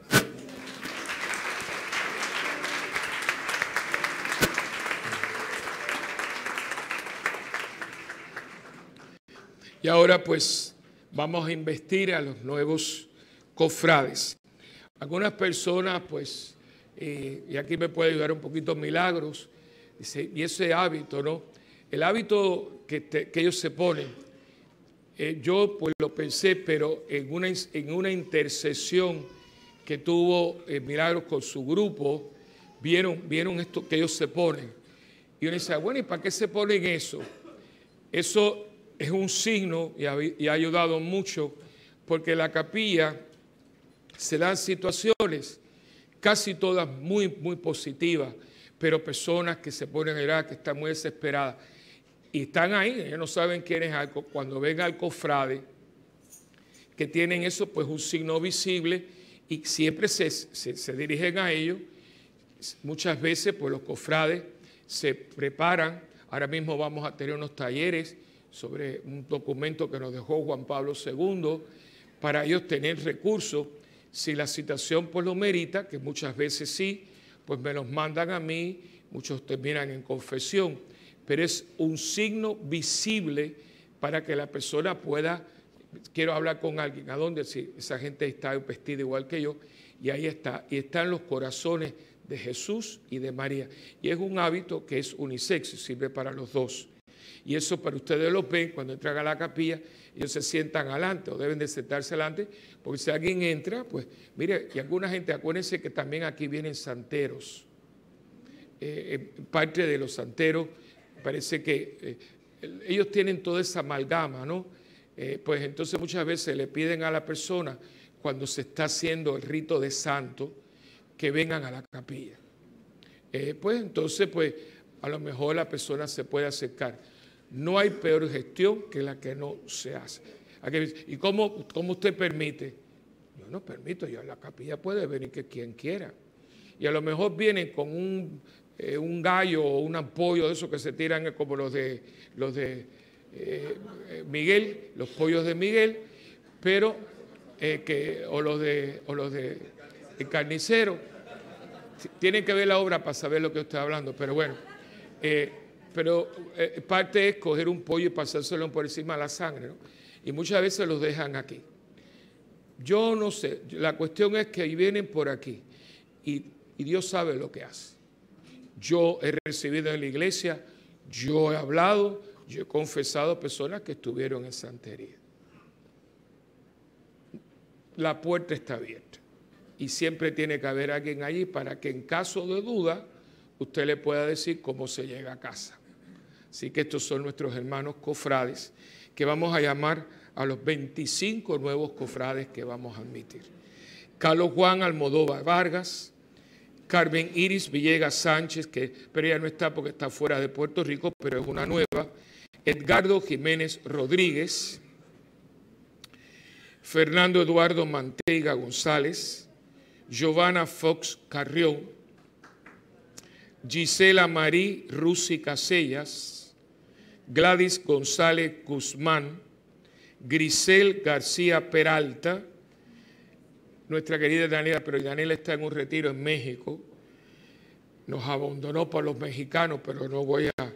Speaker 1: Y ahora pues vamos a investir a los nuevos cofrades. Algunas personas pues, eh, y aquí me puede ayudar un poquito Milagros, dice, y ese hábito, ¿no? El hábito que, te, que ellos se ponen. Eh, yo pues lo pensé, pero en una, en una intercesión que tuvo eh, Milagros con su grupo, vieron, vieron esto que ellos se ponen. Y uno dice, bueno, ¿y para qué se ponen eso? Eso es un signo y ha, y ha ayudado mucho, porque en la capilla se dan situaciones, casi todas muy, muy positivas, pero personas que se ponen a orar, que están muy desesperadas. Y están ahí, ellos no saben quién es algo. Cuando ven al cofrade, que tienen eso, pues un signo visible, y siempre se, se, se dirigen a ellos. Muchas veces, pues los cofrades se preparan. Ahora mismo vamos a tener unos talleres sobre un documento que nos dejó Juan Pablo segundo, para ellos tener recursos. Si la situación pues lo merita, que muchas veces sí, pues me los mandan a mí, muchos terminan en confesión. Pero es un signo visible para que la persona pueda, quiero hablar con alguien, ¿a dónde? Si esa gente está vestida igual que yo, y ahí está, y están los corazones de Jesús y de María. Y es un hábito que es unisex, sirve para los dos. Y eso para ustedes lo ven cuando entran a la capilla, ellos se sientan adelante o deben de sentarse adelante, porque si alguien entra, pues mire, y alguna gente, acuérdense que también aquí vienen santeros, eh, parte de los santeros. Parece que eh, ellos tienen toda esa amalgama, ¿no? Eh, pues entonces muchas veces le piden a la persona, cuando se está haciendo el rito de santo, que vengan a la capilla. Eh, pues entonces, pues a lo mejor la persona se puede acercar. No hay peor gestión que la que no se hace. ¿Y cómo, cómo usted permite? Yo no permito, yo en la capilla puede venir que quien quiera. Y a lo mejor vienen con un... Eh, un gallo o un ampollo de esos que se tiran como los de, los de eh, Miguel, los pollos de Miguel, pero eh, que, o los de, o los de el carnicero. Tienen que ver la obra para saber lo que estoy hablando, pero bueno. Eh, pero eh, parte es coger un pollo y pasárselo por encima de la sangre, ¿no? Y muchas veces los dejan aquí. Yo no sé, la cuestión es que vienen por aquí y, y Dios sabe lo que hace. Yo he recibido en la iglesia, yo he hablado, yo he confesado a personas que estuvieron en santería. La puerta está abierta y siempre tiene que haber alguien allí para que en caso de duda usted le pueda decir cómo se llega a casa. Así que estos son nuestros hermanos cofrades, que vamos a llamar a los veinticinco nuevos cofrades que vamos a admitir. Carlos Juan Almodóvar Vargas, Carmen Iris Villegas Sánchez, que, pero ella no está porque está fuera de Puerto Rico, pero es una nueva. Edgardo Jiménez Rodríguez. Fernando Eduardo Manteiga González. Giovanna Fox Carrión. Gisela Marí Rusi Casellas. Gladys González Guzmán. Grisel García Peralta. Nuestra querida Daniela, pero Daniela está en un retiro en México. Nos abandonó para los mexicanos, pero no voy a...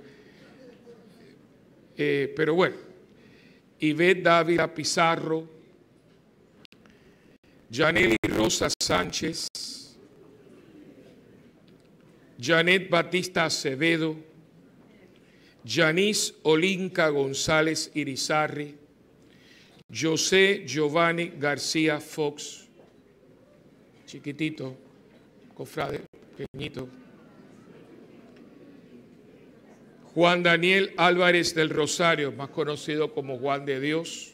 Speaker 1: Eh, pero bueno, Ivette Dávila Pizarro, Janely Rosa Sánchez, Janet Batista Acevedo, Yanis Olinka González Irizarry, José Giovanni García Fox, chiquitito, cofrade, pequeñito. Juan Daniel Álvarez del Rosario, más conocido como Juan de Dios.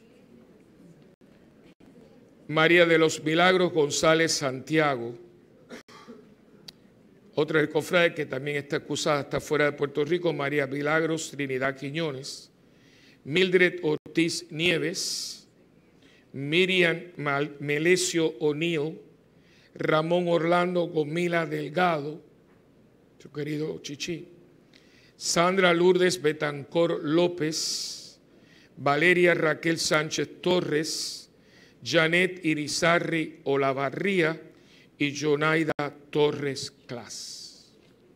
Speaker 1: María de los Milagros González Santiago. Otra del cofrade que también está acusada, está fuera de Puerto Rico, María Milagros Trinidad Quiñones. Mildred Ortiz Nieves. Miriam Melesio O'Neill. Ramón Orlando Gomila Delgado, su querido Chichi. Sandra Lourdes Betancor López, Valeria Raquel Sánchez Torres, Janet Irizarry Olavarría y Jonaida Torres Clas.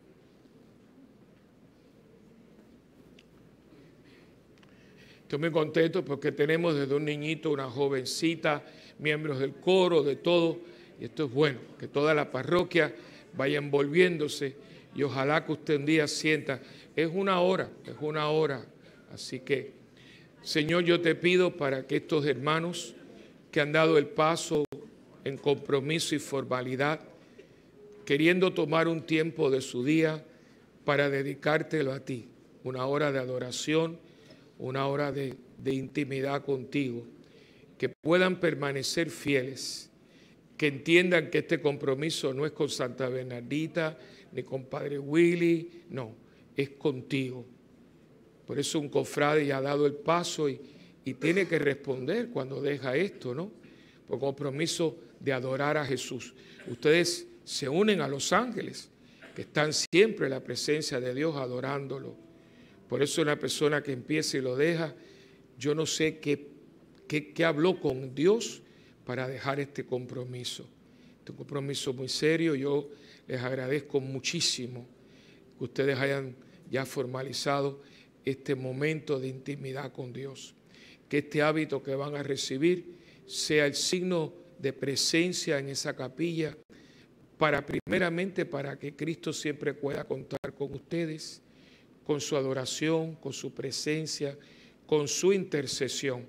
Speaker 1: Estoy muy contento porque tenemos desde un niñito, una jovencita, miembros del coro, de todo, y esto es bueno, que toda la parroquia vaya envolviéndose y ojalá que usted un día sienta. Es una hora, es una hora. Así que, Señor, yo te pido para que estos hermanos que han dado el paso en compromiso y formalidad, queriendo tomar un tiempo de su día para dedicártelo a ti, una hora de adoración, una hora de, de intimidad contigo, que puedan permanecer fieles, que entiendan que este compromiso no es con Santa Bernardita, ni con Padre Willy, no. Es contigo. Por eso un cofrade ya ha dado el paso y, y tiene que responder cuando deja esto, ¿no? Por compromiso de adorar a Jesús. Ustedes se unen a los ángeles, que están siempre en la presencia de Dios adorándolo. Por eso una persona que empieza y lo deja, yo no sé qué, qué, qué habló con Dios para dejar este compromiso. Este compromiso muy serio. Yo les agradezco muchísimo que ustedes hayan ya formalizado este momento de intimidad con Dios. Que este hábito que van a recibir sea el signo de presencia en esa capilla, para primeramente para que Cristo siempre pueda contar con ustedes, con su adoración, con su presencia, con su intercesión.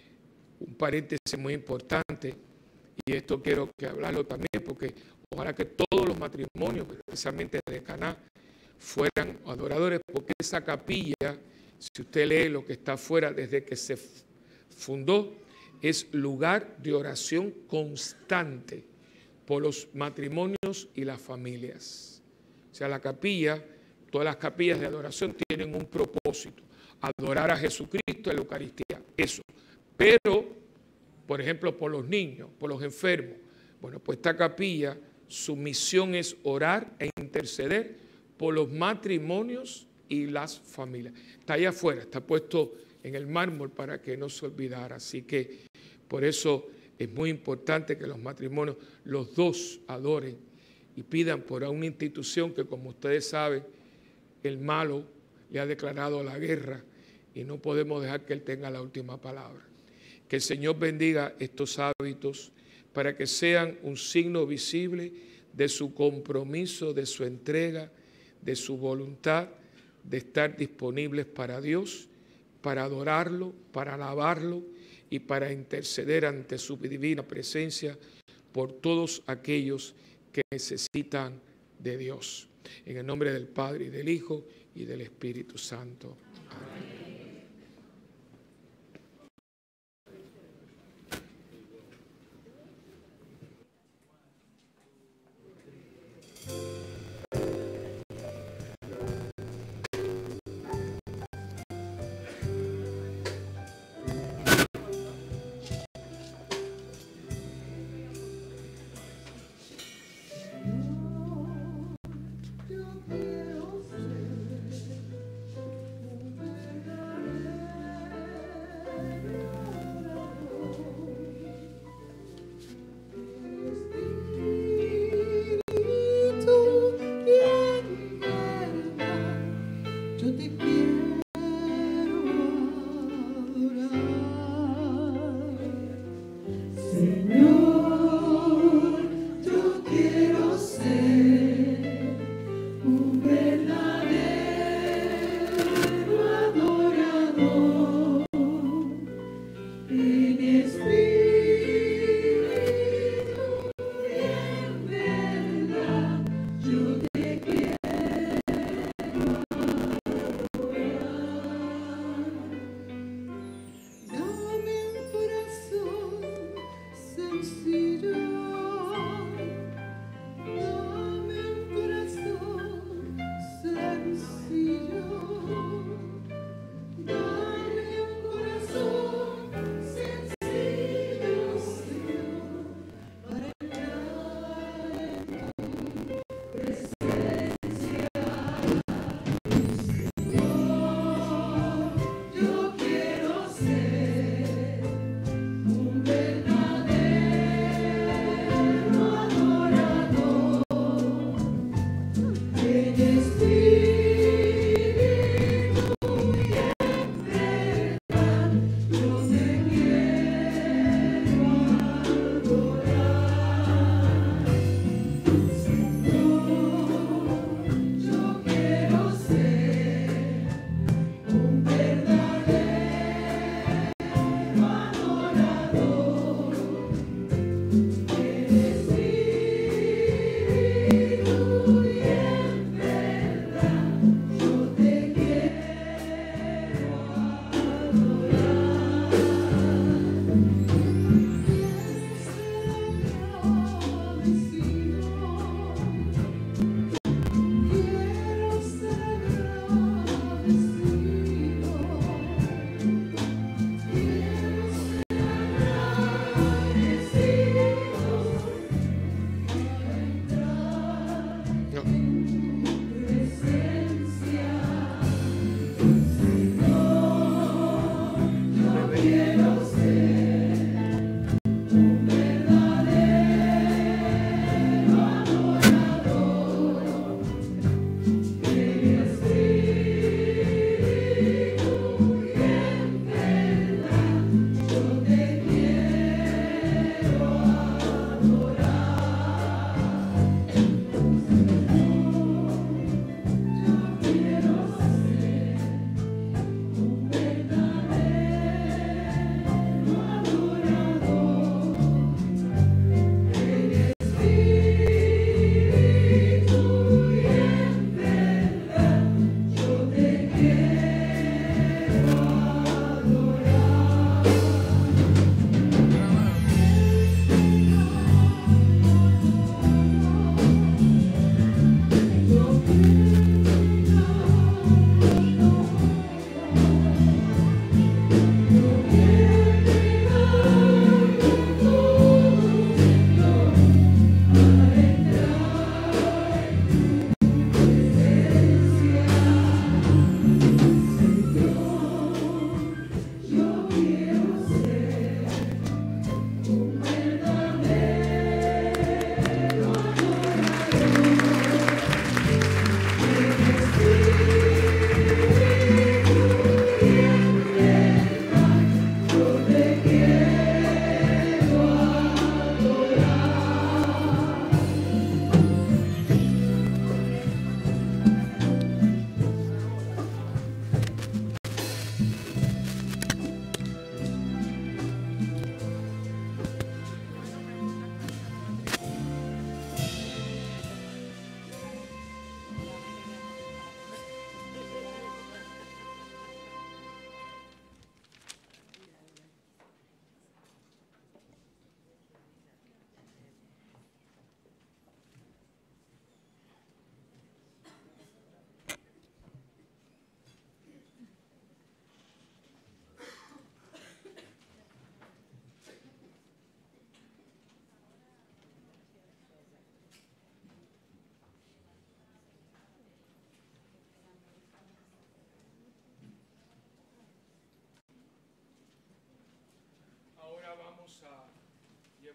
Speaker 1: Un paréntesis muy importante, y esto quiero que hablarlo también, porque ojalá que todos los matrimonios, especialmente de Caná, fueran adoradores, porque esa capilla, si usted lee lo que está afuera desde que se fundó, es lugar de oración constante por los matrimonios y las familias. O sea, la capilla, todas las capillas de adoración tienen un propósito, adorar a Jesucristo en la Eucaristía, eso. Pero, por ejemplo, por los niños, por los enfermos, bueno, pues esta capilla, su misión es orar e interceder por los matrimonios y las familias. Está allá afuera, está puesto en el mármol para que no se olvidara. Así que por eso es muy importante que los matrimonios, los dos, adoren y pidan por una institución que, como ustedes saben, el malo le ha declarado la guerra y no podemos dejar que él tenga la última palabra. Que el Señor bendiga estos hábitos para que sean un signo visible de su compromiso, de su entrega, de su voluntad de estar disponibles para Dios, para adorarlo, para alabarlo y para interceder ante su divina presencia por todos aquellos que necesitan de Dios. En el nombre del Padre, y del Hijo, y del Espíritu Santo. Amén.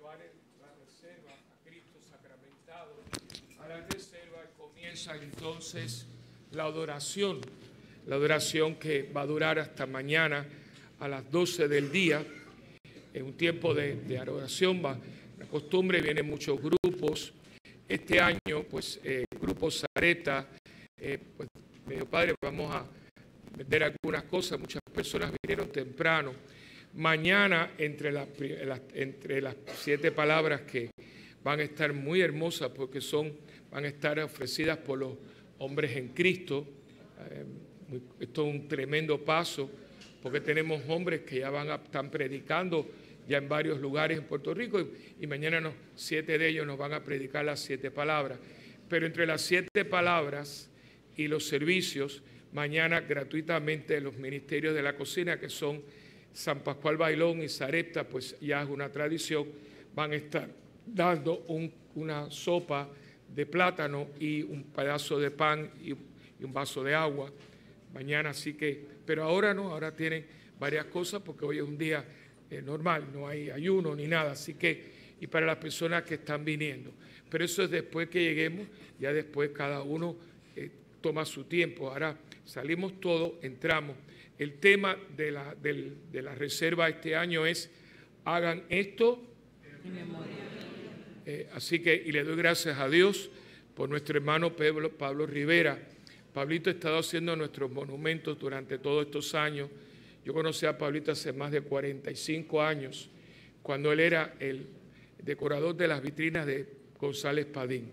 Speaker 1: la reserva a Cristo sacramentado. A la reserva comienza entonces la adoración, la adoración que va a durar hasta mañana a las doce del día. Es un tiempo de, de adoración, va, la costumbre, vienen muchos grupos. Este año, pues, eh, Grupo Sareta, eh, pues, medio padre, vamos a vender algunas cosas, muchas personas vinieron temprano. Mañana, entre las, entre las siete palabras que van a estar muy hermosas, porque son, van a estar ofrecidas por los hombres en Cristo. Eh, muy, esto es un tremendo paso, porque tenemos hombres que ya van a, están predicando ya en varios lugares en Puerto Rico, y, y mañana nos, siete de ellos nos van a predicar las siete palabras. Pero entre las siete palabras y los servicios, mañana gratuitamente los ministerios de la cocina, que son San Pascual Bailón y Sarepta, pues ya es una tradición, van a estar dando un, una sopa de plátano y un pedazo de pan y, y un vaso de agua. Mañana sí que, pero ahora no, ahora tienen varias cosas, porque hoy es un día eh, normal, no hay ayuno ni nada, así que, y para las personas que están viniendo. Pero eso es después que lleguemos, ya después cada uno eh, toma su tiempo. Ahora salimos todos, entramos. El tema de la, del, de la reserva este año es, hagan esto en memoria. Eh, así que, y le doy gracias a Dios por nuestro hermano Pablo, Pablo Rivera. Pablito ha estado haciendo nuestros monumentos durante todos estos años. Yo conocí a Pablito hace más de cuarenta y cinco años, cuando él era el decorador de las vitrinas de González Padín.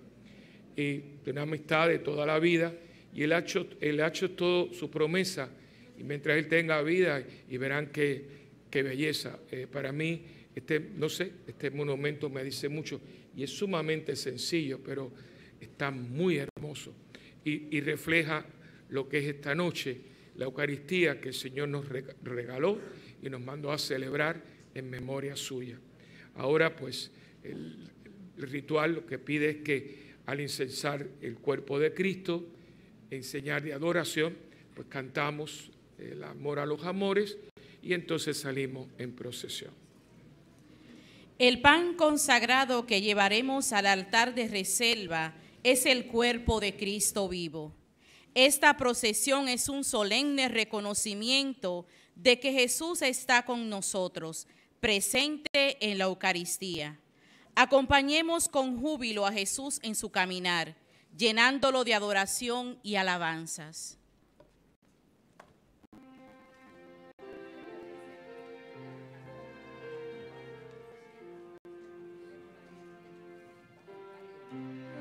Speaker 1: Y de una amistad de toda la vida, y él ha hecho, él ha hecho todo su promesa, y mientras él tenga vida, y verán qué, qué belleza. Eh, para mí, este, no sé, este monumento me dice mucho, y es sumamente sencillo, pero está muy hermoso, y, y refleja lo que es esta noche, la Eucaristía que el Señor nos regaló y nos mandó a celebrar en memoria suya. Ahora, pues, el, el ritual lo que pide es que al incensar el cuerpo de Cristo, enseñar de adoración, pues cantamos el amor a los amores y entonces salimos en procesión.
Speaker 3: El pan consagrado que llevaremos al altar de reserva es el cuerpo de Cristo vivo. Esta procesión es un solemne reconocimiento de que Jesús está con nosotros, presente en la Eucaristía. Acompañemos con júbilo a Jesús en su caminar, llenándolo de adoración y alabanzas.
Speaker 2: Thank you.